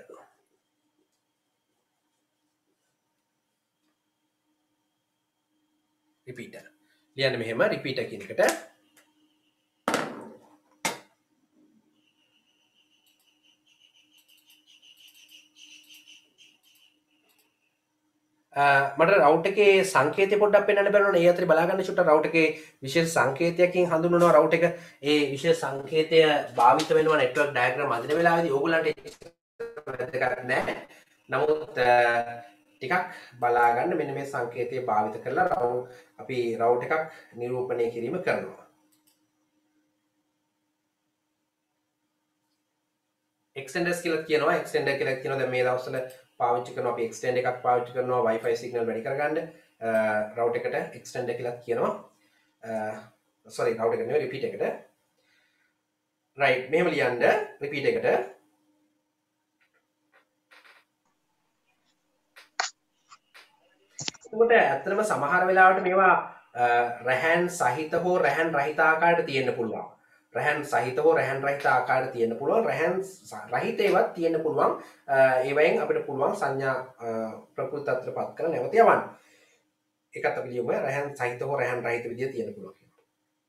රිපීටර් ලියන්න මෙහෙම රිපීටර් කියන එකට මට රවුටර් එකේ සංකේතය පොඩ්ඩක් පෙන්වන්න බැලුණා. ඒ අතරේ බලා ගන්න චුට්ටක් රවුටර් එකේ විශේෂ සංකේතයකින් හඳුන්වනවා රවුටර් එක. ඒ විශේෂ සංකේතය භාවිත වෙනවා නෙට්වර්ක් ඩයග්‍රෑම් අදින වෙලාවේදී. ඕගොල්ලන්ට වැදගත් නැහැ. නමුත් ටිකක් බලා ගන්න මෙන්න මේ සංකේතය භාවිත කරලා අපි රවුටර් එකක් නිරූපණය කිරීම කරනවා. එක්ස්ටෙන්ඩර්ස් කියලා කියනවා. එක්ස්ටෙන්ඩර් කියලා කියනවා දැන් මේ දවස්වල පාවිච්චි කරනවා. අපි එක්ස්ටෙන්ඩර් එකක් පාවිච්චි කරනවා Wi-Fi සිග්නල් වැඩි කරගන්න. රවුටර් එකට එක්ස්ටෙන්ඩර් කියලා කියනවා. sorry රවුටර් එකට නෙවෙයි රිපීටර් එකට. right මෙහෙම ලියන්න රිපීටර් එකට. එතකොට ඇත්තටම සමහර වෙලාවට මේවා රැහන් සහිත හෝ රැහන් රහිත ආකාරයට තියෙන්න පුළුවන්. රැහන් සහිත හෝ රැහන් රහිත ආකාරයට තියෙන්න පුළුවන්. රැහන් රහිත ඒවාත් තියෙන්න පුළුවන්. ඒවයින් අපිට පුළුවන් සංඥා ප්‍රකෘති තත්ත්වයට පත් කරලා නැවත යවන්න. ඒකත් අපි ලියමු රැහන් සහිත හෝ රැහන් රහිත විදිය තියෙන්න පුළුවන් කියලා.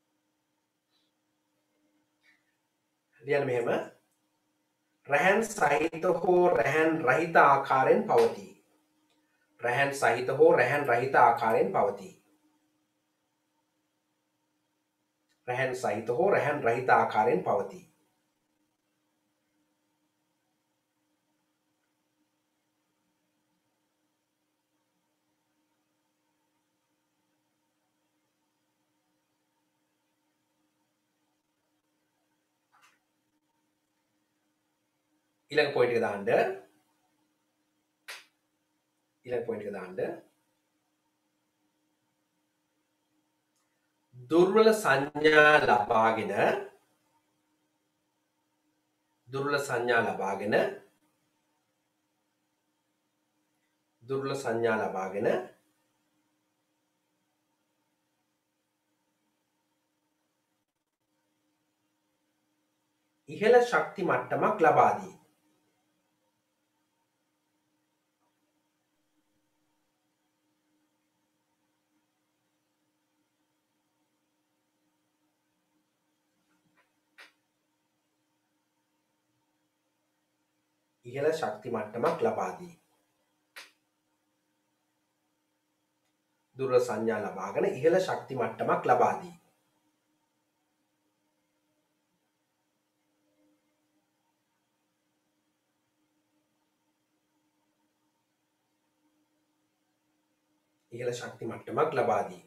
ලියන්න මෙහෙම රැහන් සහිත හෝ රැහන් රහිත ආකාරයෙන් පවතී. රැහන් සහිත හෝ රැහන් රහිත ආකාරයෙන් පවතී. රැහන් සහිත හෝ රැහන් රහිත ආකාරයෙන් පවතී. ඊළඟ පොයින්ට් එක දාන්න. ඊළඟ පොයින්ට් එක දාන්න. දුර්වල සංඥා ලබාගෙන දුර්වල සංඥා ලබාගෙන ඉහළ ශක්ති මට්ටමක් ලබා දී. ඉහළ ශක්ති මට්ටමක් ලබා දී. දුර්වල සංඥා ලබාගෙන ඉහළ ශක්ති මට්ටමක් ලබා දී. ඉහළ ශක්ති මට්ටමක් ලබා දී.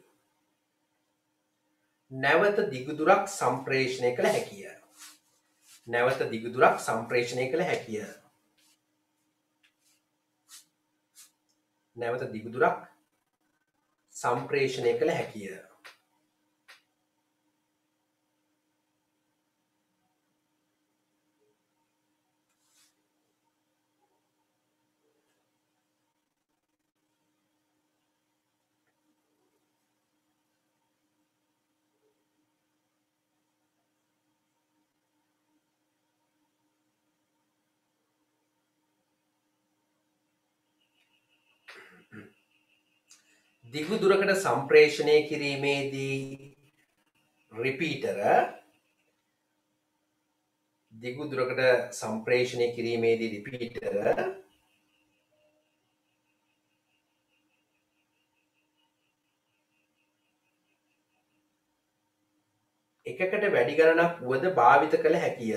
නැවත දිගුදුරක් සම්ප්‍රේෂණය කළ හැකිය. නැවත දිගුදුරක් සම්ප්‍රේෂණය කළ හැකිය. නැවත දිගුදුරක් සම්ප්‍රේෂණය කළ හැකිය. දිගු දුරකට සම්ප්‍රේෂණය කිරීමේදී රිපීටර දිගු දුරකට සම්ප්‍රේෂණය කිරීමේදී රිපීටර එකකට වැඩි ගණනක් වුවද භාවිත කළ හැකිය.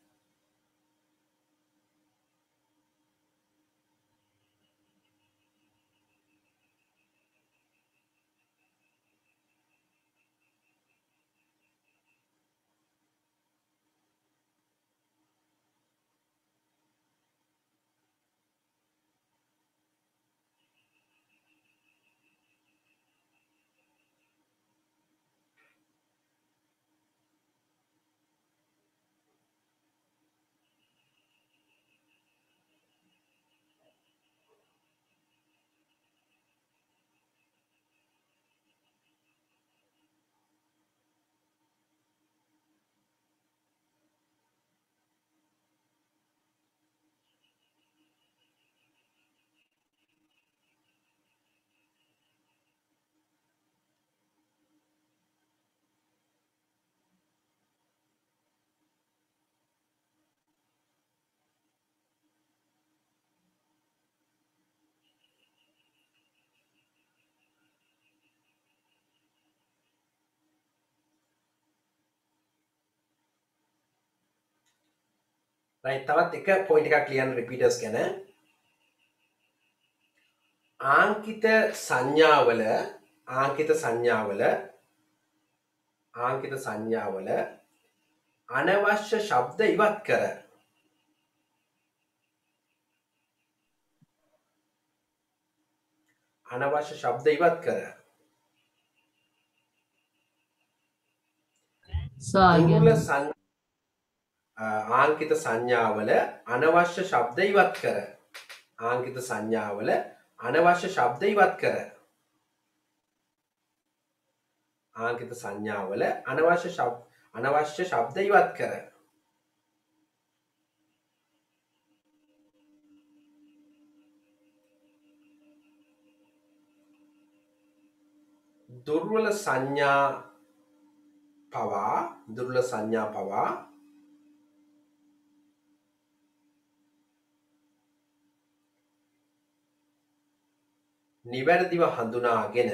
right තවත් එක පොයින්ට් එකක් ලියන්න රිපීටර්ස් ගැන. ආංකිත සංඥාවල අනවශ්‍ය ශබ්ද ඉවත් කර දුර්වල ආංකිත සංඥාවල අනවශ්‍ය ශබ්ද ඉවත් කර. ආංකිත සංඥාවල අනවශ්‍ය ශබ්ද ඉවත් කර. ආංකිත සංඥාවල අනවශ්‍ය ශබ්ද ඉවත් කර. දුර්වල සංඥා පවා නිවැරදිව හඳුනාගෙන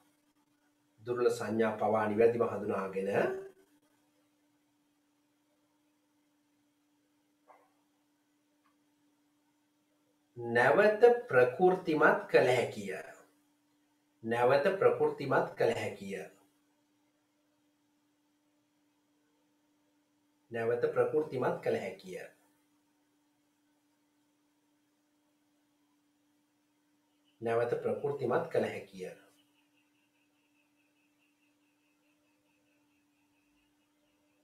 නැවත ප්‍රකෘතිමත් කළ හැකිය. නැවත ප්‍රකෘතිමත් කළ හැකිය. නැවත ප්‍රකෘතිමත් කළ හැකිය. නැවත ප්‍රකෘතිමත් කළ හැකිය.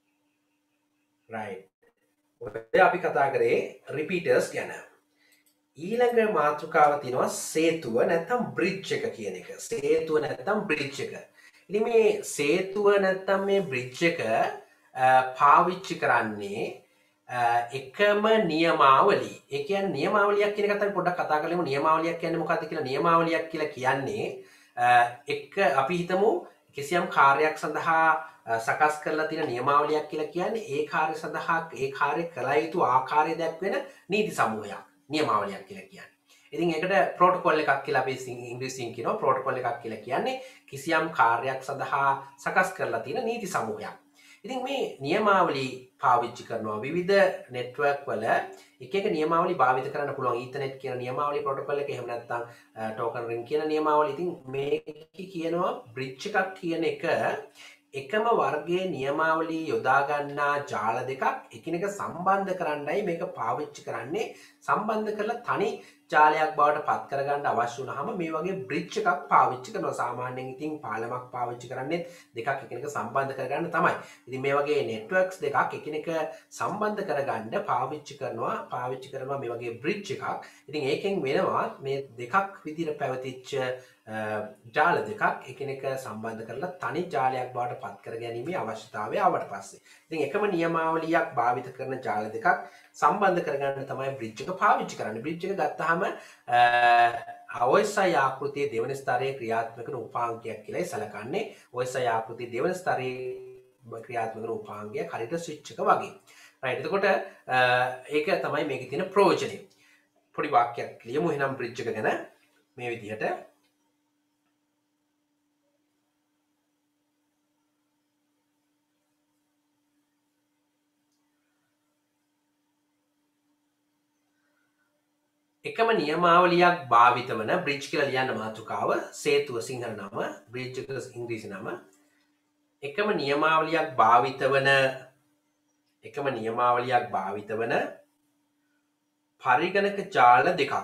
right. ඔය අපි කතා කරේ රිපීටර්ස් ගැන. ඊළඟ මාතෘකාව තියෙනවා සේතුව නැත්නම් බ්‍රිජ් එක කියන එක. සේතුව නැත්නම් බ්‍රිජ් එක. ඉතින් මේ සේතුව නැත්නම් මේ බ්‍රිජ් එක පාවිච්චි කරන්නේ එකම නියමාවලි. ඒ කියන්නේ නියමාවලියක් කියන එකත් අපි පොඩ්ඩක් කතා කරමු. නියමාවලියක් කියන්නේ මොකක්ද කියලා. නියමාවලියක් කියලා කියන්නේ එක අපි හිතමු කිසියම් කාර්යයක් සඳහා සකස් කරලා තියෙන නියමාවලියක් කියලා කියන්නේ ඒ කාර්ය සඳහා ඒ කාර්ය කළ යුතු ආකාරය දක්වන නීති සමූහයක්. නියමාවලියක් කියලා කියන්නේ. ඉතින් ඒකට ප්‍රෝටෝකෝල් එකක් කියලා අපි ඉංග්‍රීසියෙන් කියනවා. ප්‍රෝටෝකෝල් එකක් කියලා කියන්නේ කිසියම් කාර්යයක් සඳහා සකස් කරලා තියෙන නීති සමූහයක්. ඉතින් මේ නියමාවලි පාවිච්චි කරනවා විවිධ නෙට්වර්ක් වල එක එක නියමාවලි භාවිත කරන්න පුළුවන්. ඊතර්නෙට් කියන නියමාවලි ප්‍රෝටෝකෝල් එක එහෙම නැත්නම් ටෝකන් රින් කියන නියමාවලි. ඉතින් මේක කියනවා බ්‍රිජ් එකක් කියන එක එකම වර්ගයේ නියමාවලි යොදා ගන්නා ජාල දෙකක් එකිනෙක සම්බන්ධ කරන්නයි මේක පාවිච්චි කරන්නේ. සම්බන්ධ කරලා තනි ජාලයක් බවට පත් කරගන්න අවශ්‍ය වුණාම මේ වගේ බ්‍රිජ් එකක් පාවිච්චි කරනවා. සාමාන්‍යයෙන් ඉතින් පාලමක් පාවිච්චි කරන්නේ දෙකක් එකිනෙක සම්බන්ධ කරගන්න තමයි. ඉතින් මේ වගේ නෙට්වර්ක්ස් දෙකක් එකිනෙක සම්බන්ධ කරගන්න පාවිච්චි කරනවා මේ වගේ බ්‍රිජ් එකක්. ඉතින් ඒකෙන් වෙනවා මේ දෙකක් විදිහට පැවතිච්ච ජාල දෙකක් එකිනෙක සම්බන්ධ කරලා තනි ජාලයක් බවට පත් කර ගැනීමේ අවශ්‍යතාවය ආවට පස්සේ ඉතින් එකම නියමාවලියක් භාවිත කරන ජාල දෙකක් සම්බන්ධ කරගන්න තමයි බ්‍රිජ් එක පාවිච්චි කරන්නේ. බ්‍රිජ් එක ගත්තාම OSI ආකෘතියේ දෙවන ස්තරයේ ක්‍රියාත්මක වන උපාංගයක් කියලායි සැලකන්නේ. OSI ආකෘතියේ දෙවන ස්තරයේ ක්‍රියාත්මක වන උපාංගයක් හරියට ස්විච් එක වගේ. රයිට්. එතකොට ඒක තමයි මේකේ තියෙන ප්‍රයෝජනය. පොඩි වාක්‍යයක් ලියමු එහෙනම් බ්‍රිජ් එක ගැන මේ විදිහට. එකම නියමාවලියක් භාවිත වන බ්‍රිජ් කියලා ලියන්න මාතෘකාව සේතුව සිංහල නම බ්‍රිජ් එක ඉංග්‍රීසි නම එකම නියමාවලියක් භාවිත වන පරිගණක ජාල දෙකක්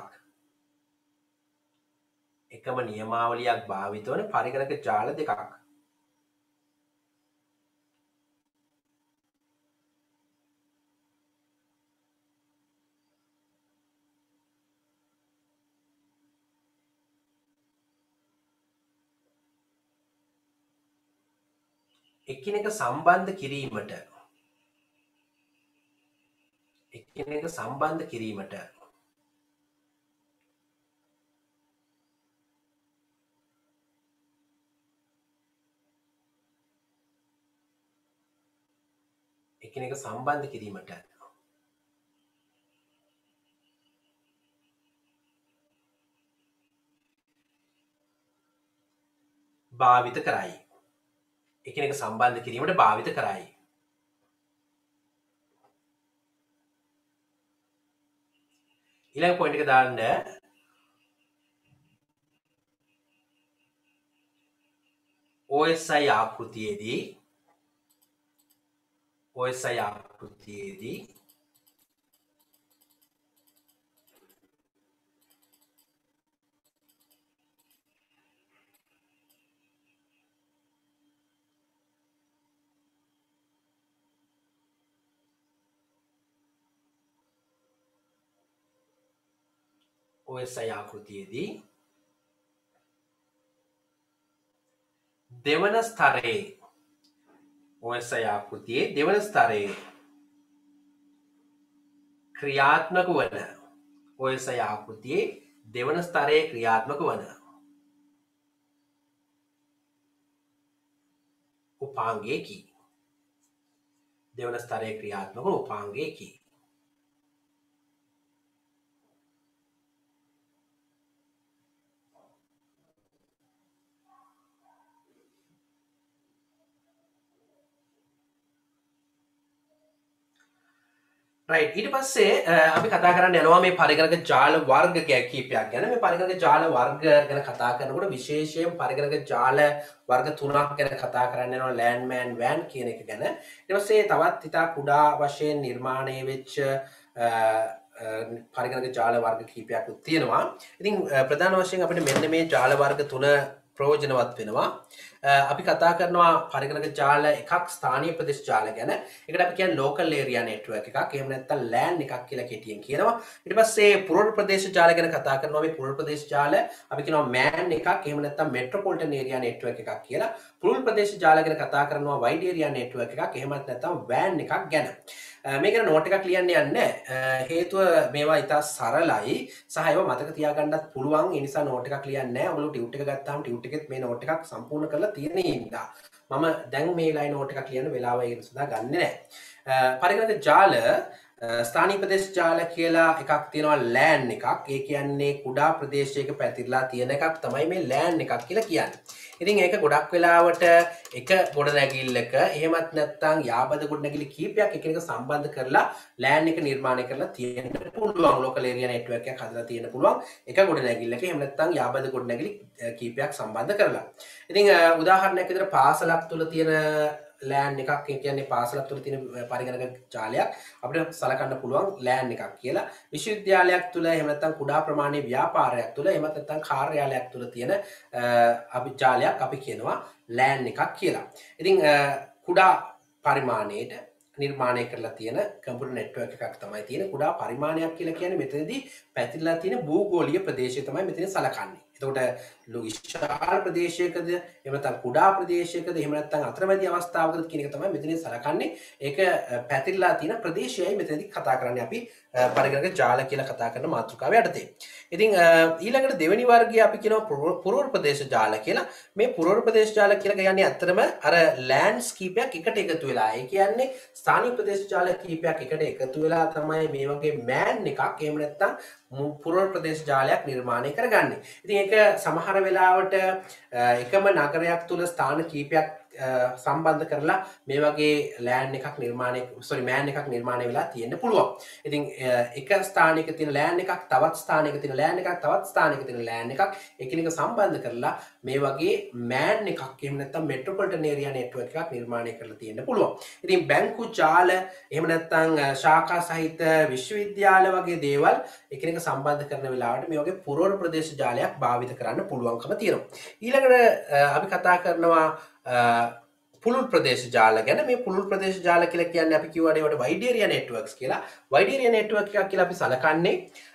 එකම නියමාවලියක් භාවිත වන පරිගණක ජාල දෙකක් එකිනෙක සම්බන්ධ කිරීමට භාවිත කරයි. එකිනෙක සම්බන්ධ කිරීමට භාවිත කරයි. ඊළඟ පොයින්ට් එක දාන්න OSI ආකෘතියේදී දෙවන ස්තරයේ ක්‍රියාත්මක වන උපාංගයකි. රයිට්. ඊට පස්සේ අපි කතා කරන්න යනවා මේ පරිගණක ජාල වර්ග කීපයක් ගැන. මේ පරිගණක ජාල වර්ග ගැන කතා කරනකොට විශේෂයෙන් පරිගණක ජාල වර්ග තුනක් ගැන කතා කරන්න යනවා. ලෑන්ඩ්මෑන් වෑන් කියන එක ගැන. ඊට පස්සේ තවත් ඉතා කුඩා වශයෙන් නිර්මාණය වෙච්ච පරිගණක ජාල වර්ග කීපයක් තියෙනවා. ඉතින් ප්‍රධාන වශයෙන් අපිට මෙන්න මේ ජාල වර්ග තුන ප්‍රයෝජනවත් වෙනවා. අපි කතා කරනවා පරිගණක ජාල එකක් ස්ථානීය ප්‍රදේශ ජාල ගැන. ඒකට අපි කියන්නේ local area network එකක්. එහෙම නැත්නම් LAN එකක් කියලා කෙටියෙන් කියනවා. ඊට පස්සේ පුරවැඩු ප්‍රදේශ ජාල ගැන කතා කරනවා. මේ පුරවැඩු ප්‍රදේශ ජාල අපි කියනවා MAN එකක්. එහෙම නැත්නම් metropolitan area network එකක් කියලා. පුළුල් ප්‍රදේශ ජාල ගැන කතා කරනවා wide area network එකක්. එහෙමත් නැත්නම් WAN එකක් ගැන. මේක නෝට් එකක් ලියන්න යන්නේ හේතුව මේවා ඉතා සරලයි සහ ඒවා මතක තියාගන්නත් පුළුවන්. ඒ නිසා නෝට් එකක් ලියන්නේ නැහැ. ඔයගොල්ලෝ ටියුට් එක ගත්තාම ටියුට් එකෙත් මේ නෝට් එකක් සම්පූර්ණ කරලා තියෙන ඉඳා මම දැන් මේ ලයින් නෝට් එකක් ලියන්න වෙලාව ඒ නිසා ගන්නෙ නැහැ. පරිගණක ජාල ස්ථානීය ප්‍රදේශ ජාල කියලා එකක් තියෙනවා LAN එකක්. ඒ කියන්නේ කුඩා ප්‍රදේශයක පැතිරලා තියෙන එකක් තමයි මේ LAN එකක් කියලා කියන්නේ. ඉතින් ඒක ගොඩක් වෙලාවට එක ගොඩනැගිල්ලක එහෙමත් නැත්නම් යාබද ගොඩනැගිලි කීපයක් එකිනෙක සම්බන්ධ කරලා LAN එක නිර්මාණය කරලා තියෙන්න පුළුවන්. local area network එකක් හදලා තියෙන්න පුළුවන් එක ගොඩනැගිල්ලක. එහෙම නැත්නම් යාබද ගොඩනැගිලි කීපයක් සම්බන්ධ කරලා. ඉතින් උදාහරණයක් විදිහට පාසලක් තුල තියෙන LAN එකක් කියන්නේ පාසලක් තුළ තියෙන පරිගණක ජාලයක් අපිට සලකන්න පුළුවන් LAN එකක් කියලා. විශ්වවිද්‍යාලයක් තුළ එහෙම නැත්නම් කුඩා ප්‍රමාණයේ ව්‍යාපාරයක් තුළ එහෙම නැත්නම් කාර්යාලයක් තුළ තියෙන අපි ජාලයක් අපි කියනවා LAN එකක් කියලා. ඉතින් කුඩා පරිමාණයට නිර්මාණය කරලා තියෙන කම්පියුටර් නෙට්වර්ක් එකක් තමයි තියෙන. කුඩා පරිමාණයක් කියලා කියන්නේ මෙතනදී පැතිරලා තියෙන භූගෝලීය ප්‍රදේශය තමයි මෙතන සලකන්නේ. එතකොට විශාල ප්‍රදේශයකද එහෙම නැත්නම් කුඩා ප්‍රදේශයකද එහෙම නැත්නම් අතරමැදි අවස්ථාවකද කියන එක තමයි මෙතන සලකන්නේ. ඒක පැතිරලා තියෙන ප්‍රදේශයයි මෙතනදී කතා කරන්නේ අපි පරිගණක ජාල කියලා කතා කරන මාතෘකාව යටතේ. ඉතින් ඊළඟට දෙවෙනි වර්ගය අපි කියනවා පුරවැඩු ප්‍රදේශ ජාල කියලා. මේ පුරවැඩු ප්‍රදේශ ජාල කියලා කියන්නේ ඇත්තටම අර LANs කීපයක් එකට එකතු වෙලා. ඒ කියන්නේ ස්ථානීය ප්‍රදේශ ජාල කීපයක් එකට එකතු වෙලා තමයි මේ වගේ MAN එකක් එහෙම නැත්නම් පුරවැඩු ප්‍රදේශ ජාලයක් නිර්මාණය කරගන්නේ. ඉතින් ඒක සමහර වෙලාවට එකම නගරයක් තුල ස්ථාන කීපයක් සම්බන්ධ කරලා මේ වගේ MAN එකක් නිර්මාණය වෙලා තියෙන්න පුළුවන්. ඉතින් එක ස්ථානයක තියෙන LAN එකක් තවත් ස්ථානයක තියෙන LAN එකක් තවත් ස්ථානයක තියෙන LAN එකක් එකිනෙක සම්බන්ධ කරලා මේ වගේ MAN එකක් එහෙම නැත්නම් metropolitan area network එකක් නිර්මාණය කරලා තියෙන්න පුළුවන්. ඉතින් බැංකු ජාල එහෙම නැත්නම් ශාඛා සහිත විශ්වවිද්‍යාල වගේ දේවල් එකිනෙක සම්බන්ධ කරන වෙලාවට මේ වගේ පුරවැඩු ප්‍රදේශ ජාලයක් භාවිත කරන්න පුළුවන්කම තියෙනවා. ඊළඟට අපි කතා කරනවා පුළුල් ප්‍රදේශ ජාල ගැන. මේ පුළුල් ප්‍රදේශ ජාල කියලා කියන්නේ අපි කියවනේ ඒවට wide area networks කියලා. wide area network එකක් කියලා අපි සලකන්නේ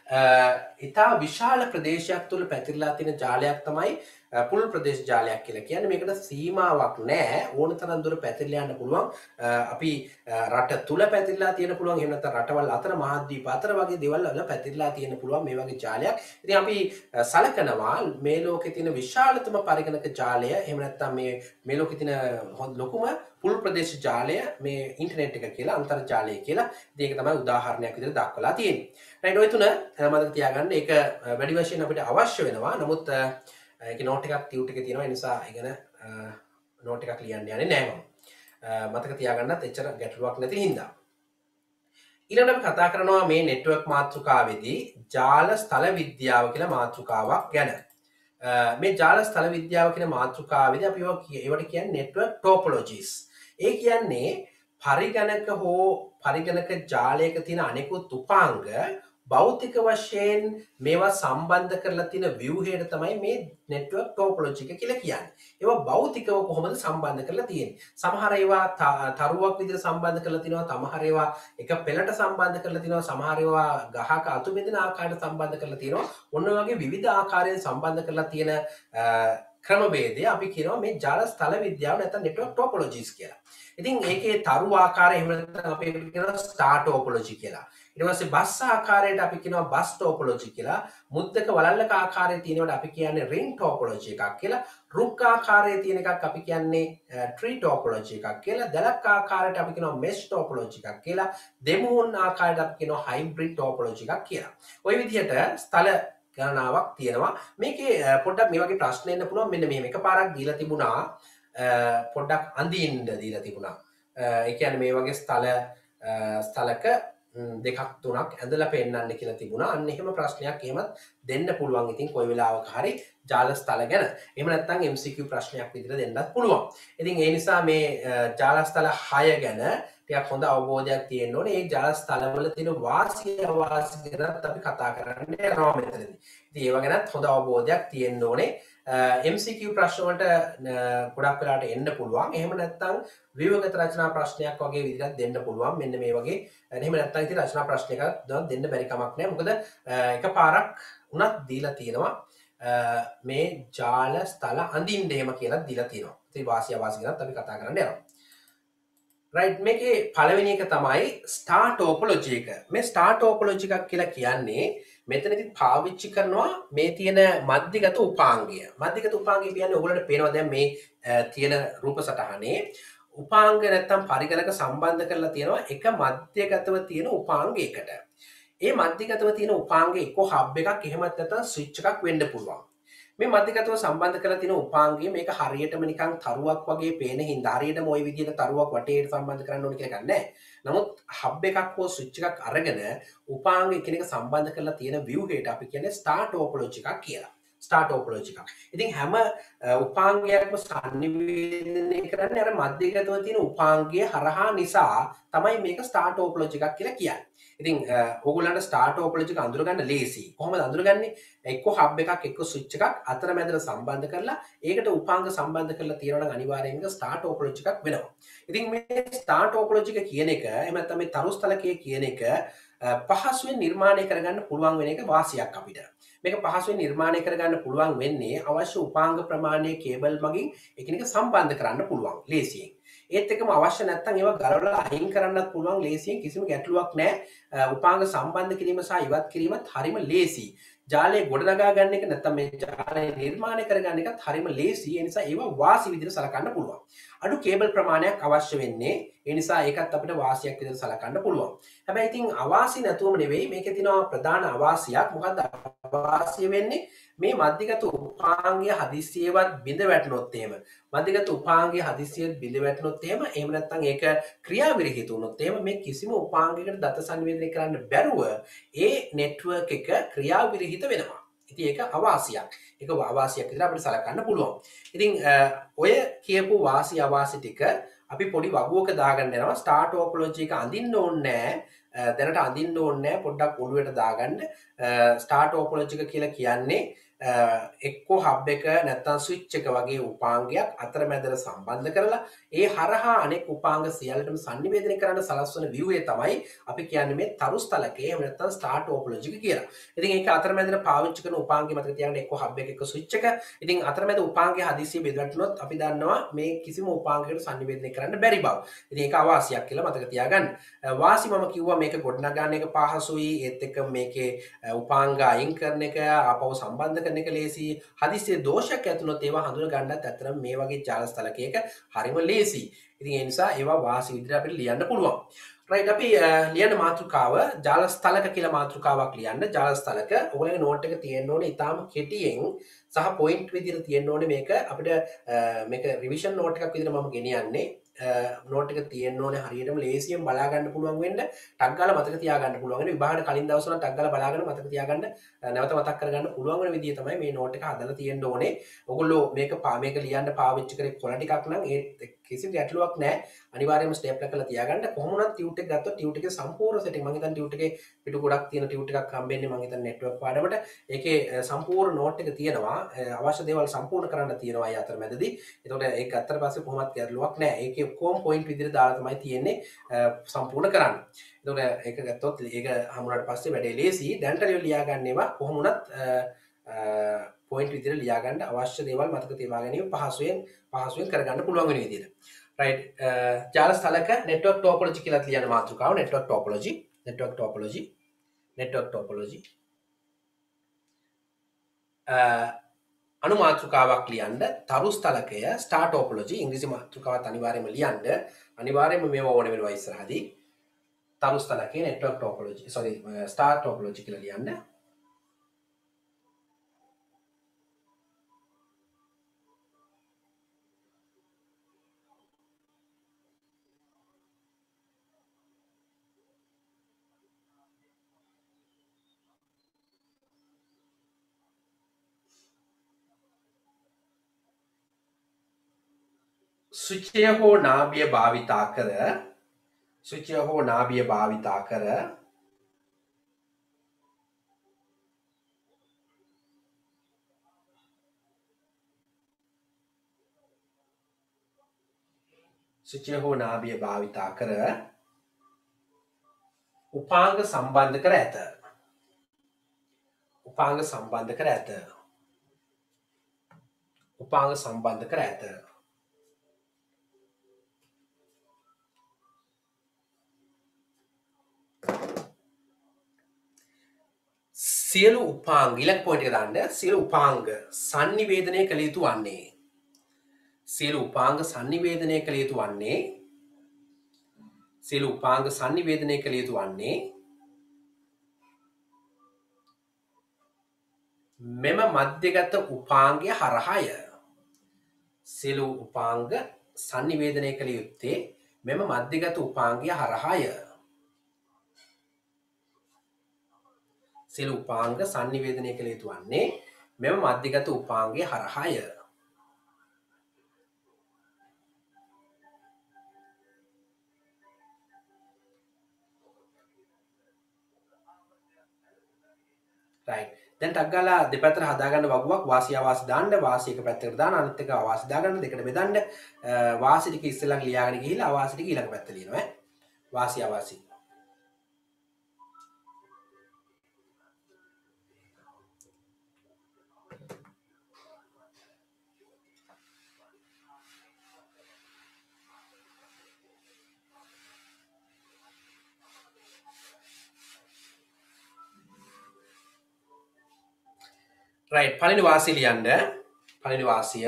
ඉතා විශාල ප්‍රදේශයක් තුළ පැතිරලා තියෙන ජාලයක් තමයි පුළුල් ප්‍රදේශ ජාලයක් කියලා කියන්නේ. මේකට සීමාවක් නැහැ. ඕන තරම් දුර පැතිරලා යන්න පුළුවන්. අපි රට තුල පැතිරලා තියෙන පුළුවන්. එහෙම නැත්නම් රටවල් අතර මහද්වීප අතර වගේ දේවල් වල පැතිරලා තියෙන පුළුවන් මේ වගේ ජාලයක්. ඉතින් අපි සලකනවා මේ ලෝකේ තියෙන විශාලතම පරිගණක ජාලය එහෙම නැත්නම් මේ ලෝකේ තියෙන ලොකුම පුළුල් ප්‍රදේශ ජාලය මේ ඉන්ටර්නෙට් එක කියලා අන්තර්ජාලය කියලා. ඉතින් ඒක තමයි උදාහරණයක් විදිහට දක්වලා තියෙන්නේ. රයිට් ඔය තුන මතක තියාගන්න. ඒක වැඩි වශයෙන් අපිට අවශ්‍ය වෙනවා. නමුත් ඒක නෝට් එකක් ටියුට් එකේ තියෙනවා. ඒ නිසා ඉගෙන නෝට් එකක් ලියන්න යන්නේ නැහැ මම. මතක තියාගන්නත් එච්චර ගැටලුවක් නැති හින්දා. ඊළඟට අපි කතා කරනවා මේ නෙට්වර්ක් මාතෘකාවේදී ජාල ස්ථල විද්‍යාව කියලා මාතෘකාවක් ගැන. මේ ජාල ස්ථල විද්‍යාව කියන මාතෘකාවේදී අපි ඒවට කියන්නේ නෙට්වර්ක් ටොපොලොජිස්. ඒ කියන්නේ පරිගණක හෝ පරිගණක ජාලයක තියෙන අනෙකුත් උපාංග භෞතික වශයෙන් මේවා සම්බන්ධ කරලා තියෙන ව්‍යුහයට තමයි මේ නෙට්වර්ක් ටොපොලොජි එක කියලා කියන්නේ. ඒවා භෞතිකව කොහොමද සම්බන්ධ කරලා තියෙන්නේ? සමහර ඒවා තරුවක් විදිහට සම්බන්ධ කරලා තිනවා, සමහර ඒවා එක පෙළට සම්බන්ධ කරලා තිනවා, සමහර ඒවා ගහක අතු බෙදෙන ආකාරයට සම්බන්ධ කරලා තිනවා. ඔන්න වගේ විවිධ ආකාරයෙන් සම්බන්ධ කරලා තියෙන ක්‍රමවේදය අපි කියනවා මේ ජාල ස්ථල විද්‍යාව නැත්නම් නෙට්වර්ක් ටොපොලොජිස් කියලා. ඉතින් ඒකේ තරු ආකාරය එහෙම නැත්නම් අපි ඒකට කියනවා ස්ටාර් ටොපොලොජි කියලා. ඊට පස්සේ බස් ආකාරයට අපි කියනවා බස් ටොපොලොජි කියලා. මුද්දක වලල්ලක ආකාරයේ තියෙනවට අපි කියන්නේ රින් ටොපොලොජි එකක් කියලා. රුක් ආකාරයේ තියෙන එකක් අපි කියන්නේ ට්‍රී ටොපොලොජි එකක් කියලා. දලක් ආකාරයට අපි කියනවා මෙෂ් ටොපොලොජි එකක් කියලා. දෙමුහුන් ආකාරයට අපි කියනවා හයිබ්‍රිඩ් ටොපොලොජි එකක් කියලා. ওই විදිහට ස්ථල ගණනාවක් තියෙනවා. මේකේ පොඩ්ඩක් මේ වගේ ප්‍රශ්න එන්න පුළුවන්. මෙන්න මෙහෙම එකපාරක් දීලා තිබුණා. පොඩ්ඩක් අඳින්න දීලා තිබුණා. ඒ කියන්නේ මේ වගේ ස්ථලක දෙකක් තුනක් ඇඳලා පෙන්නන්න කියලා තිබුණා. අන්න එහෙම ප්‍රශ්නයක් එහෙමත් දෙන්න පුළුවන්. ඉතින් කොයි වෙලාවක හරි ජාල ස්ථල ගැන. එහෙම නැත්නම් MCQ ප්‍රශ්නයක් විදිහට දෙන්නත් පුළුවන්. ඉතින් ඒ නිසා මේ ජාල ස්ථල 6 ගැන ටිකක් හොඳ අවබෝධයක් තියෙන්න ඕනේ. මේ ජාල ස්ථලවල තියෙන වාසිය අවාසිය ගැනත් අපි කතා කරන්න යනවා මෙතනදී. ඉතින් ඒව ගැනත් හොඳ අවබෝධයක් තියෙන්න ඕනේ. MCQ ප්‍රශ්න වලට ගොඩක් වෙලාට එන්න පුළුවන්. එහෙම නැත්නම් ව්‍යුහගත රචනා ප්‍රශ්නයක් වගේ විදිහට දෙන්න පුළුවන්. මෙන්න මේ වගේ. එහෙම නැත්නම් ඉතින් රචනා ප්‍රශ්නයක් දෙන්න බැරි කමක් නැහැ. මොකද එකපාරක් උනත් දීලා තියෙනවා. මේ ජාල ස්ථල අඳින්න එහෙම කියලා දීලා තියෙනවා. ඉතින් වාසිය අවාසි ගැනත් අපි කතා කරන්න යනවා. රයිට්, මේකේ පළවෙනි එක තමයි ස්ටාර් ටෝපොලොජි එක. මේ ස්ටාර් ටෝපොලොජි එකක් කියලා කියන්නේ මෙතනදී පාවිච්චි කරනවා මේ තියෙන මධ්‍යගත උපාංගය. මධ්‍යගත උපාංගය කියන්නේ ඔයගොල්ලන්ට පේනවා දැන් මේ තියෙන රූප සටහනේ උපාංග නැත්තම් පරිගණක සම්බන්ධ කරලා තියෙනවා එක මධ්‍යගතව තියෙන උපාංගයකට. ඒ මධ්‍යගතව තියෙන උපාංගය එක්ක හබ් එකක් එහෙමත් නැත්නම් ස්විච් එකක් වෙන්න පුළුවන්. මේ මධ්‍යගතව සම්බන්ධ කරලා තියෙන උපාංගය මේක හරියටම නිකන් තරුවක් වගේ පේන හින්දා හරියටම ওই විදිහට තරුවක් වටේට සම්බන්ධ කරන්න ඕනේ කියලා ගන්නෑ. නමුත් හබ් එකක් හෝ ස්විච් එකක් අරගෙන උපාංග එකිනෙක සම්බන්ධ කරලා තියෙන view-කට අපි කියන්නේ ස්ටාර් ටෝපොලොජි එකක් කියලා. ස්ටාර් ටෝපොලොජි එකක්. ඉතින් හැම උපාංගයක්ම සංනිවේදනය කරන්නේ අර මධ්‍යගතව තියෙන උපාංගය හරහා නිසා තමයි මේක ස්ටාර් ටෝපොලොජි එකක් කියලා කියන්නේ. ඉතින් ඕගොල්ලන්ට ස්ටාර් ටෝපොලොජි එක අඳුරගන්න ලේසි. කොහොමද අඳුරගන්නේ? එක්ක හබ් එකක් එක්ක ස්විච් එකක් අතරමැදට සම්බන්ධ කරලා ඒකට උපාංග සම්බන්ධ කරලා තියෙනවා නම් අනිවාර්යයෙන්ම ස්ටාර් ටෝපොලොජි එකක් වෙනවා. ඉතින් මේ ස්ටාර් ටෝපොලොජි එක කියන එක එහෙම නැත්නම් මේ තරුස්තලකයේ කියන එක පහසුවෙන් නිර්මාණය කරගන්න පුළුවන් වෙන එක වාසියක් අපිට. මේක පහසුවෙන් නිර්මාණය කරගන්න පුළුවන් වෙන්නේ අවශ්‍ය උපාංග ප්‍රමාණය කේබල් මගින් එකිනෙක සම්බන්ධ කරන්න පුළුවන් ලේසියෙන්. ඒත් එකම අවශ්‍ය නැත්නම් ඒවා ගලවලා අයින් කරන්නත් පුළුවන් ලේසියෙන්, කිසිම ගැටලුවක් නැහැ. උපාංග සම්බන්ධ කිරීම සහ ඉවත් කිරීමත් හරිම ලේසි. ජාලය ගොඩනගා ගන්න එක නැත්නම් මේ ජාලය නිර්මාණය කරගන්න එකත් හරිම ලේසි. ඒ නිසා ඒවා වාසි විදිහට සලකන්න පුළුවන්. අඩු කේබල් ප්‍රමාණයක් අවශ්‍ය වෙන්නේ. ඒ නිසා ඒකත් අපිට වාසියක් විදිහට සලකන්න පුළුවන්. හැබැයි ඉතින් අවාසි නැතුවම නෙවෙයි, මේකේ තියෙනවා ප්‍රධාන අවාසියක්. මොකද්ද අවාසිය වෙන්නේ? මේ මධ්‍යගත උපාංගය හදිස්සියවත් බිඳ වැටුනොත් එහෙම, මධ්‍යගත උපාංගය හදිස්සියවත් බිඳ වැටුනොත් එහෙම, එහෙම නැත්නම් ඒක ක්‍රියාවිරහිත වුණොත් එහෙම මේ කිසිම උපාංගයකට දත සංවේදනය කරන්න බැරුව ඒ නෙට්වර්ක් එක ක්‍රියාවිරහිත වෙනවා. ඉතින් ඒක අවාසියක්. ඒක අවාසියක් විදිහට අපිට සලකන්න පුළුවන්. ඉතින් ඔය කියපු වාසි අවාසි ටික අපි පොඩි වගුවක දාගන්න යනවා. ස්ටාර් ටෝපොලොජි එක අඳින්න ඕනේ නැහැ. දැනට අඳින්න ඕනේ නැහැ. පොඩ්ඩක් ඔළුවට දාගන්න. ස්ටාර් ටෝපොලොජි එක කියලා කියන්නේ එක්කෝ හබ් එක නැත්නම් ස්විච් එක වගේ උපාංගයක් අතරමැදට සම්බන්ධ කරලා ඒ හරහා අනෙක් උපාංග සියල්ලටම සංනිවේදනය කරන්න සලස්වන view එක තමයි අපි කියන්නේ මේ තරුස්තලකේ එහෙම නැත්නම් ස්ටාර් ටෝපොලොජි එක කියලා. ඉතින් ඒක අතරමැදට පාවිච්චි කරන උපාංගය මතක තියාගන්න, එක්කෝ හබ් එක එක්ක ස්විච් එක. ඉතින් අතරමැද උපාංගය හදිසියෙ බෙදවැටුනොත් අපි දන්නවා මේ කිසිම උපාංගයකට සංනිවේදනය කරන්න බැරි බව. ඉතින් ඒක අවාසියක් කියලා මතක තියාගන්න. වාසි මම කිව්වා මේක ගොඩනගන්න එක පහසුයි, ඒත් එක්ක මේකේ උපාංග අයින් කරන එක ආපහු සම්බන්ධ කරන එක ලේසි. හදිස්සියේ දෝෂයක් ඇතුනොත් ඒවා හඳුන ගන්නත් ඇත්තටම මේ වගේ ජාල ස්ථලකයක හරිම ලේසි. ඉතින් ඒ නිසා ඒවා වාසි විදිහට අපිට ලියන්න පුළුවන්. රයිට්, අපි ලියන මාතෘකාව ජාල ස්ථලක කියලා මාතෘකාවක් ලියන්න. ජාල ස්ථලක ඔයගොල්ලෝගේ නෝට් එක තියෙන්න ඕනේ ඊටාම කෙටියෙන් සහ පොයින්ට් විදිහට තියෙන්න ඕනේ. මේක අපිට මේක රිවිෂන් නෝට් එකක් විදිහට මම ගෙනියන්නේ. නෝට් එක තියෙන්න ඕනේ හරියටම ලේසියෙන් බලා ගන්න පුළුවන් වෙන්න, ටග් ගාලා මතක තියා ගන්න පුළුවන් වෙන. විභාගයට කලින් දවස් වල ටග් ගාලා බලාගෙන මතක තියාගන්න, නැවත මතක් කරගන්න පුළුවන් වෙන විදිය තමයි මේ නෝට් එක හදලා තියෙන්න ඕනේ. ඔයගොල්ලෝ මේක ලියන්න පාවිච්චි කරේ කොළ ටිකක් නම් ඒ කිසිම ගැටලුවක් නැහැ. අනිවාර්යයෙන්ම ස්ටේප්ලර් කරලා තියාගන්න. කොහොම වුණත් ටියුට් එක ගත්තොත් ටියුට් එකේ සම්පූර්ණ සෙටින්, මම හිතන්නේ ටියුට් එකේ පිටු ගොඩක් තියෙන ටියුට් එකක් හම්බෙන්නේ මම හිතන්නේ නෙට්වර්ක් පාඩමට. ඒකේ සම්පූර්ණ නෝට් එක තියෙනවා. අවශ්‍ය දේවල් සම්පූර්ණ කරන්න තියෙනවා අය අතරමැදදී. ඒතකොට ඒක අත්තර පස්සේ කොහොමත් ගැටලුවක් නැහැ. ඒකේ කොම් පොයින්ට් විදිහට දාලා තමයි තියෙන්නේ සම්පූර්ණ කරන්න. ඒතකොට ඒක ගත්තොත් ඒක හමුනාට පස්සේ වැඩේ ලේසි. දැනට ලියා ගන්න ඒවා කොහොම වුණත් පොයින්ට් විදිහට ලියා ගන්න, අවශ්‍ය දේවල් මතක තියා ගැනීම පහසුවෙන් කරගන්න පුළුවන් වෙන විදිහට. රයිට්, ජාල ස්ථලක නෙට්වර්ක් ටෝපොලොජි කියලා ලියන මාතෘකාව නෙට්වර්ක් ටෝපොලොජි අනු මාතෘකාවක් ලියන්න. තරු ස්ථලකය ස්ටාර් ටෝපොලොජි ඉංග්‍රීසි මාතෘකාවත් අනිවාර්යයෙන්ම ලියන්න. අනිවාර්යයෙන්ම මේව ඕන වෙනවා ඉස්සරහදී. තරු ස්ථලකේ නෙට්වර්ක් ටෝපොලොජි ස්ටාර් ටෝපොලොජි කියලා ලියන්න. ස්විචය හෝ නාභිය භාවිතා කර සුචිය හෝ නාභිය භාවිතා කර උපාංග සම්බන්ධ කර ඇත. උපාංග සම්බන්ධ කර ඇත. උපාංග සම්බන්ධ කර ඇත. සියලු උපාංග ඊළඟ පොයින්ට් එක දාන්න. සියලු උපාංග sannivedanaya කළ යුතු වන්නේ. සියලු උපාංග sannivedanaya කළ යුතු වන්නේ. සියලු උපාංග sannivedanaya කළ යුතු වන්නේ මෙම මධ්‍යගත උපාංගය හරහාය. සියලු උපාංග sannivedanaya කළ යුත්තේ මෙම මධ්‍යගත උපාංගය හරහාය. සියලු උපාංග sannivedanaya කළ යුතු වන්නේ මෙම මධ්‍යගත උපාංගය හරහාය. right. දැන් ටක් ගාලා දෙපැත්තට හදාගන්න වගුවක් වාසිය අවාසි දාන්න. වාසිය එක පැත්තකට දාන්න, අනිත් එක අවාසි දාගන්න, දෙකට බෙදන්න. වාසි ටික ඉස්සෙල්ලා ලියාගෙන ගිහිල්ලා අවාසි ටික ඊළඟ පැත්ත ලියනවා ඈ. වාසිය අවාසි. right. පළවෙනි වාසිය ලියන්න. පළවෙනි වාසිය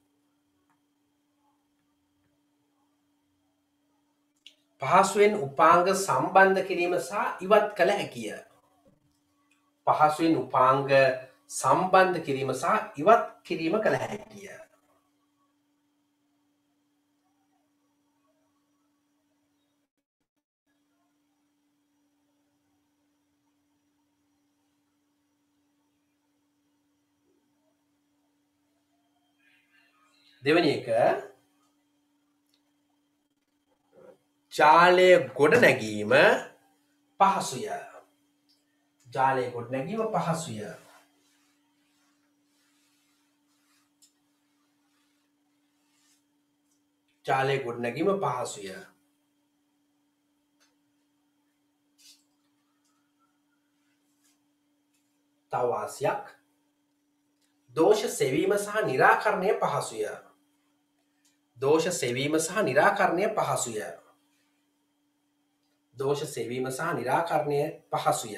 පහසුවෙන් උපාංග සම්බන්ධ කිරීම සහ ඉවත් කළ හැකිය. පහසුවෙන් උපාංග සම්බන්ධ කිරීම සහ ඉවත් කිරීම කළ හැකිය. දෙවෙනි එක ජාලය ගොඩනැගීම පහසුය. ජාලය ගොඩනැගීම පහසුය. ජාලය ගොඩනැගීම පහසුය. තව වාසියක් දෝෂ සෙවීම සහ නිරාකරණය පහසුය. දෝෂ සෙවීම සහ නිරාකරණය පහසුය. දෝෂ සෙවීම සහ නිරාකරණය පහසුය.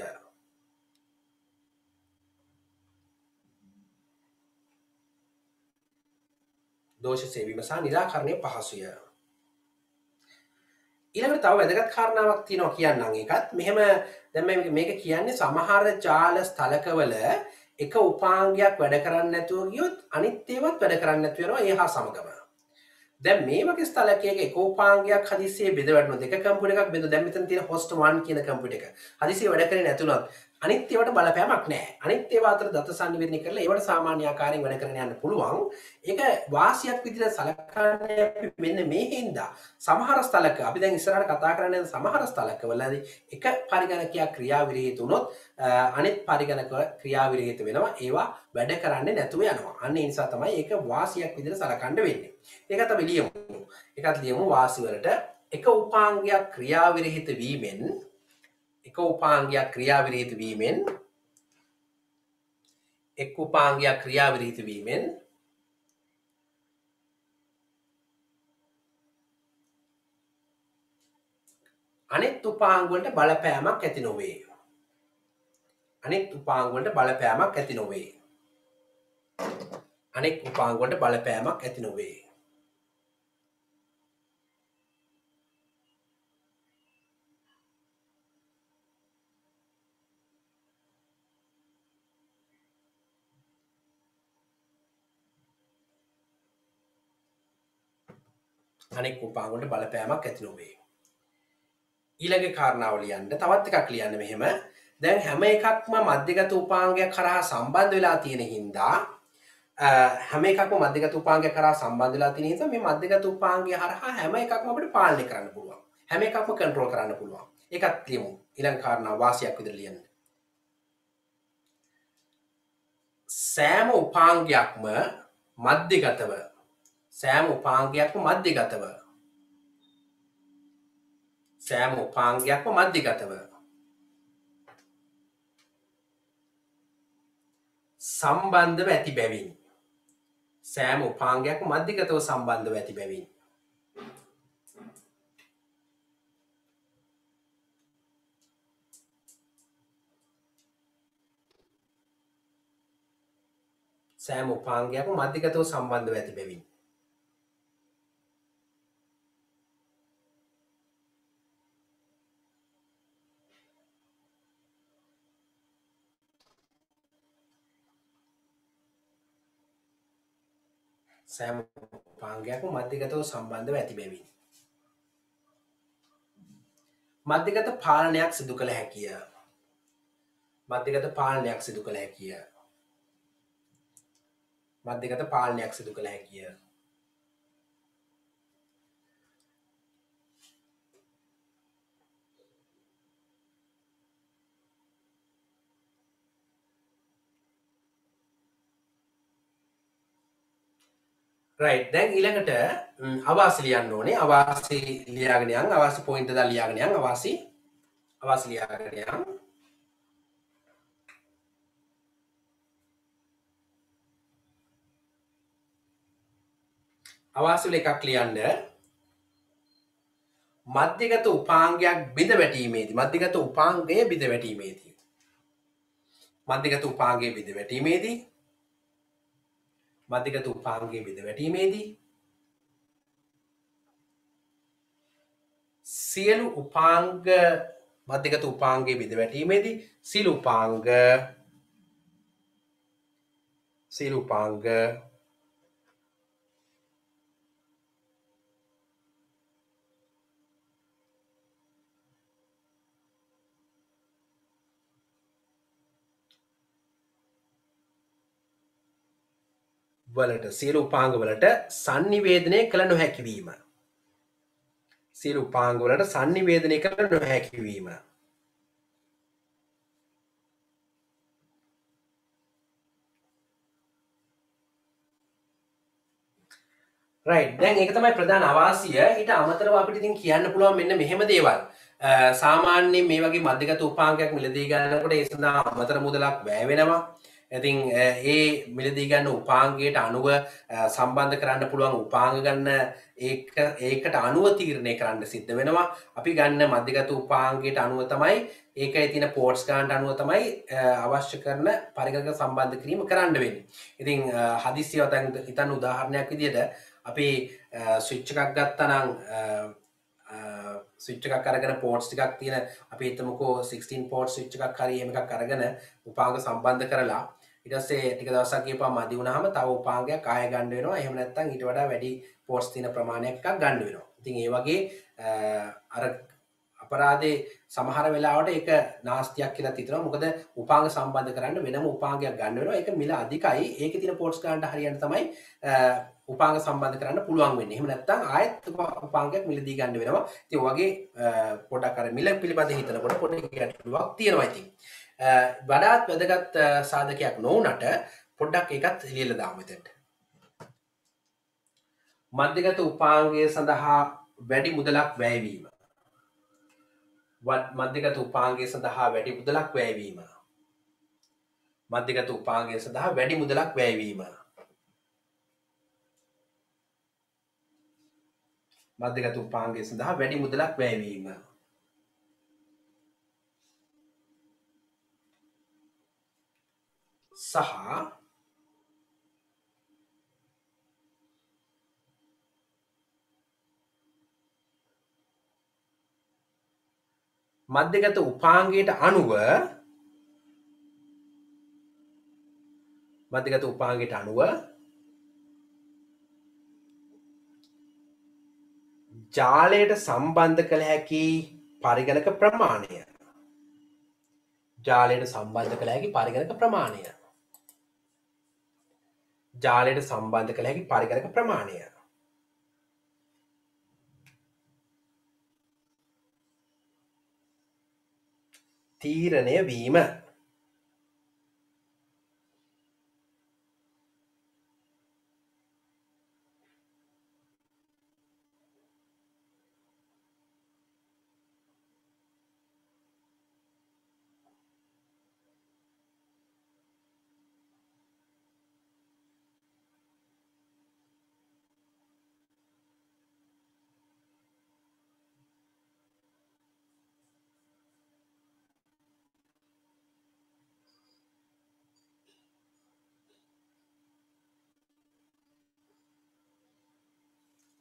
දෝෂ සෙවීම සහ නිරාකරණය පහසුය. ඊළඟට තව වැදගත් කාරණාවක් තියෙනවා කියන්නම්. ඒකත් මෙහෙම දැන් මේක කියන්නේ සමහර ජාල ස්ථලකවල එක උපාංගයක් වැඩ කරන්නේ නැතුව ගියොත් අනිත් ඒවාත් වැඩ කරන්නේ නැතුව යනවා ඒ හා සමගම. දැන් මේ වගේ ස්ථලකයක එක උපාංගයක් හදිස්සියේ බෙද වැටුණොත් එක කම්පියුටර් එකක් බෙදුවා. දැන් මෙතන තියෙන host 1 කියන කම්පියුටර් එක හදිස්සියේ වැඩ කරේ නැතුණොත් අනිත් ඒවාට බලපෑමක් නැහැ. අනිත් ඒවා අතර දත සංනිවේදනය කරලා ඒවට සාමාන්‍ය ආකාරයෙන් වැඩ කරගෙන යන්න පුළුවන්. ඒක වාසියක් විදිහට සලකන්නේ අපි මෙන්න මේ හින්දා සමහර ස්ථලක අපි දැන් ඉස්සරහට කතා කරන්නේ සමහර ස්ථලකවලදී එක පරිගණකයක් ක්‍රියාවිරහිත වුණොත් අනිත් පරිගණක ක්‍රියාවිරහිත වෙනවා. ඒවා වැඩ කරන්නේ නැතුව යනවා. අන්න ඒ නිසා තමයි ඒක වාසියක් විදිහට සලකන්න වෙන්නේ. ඒකත් අපි ලියමු. ඒකත් ලියමු වාසි වලට එක උපාංගයක් ක්‍රියාවිරහිත වීමෙන් එක උපාංගයක් ක්‍රියාවිරහිත වීමෙන් එක් උපාංගයක් ක්‍රියාවිරහිත වීමෙන් අනෙක් උපාංග වලට බලපෑමක් ඇති නොවේ. අනෙක් උපාංග වලට බලපෑමක් ඇති නොවේ. අනෙක් උපාංග වලට බලපෑමක් ඇති නොවේ. අනෙක් උපාංග වලට බලපෑමක් ඇති නොවේ. ඊළඟ කාරණාව ලියන්න තවත් එකක් ලියන්න මෙහෙම. දැන් හැම එකක්ම මධ්‍යගත උපාංගයක් කරහා සම්බන්ධ වෙලා තියෙන හින්දා හැම එකක්ම මධ්‍යගත උපාංගයක් කරහා සම්බන්ධ වෙලා තියෙන හින්දා මේ මධ්‍යගත උපාංගය හරහා හැම එකක්ම අපිට පාලනය කරන්න පුළුවන්. හැම එකක්ම කන්ට්‍රෝල් කරන්න පුළුවන්. ඒකත් ලියමු. ඊළඟ කාරණාව වාසියක් විදිහට ලියන්න. සෑම උපාංගයක්ම මධ්‍යගතව සෑම උපාංගයක්ම මධ්‍යගතව සෑම උපාංගයක්ම මධ්‍යගතව සම්බන්ධව ඇති බැවින් සෑම උපාංගයක්ම මධ්‍යගතව සම්බන්ධව ඇති බැවින් සෑම උපාංගයක්ම මධ්‍යගතව සම්බන්ධව ඇති බැවින් සෑම උපාංගයක්ම මධ්‍යගතව සම්බන්ධව ඇති බැවින් මධ්‍යගත පාලනයක් සිදු කළ හැකිය. මධ්‍යගත පාලනයක් සිදු කළ හැකිය. මධ්‍යගත පාලනයක් සිදු කළ හැකිය. right දැන් ඊළඟට අවාසි ලියන්න ඕනේ. අවාසි ලියාගෙන යන්න. අවාසි පොයින්ට් දාලා ලියාගෙන යන්න. අවාසි ලියාගෙන යන්න. අවාසි වල එකක් ලියන්න. මධ්‍යගත උපාංගයක් බිඳ වැටීමේදී මධ්‍යගත උපාංගය බිඳ වැටීමේදී මධ්‍යගත උපාංගයේ බිඳ වැටීමේදී මධ්‍යගත උපාංගයේ බිඳ වැටීමේදී සියලු උපාංග මධ්‍යගත උපාංගයේ බිඳ වැටීමේදී සියලු උපාංග වලට සියලු උපාංග වලට sannivedanaya කළ නොහැකි වීම. සියලු උපාංග වලට sannivedanaya කළ නොහැකි වීම. right දැන් ඒක තමයි ප්‍රධාන අවාසිය. ඊට අමතරව අපිට ඉතින් කියන්න පුළුවන් මෙන්න මෙහෙම දේවල්. සාමාන්‍යයෙන් මේ වගේ මධ්‍යගත උපාංගයක් මිලදී ගන්නකොට ඒ සඳහා අමතර මුදලක් වැය වෙනවා. ඉතින් ඒ මිලදී ගන්න උපාංගයට අනුව සම්බන්ධ කරන්න පුළුවන් උපාංග ගන්න ඒකට අනුව තීරණය කරන්න සිද්ධ වෙනවා. අපි ගන්න මධ්‍යගත උපාංගයට අනුව තමයි ඒකේ තියෙන පෝට්ස් ගන්නට අනුව තමයි අවශ්‍ය කරන පරිගණක සම්බන්ධ කිරීම කරන්න වෙන්නේ. ඉතින් හදිස්සියව හිතන්න උදාහරණයක් විදිහට අපි ස්විච් එකක් ගත්තා නම් ස්විච් එකක් අරගෙන පෝට්ස් ටිකක් තියෙන අපි හිතමුකෝ 16 පෝට් ස්විච් එකක් හරි එහෙම එකක් අරගෙන උපාංග සම්බන්ධ කරලා ඊට පස්සේ ටික දවසක් ගියපුවා මදි වුණාම තව උපාංගයක් ආයෙ ගන්න වෙනවා. එහෙම නැත්නම් ඊට වඩා වැඩි පෝට්ස් තියෙන ප්‍රමාණයක් එකක් ගන්න වෙනවා. ඉතින් ඒ වගේ අර අපරාධේ සමහර වෙලාවට ඒක නාස්තියක් කියලා හිතනවා. මොකද උපාංග සම්බන්ධ කරන්න වෙනම උපාංගයක් ගන්න වෙනවා. ඒක මිල අධිකයි. ඒකේ තියෙන පෝට්ස් ගන්නට හරියන්න තමයි උපාංග සම්බන්ධ කරන්න පුළුවන් වෙන්නේ. එහෙම නැත්නම් ආයෙත් උපාංගයක් මිලදී ගන්න වෙනවා. ඉතින් ඔයගේ පොඩක් අර මිල පිළිබඳ හිතනකොට පොඩි ගැටලුවක් තියෙනවා ඉතින්. වඩාත් වැදගත් සාධකයක් නොවුනට පොඩ්ඩක් ඒකත් ලියලා දාමු මෙතනට. මධ්‍යගත උපාංගය සඳහා වැඩි මුදලක් වැය වීම. මධ්‍යගත උපාංගය සඳහා වැඩි මුදලක් වැය වීම. මධ්‍යගත උපාංගය සඳහා වැඩි මුදලක් වැය වීම. මධ්‍යගත උපාංගය සඳහා වැඩි මුදලක් වැය වීම. සහ මධ්‍යගත උපාංගයට අනුව ජාලයට සම්බන්ධ කළ හැකි පරිගණක ප්‍රමාණය. ජාලයට සම්බන්ධ කළ හැකි පරිගණක ප්‍රමාණය. ජාලයට සම්බන්ධ කළ හැකි පරිගණක ප්‍රමාණය. තීරණය වීම.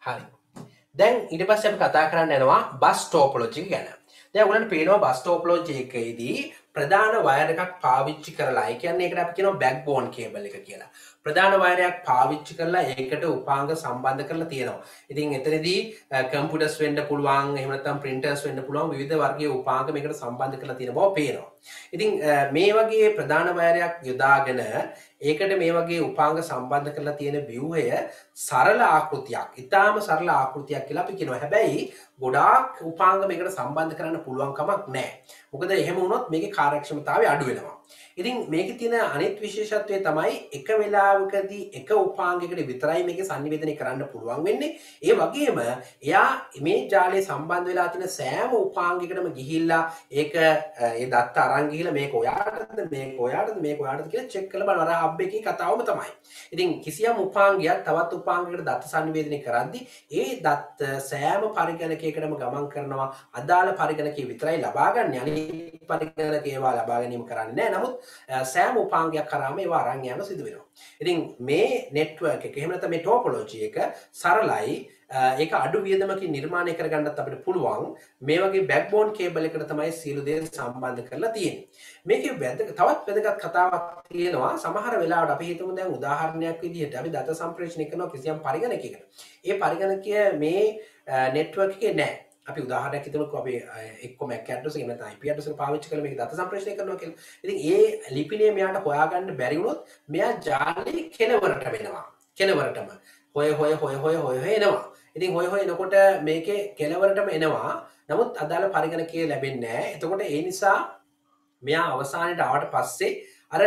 හරි. දැන් ඊට පස්සේ අපි කතා කරන්න යනවා බස් ටෝපොලොජි එක ගැන. දැන් ඔයගලන්ට පේනවා බස් ටෝපොලොජි එකේදී ප්‍රධාන වයර් එකක් පාවිච්චි කරලා, ඒ කියන්නේ ඒකට අපි කියනවා බෑක්බෝන් කේබල් එක කියලා. ප්‍රධාන වයරයක් පාවිච්චි කරලා ඒකට උපාංග සම්බන්ධ කරලා තියෙනවා. ඉතින් එතනදී කම්පියුටර්ස් වෙන්න පුළුවන්, එහෙම නැත්නම් ප්‍රින්ටර්ස් වෙන්න පුළුවන්, විවිධ වර්ගයේ උපාංග මේකට සම්බන්ධ කරලා තියෙන බව පේනවා. ඉතින් මේ වගේ ප්‍රධාන වයරයක් යොදාගෙන ඒකට මේ වගේ උපාංග සම්බන්ධ කරලා තියෙන ව්‍යුහය සරල ආකෘතියක්, ඉතාම සරල ආකෘතියක් කියලා අපි කියනවා. හැබැයි ගොඩාක් උපාංග මේකට සම්බන්ධ කරන්න පුළුවන් කමක් නැහැ. මොකද එහෙම වුණොත් මේකේ කාර්යක්ෂමතාවය අඩු වෙනවා. ඉතින් මේකේ තියෙන අනිත් විශේෂත්වය තමයි එක වෙලාවකදී එක උපාංගයකට විතරයි මේක සංනිවේදනය කරන්න පුළුවන් වෙන්නේ. ඒ වගේම එයා මේ ජාලයේ සම්බන්ධ වෙලා තියෙන සෑම උපාංගයකටම ගිහිල්ලා ඒක ඒ දත්ත අරන් ගිහිල්ලා මේක ඔයාටද මේක ඔයාටද මේක ඔයාටද කියලා චෙක් කරලා බලන අර හබ් එකේ කතාවම තමයි. ඉතින් කිසියම් උපාංගයක් තවත් උපාංගයකට දත්ත සංනිවේදනය කරද්දී ඒ දත්ත සෑම පරිගණකයකටම ගමන් කරනවා. අදාළ පරිගණකයේ විතරයි ලබා ගන්න. අනිත් පරිගණක ඒවා ලබා ගැනීම කරන්නේ නැහැ. නමුත් සෑම උපාංගයක් කරාම ඒවා අරන් යෑම සිදු වෙනවා. ඉතින් මේ නෙට්වර්ක් එක එහෙම නැත්නම් මේ ටෝපොලොජි එක සරලයි. ඒක අඩු වියදමකින් නිර්මාණය කරගන්නත් අපිට පුළුවන්. මේ වගේ බෑක්බෝන් කේබල් එකකට තමයි සියලු දේ සම්බන්ධ කරලා තියෙන්නේ. මේකේ තවත් වැදගත් කතාවක් තියෙනවා. සමහර වෙලාවට අපි හිතමු දැන් උදාහරණයක් විදිහට අපි දත සම්ප්‍රේෂණය කරනවා කිසියම් පරිගණකයකට. ඒ පරිගණකය මේ නෙට්වර්ක් එකේ නැහැ. අපි උදාහරණයක් හිතමුකෝ අපි එක්ක MAC address එක නැත්නම් IP address එක පාවිච්චි කරලා මේක දත සම්ප්‍රේෂණය කරනවා කියලා. ඉතින් ඒ ලිපිනේ මෙයාට හොයාගන්න බැරි වුණොත් මෙයා ජාලේ කෙලවරට වෙනවා. කෙලවරටම හොය එනවා. ඉතින් හොය එනකොට මේකේ කෙලවරටම එනවා. නමුත් අදාළ පරිගණකය ලැබෙන්නේ නැහැ. එතකොට ඒ නිසා මෙයා අවසානයේ ආවට පස්සේ අර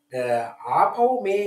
ආපහු මේ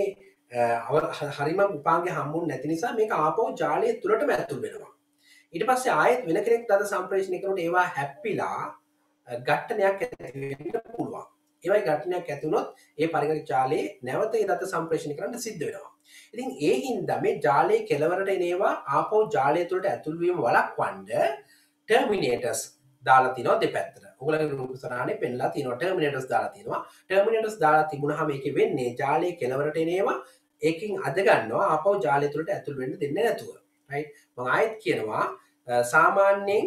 හරිම උපාංගය හම්බුනේ නැති නිසා මේක ආපහු ජාලය තුලටම ඇතුල් වෙනවා. ඊට පස්සේ ආයෙත් වෙන කෙනෙක් දත සම්ප්‍රේෂණය කරනකොට ඒවා හැප්පිලා ඝට්ටනයක් ඇති වෙන්න පුළුවන්. ඒවයි ඝට්ටනයක් ඇති වුණොත් ඒ පරිගණක ජාලයේ නැවත ඒ දත සම්ප්‍රේෂණය කරන්න සිද්ධ වෙනවා. ඉතින් ඒ හින්දා මේ ජාලයේ කෙලවරට එන ඒවා ආපහු ජාලය තුළට ඇතුල් වීම වළක්වන්න ටර්මිනේටර්ස් දාලා තිනවා දෙපැත්තට. ඔයගොල්ලන්ගේ රූප සරහනේ පෙන්ලා තිනවා ටර්මිනේටර්ස් දාලා තිනවා. ටර්මිනේටර්ස් දාලා තිබුණාම ඒකේ වෙන්නේ ජාලයේ කෙලවරට එන ඒවා ඒකෙන් අද ගන්නවා ආපහු ජාලය තුළට ඇතුල් වෙන්න දෙන්නේ නැතුව. right? මම ආයෙත් කියනවා සාමාන්‍යයෙන්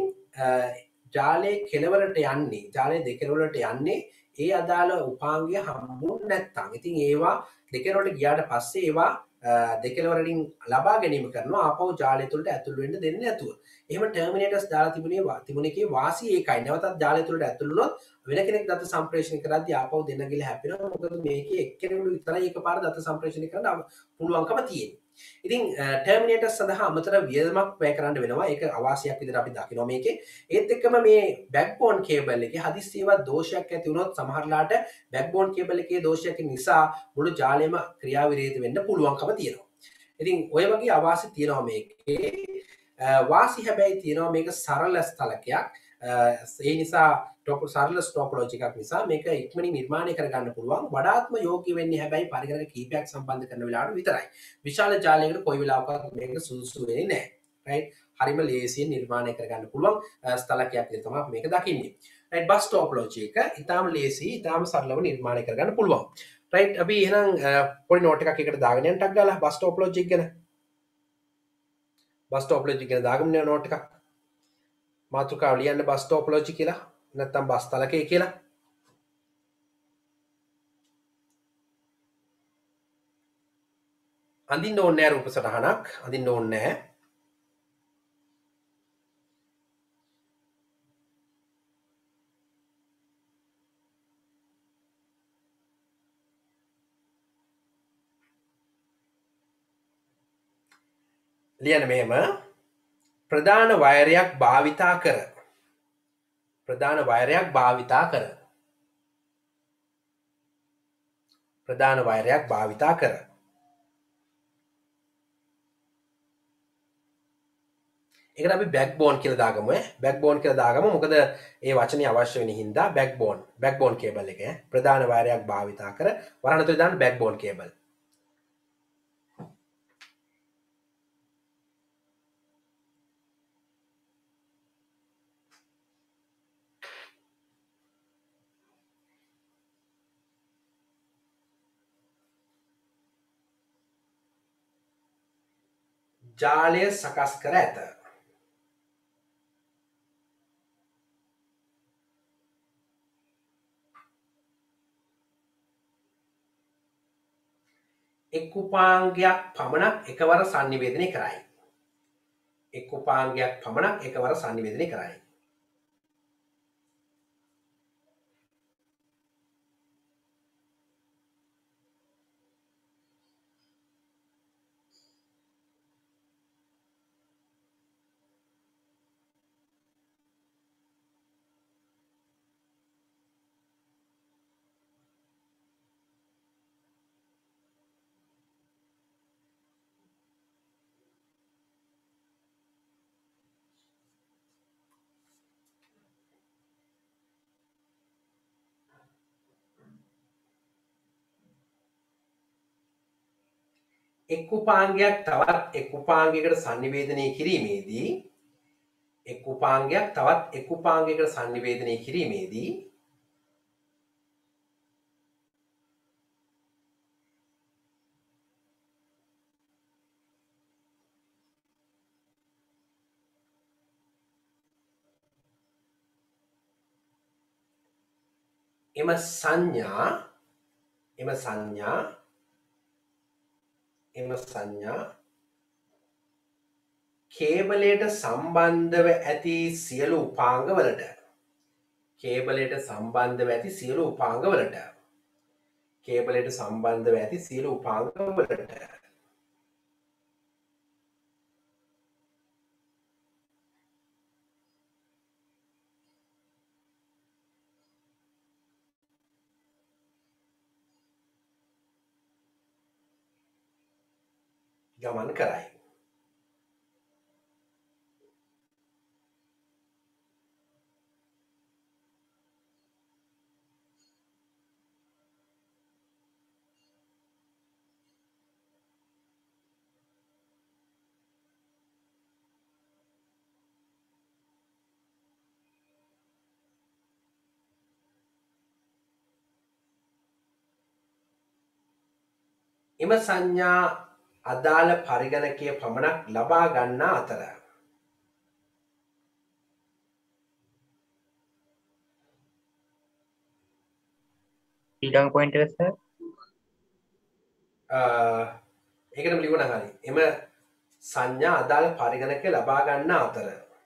ජාලයේ කෙලවරට යන්නේ ජාලයේ දෙකවලට යන්නේ ඒ අදාළ උපාංගය හම්බුනේ නැත්නම්. ඉතින් ඒවා දෙකවලට ගියාට පස්සේ ඒවා දෙකවලින් ලබා ගැනීම කරනවා ආපහු ජාලය තුළට ඇතුල් වෙන්න දෙන්නේ නැතුව. එහෙම ටර්මිනේටර්ස් දාලා තිබුණේකේ වාසිය ඒකයි. නැවතත් ජාලය තුළට ඇතුල් වුණොත් වෙන කෙනෙක් දත සම්ප්‍රේෂණය කරද්දී ආපහු දෙන්න ගිහලා හැපෙනවා. මොකද මේකේ එක්කෙනෙකුට විතරයි එකපාර දත සම්ප්‍රේෂණය කරන්න පුළුවන්කම තියෙන්නේ. ඉතින් ටර්මිනේටර්ස් සඳහා අමතර වියදමක් වැය කරන්න වෙනවා. ඒක අවාසියක් විදිහට අපි දකිනවා මේකේ. ඒත් එක්කම මේ බෑක්බෝන් කේබල් එකේ හදිස්සියව දෝෂයක් ඇති වුණොත් සමහරලාට බෑක්බෝන් කේබල් එකේ දෝෂයක් නිසා මුළු ජාලයම ක්‍රියාවිරහිත වෙන්න පුළුවන්කම තියෙනවා. ඉතින් ඔය වගේ අවාසි තියෙනවා මේකේ. වාසි හැබැයි තියෙනවා මේක සරල ස්ථලකයක්. ඒ නිසා සරල ටෝපොලොජි එකක් නිසා මේක ඉක්මනින් නිර්මාණය කරගන්න පුළුවන්. වඩාත්ම යෝග්‍ය වෙන්නේ හැබැයි පරිගණක කීපයක් සම්බන්ධ කරන වෙලාවට විතරයි. විශාල ජාලයකට කොයි වෙලාවකවත් මේක සුදුසු වෙන්නේ නැහැ. right? හරිම ලේසියෙන් නිර්මාණය කරගන්න පුළුවන් ස්ථලකයක් විදිහට තමයි මේක දකින්නේ. right? බස් ටෝපොලොජි එක ඊටාම ලේසි, ඊටාම සරලව නිර්මාණය කරගන්න පුළුවන්. right? අපි එහෙනම් පොඩි නෝට් එකක් එකට දාගෙන යන්න ටක් ගාලා බස් ටෝපොලොජි එක ගැන. බස් ටෝපොලොජි ගැන දාගමු නෝට් එකක්. මාතෘකාව ලියන්න බස් ටෝපොලොජි කියලා නැත්නම් බස් තලකය කියලා. අඳින්න ඕනේ නැහැ රූප සටහනක්. අඳින්න ඕනේ නැහැ. ලියන්න මෙහෙම ප්‍රධාන වයරයක් භාවිතා කර ප්‍රධාන වයරයක් භාවිතා කර ප්‍රධාන වයරයක් භාවිතා කර ඒකට අපි බෑක්බෝන් කියලා දාගමු. බෑක්බෝන් කියලා දාගමු. මොකද ඒ වචනේ අවශ්‍ය වෙන හින්දා බෑක්බෝන් කේබල් එක ප්‍රධාන වයරයක් භාවිතා කර වරණ තුල දාන්න බෑක්බෝන් කේබල්. ජාලය සකස් කර ඇත. එක් උපාංගයක් පමණක් එකවර sannivedanaya කරයි. එක් උපාංගයක් පමණක් එකවර sannivedanaya කරයි. එක් උපාංගයක් තවත් එක් උපාංගයකට sannivedanaya කිරීමේදී එක් උපාංගයක් තවත් එක් උපාංගයකට sannivedanaya කිරීමේදී එම සංඥා කේබලයට සම්බන්ධව ඇති සියලු උපාංගවලට ගමන් කරයි. එම සංඥා අදාළ පරිගණකය පමණක් ලබා ගන්නා අතර ඊළඟ පොයින්ට් එක සර් ඒකටම ලියුණා හරි. එම සංඥා අදාළ පරිගණකය ලබා ගන්නා අතර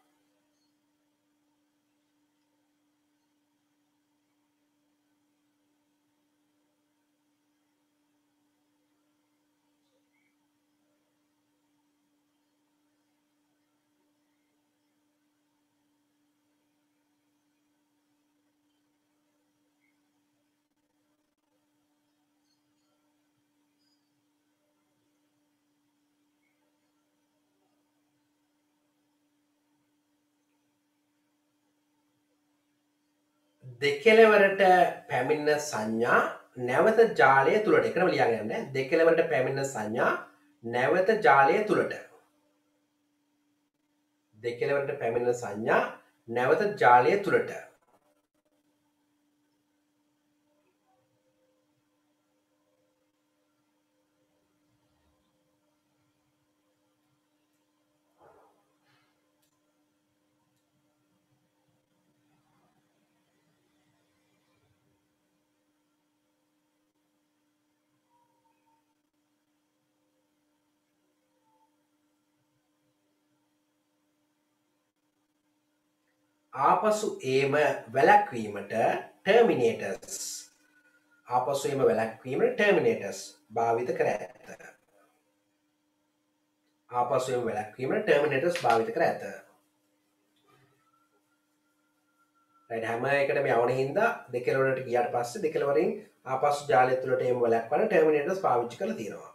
දෙකලවරට පැමිණෙන සංඥා නැවත ජාලය තුළට එකම ලියාගෙන යන්න. දෙකලවරට පැමිණෙන සංඥා නැවත ජාලය තුළට. දෙකලවරට පැමිණෙන සංඥා නැවත ජාලය තුළට. ආපසු ඒම වැළැක්වීමට ටර්මිනේටර්ස් භාවිත කර ඇත. right හැම එකටම යවන හින්දා දෙකලවරට ගියාට පස්සේ දෙකලවරින් ආපසු ජාලය තුළට ඒම වැළැක්වන්න ටර්මිනේටර්ස් පාවිච්චි කරලා තියෙනවා.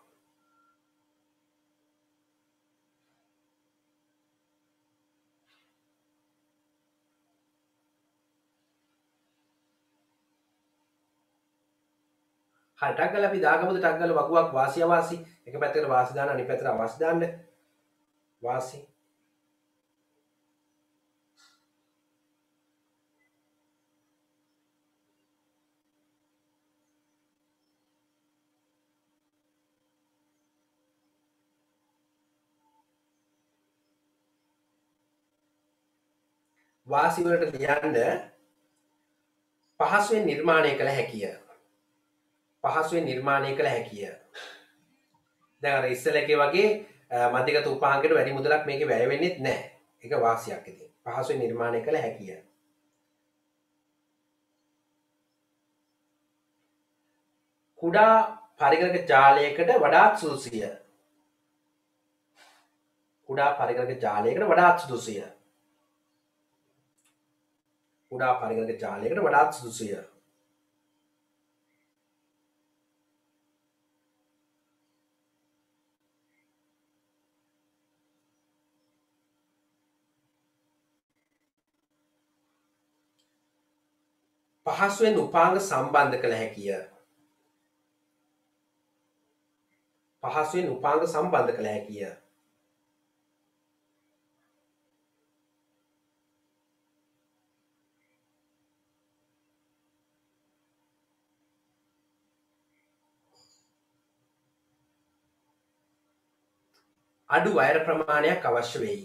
හරි ටක් ගාලා අපි දාගමුද ටක් ගාලා වගුවක් වාසි අවාසි එක පැත්තකට වාසි දාන්න අනිත් පැත්තට අවාසි දාන්න වාසි වාසි වලට ලියන්න පහසුවෙන් නිර්මාණය කළ හැකිය. පහසුවෙන් නිර්මාණය කළ හැකිය. දැන් අර ඉස්සෙල්ල එකේ වගේ මධ්‍යගත උපාංගයට වැඩි මුදලක් මේකේ වැය වෙන්නේ නැහැ. ඒක වාසියක් ඉතින්. පහසුවෙන් නිර්මාණය කළ හැකිය. කුඩා පරිගණක ජාලයකට වඩාත් සුදුසුය. කුඩා පරිගණක ජාලයකට වඩාත් සුදුසුය. කුඩා පරිගණක ජාලයකට වඩාත් සුදුසුය. පහසුවෙන් උපාංග සම්බන්ධ කළ හැකිය. පහසුවෙන් උපාංග සම්බන්ධ කළ හැකිය. අඩු වයර් ප්‍රමාණයක් අවශ්‍ය වෙයි.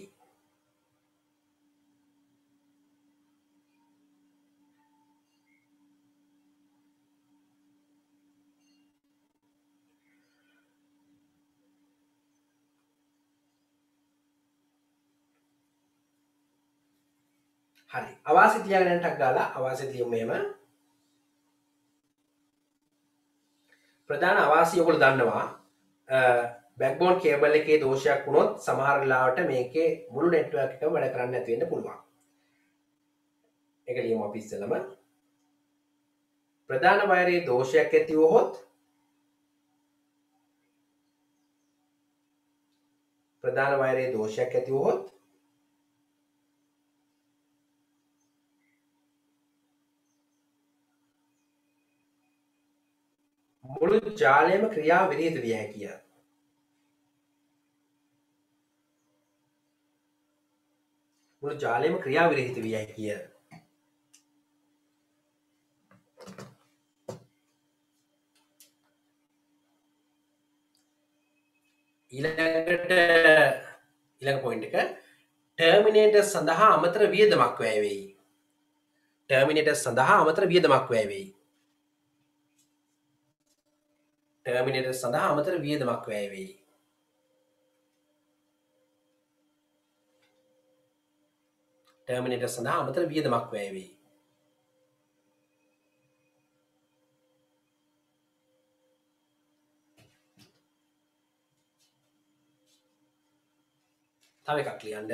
හරි. අවාසි තියාගෙන ටක් ගාලා අවාසි තියමු මෙහෙම. ප්‍රධාන අවාසි ඔයගොල්ලෝ දන්නවා බෑක්බෝන් කේබල් එකේ දෝෂයක් වුණොත් සමහර වෙලාවට මේකේ මුළු නෙට්වර්ක් එකම වැඩ කරන්නේ නැති වෙන්න පුළුවන්. ඒක ලියමු අපි ඉස්සෙල්ලම. ප්‍රධාන වයරේ දෝෂයක් ඇති වුවහොත් ප්‍රධාන වයරේ දෝෂයක් ඇති වුවහොත් මුළු ජාලයම ක්‍රියා විරහිත විය හැකිය. මුළු ජාලයම ක්‍රියා විරහිත විය හැකිය. ඊළඟ පොයින්ට් එක ටර්මිනේටර් සඳහා අමතර වියදමක් වැය වෙයි. ටර්මිනේටර් සඳහා අමතර වියදමක් වැය වෙයි. ටර්මිනේටර් සඳහා අමතර වියදමක් වැය වෙයි. ටර්මිනේටර් සඳහා අමතර වියදමක් වැය වෙයි. තව එකක් ලියන්න.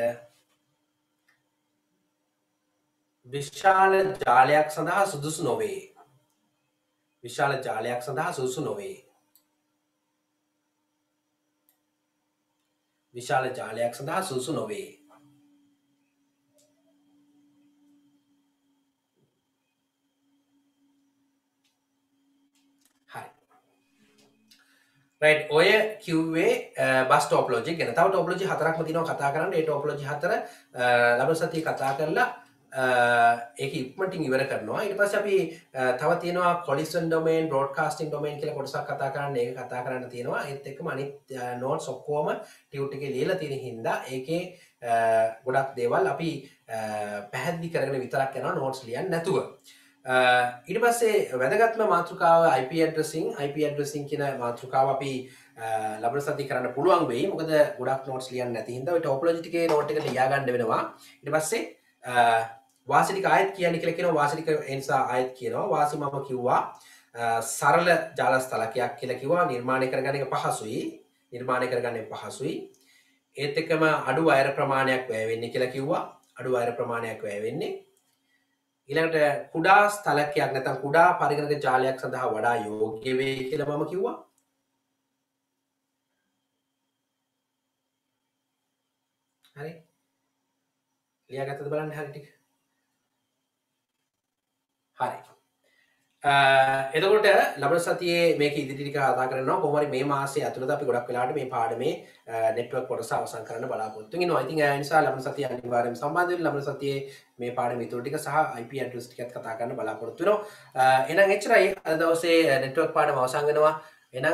විශාල ජාලයක් සඳහා සුදුසු නොවේ. විශාල ජාලයක් සඳහා සුදුසු නොවේ. විශාල ජාලයක් සඳහා සුදුසු නොවේ. හරි. රයිට් ඔය කිව්වේ බස් ටොපොලොජි ගැන. තව ටොපොලොජි හතරක්ම තියෙනවා කතා කරන්න. ඒ ටොපොලොජි හතර ලබන සතියේ කතා කරලා ඒක ඉක්මනටින් ඉවර කරනවා. ඊට පස්සේ අපි තව තියෙනවා කොලිෂන් ඩොමේන්, බ්‍රෝඩ්කාස්ටිං ඩොමේන් කියලා කොටසක් කතා කරන්න. ඒක කතා කරන්න තියෙනවා. ඒත් එක්කම අනිත් නෝට්ස් ඔක්කොම ටියුට් එකේ ලියලා තියෙන හින්දා ඒකේ ගොඩක් දේවල් අපි පැහැදිලි කරගෙන විතරක් යනවා නෝට්ස් ලියන්න නැතුව. ඊට පස්සේ වැදගත්ම මාතෘකාව IP addressing කියන මාතෘකාව අපි ලබන සතියේ කරන්න පුළුවන් වෙයි. මොකද ගොඩක් නෝට්ස් ලියන්න නැති හින්දා ඔය ටොපොලොජි ටිකේ නෝට් එක ලියා ගන්න වෙනවා. ඊට පස්සේ වාසි ටික ආයෙත් කියන්න කියලා කියනවා. වාසි ටික ඒ නිසා ආයෙත් කියනවා. වාසි මම කිව්වා සරල ජාල ස්ථලකයක් කියලා කිව්වා. නිර්මාණය කරගන්න එක පහසුයි. නිර්මාණය කරගන්න පහසුයි. ඒත් එක්කම අඩු වයර් ප්‍රමාණයක් වැය වෙන්නේ කියලා කිව්වා. අඩු වයර් ප්‍රමාණයක් වැය වෙන්නේ. ඊළඟට කුඩා ස්ථලකයක් නැත්නම් කුඩා පරිගණක ජාලයක් සඳහා වඩා යෝග්‍ය වේ කියලා මම කිව්වා. හරි. ලියාගත්තද බලන්න හරි ටික. හරි. එතකොට ලබන සතියේ මේක ඉදිරි ටික කතා කරනවා. කොහොම හරි මේ මාසයේ ඇතුළත අපි ගොඩක් වෙලාවට මේ පාඩමේ නෙට්වර්ක් කොටස අවසන් කරන්න බලාපොරොත්තු වෙනවා. ඉතින් ඒ නිසා ලබන සතියේ අනිවාර්යයෙන්ම සම්බන්ධ වෙන්න. ලබන සතියේ මේ පාඩමේ ඉතුරු ටික සහ IP address ටිකත් කතා කරන්න බලාපොරොත්තු වෙනවා. එහෙනම් එච්චරයි අද දවසේ නෙට්වර්ක් පාඩම අවසන් වෙනවා.